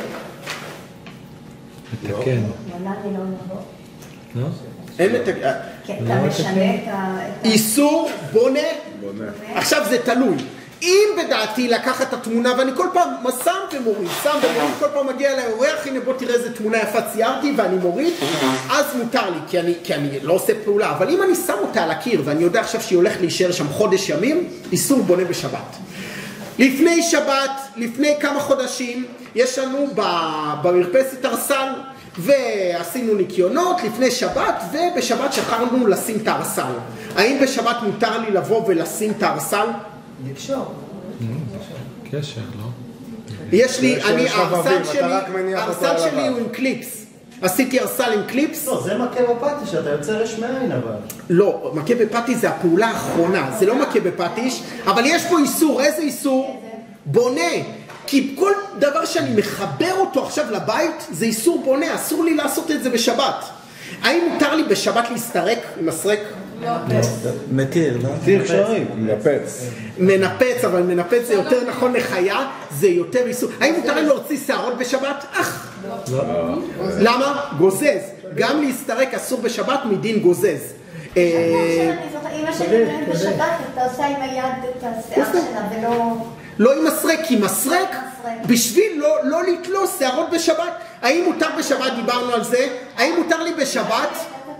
כן. לא? אין את... כי אתה משנה את איסור בונה. עכשיו זה תלוי. אם בדעתי לקחת את התמונה, ואני כל פעם שם ומוריד, כל פעם מגיע אליי אורח, הנה בוא תראה איזה תמונה יפה ציירתי ואני מוריד, אז מותר לי, כי אני לא עושה פעולה. אבל אם אני שם אותה על הקיר ואני יודע עכשיו שהיא הולכת להישאר שם חודש ימים, איסור בונה בשבת. לפני שבת, לפני כמה חודשים, יש לנו במרפסת ארסל, ועשינו ניקיונות לפני שבת, ובשבת שכרנו לשים את הארסל. האם בשבת מותר לי לבוא ולשים את הארסל? לקשור. קשר, לא? יש לי, הארסל שלי הוא עם קליפס. עשיתי ארסל עם קליפס. לא, זה מכה בפטיש, אתה יוצר יש מאין אבל. לא, מכה בפטיש זה הפעולה האחרונה, זה לא מכה בפטיש, אבל יש פה איסור, איזה איסור? בונה. כי כל דבר שאני מחבר אותו עכשיו לבית, זה איסור בונה, אסור לי לעשות את זה בשבת. האם מותר לי בשבת להסתרק, מסרק? לא. מתיר, לא? מתיר אפשרי, מנפץ. מנפץ, אבל מנפץ זה יותר נכון לחיה, זה יותר איסור. האם מותר לי להוציא שערות בשבת? לא. למה? גוזז. גם להסתרק אסור בשבת מדין גוזז. אמא שלי בשבת, אתה עושה עם היד את השיער שלה ולא... לא עם מסרק, כי מסרק בשביל לא לתלוש שערות בשבת. האם מותר בשבת, דיברנו על זה, האם מותר לי בשבת,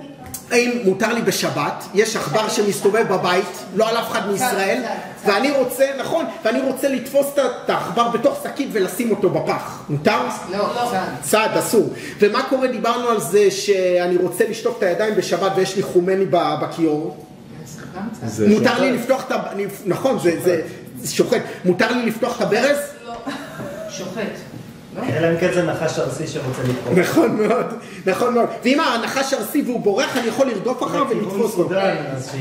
יש עכבר שמסתובב בבית, לא על אף אחד מישראל, ואני רוצה, נכון, ואני רוצה לתפוס את העכבר בתוך שקית ולשים אותו בפח. מותר? לא, צעד, אסור. ומה קורה, דיברנו על זה שאני רוצה לשטוף את הידיים בשבת ויש לי חומני בכיור. מותר לי לפתוח את... נכון, זה שוחט. מותר לי לפתוח את הברז? לא. שוחט. אלא אם כן זה נחש ארסי שרוצה לתפוס. נכון מאוד, נכון מאוד. ואם הנחש ארסי והוא בורח, אני יכול לרדוף אחריו ולתפוס אותו.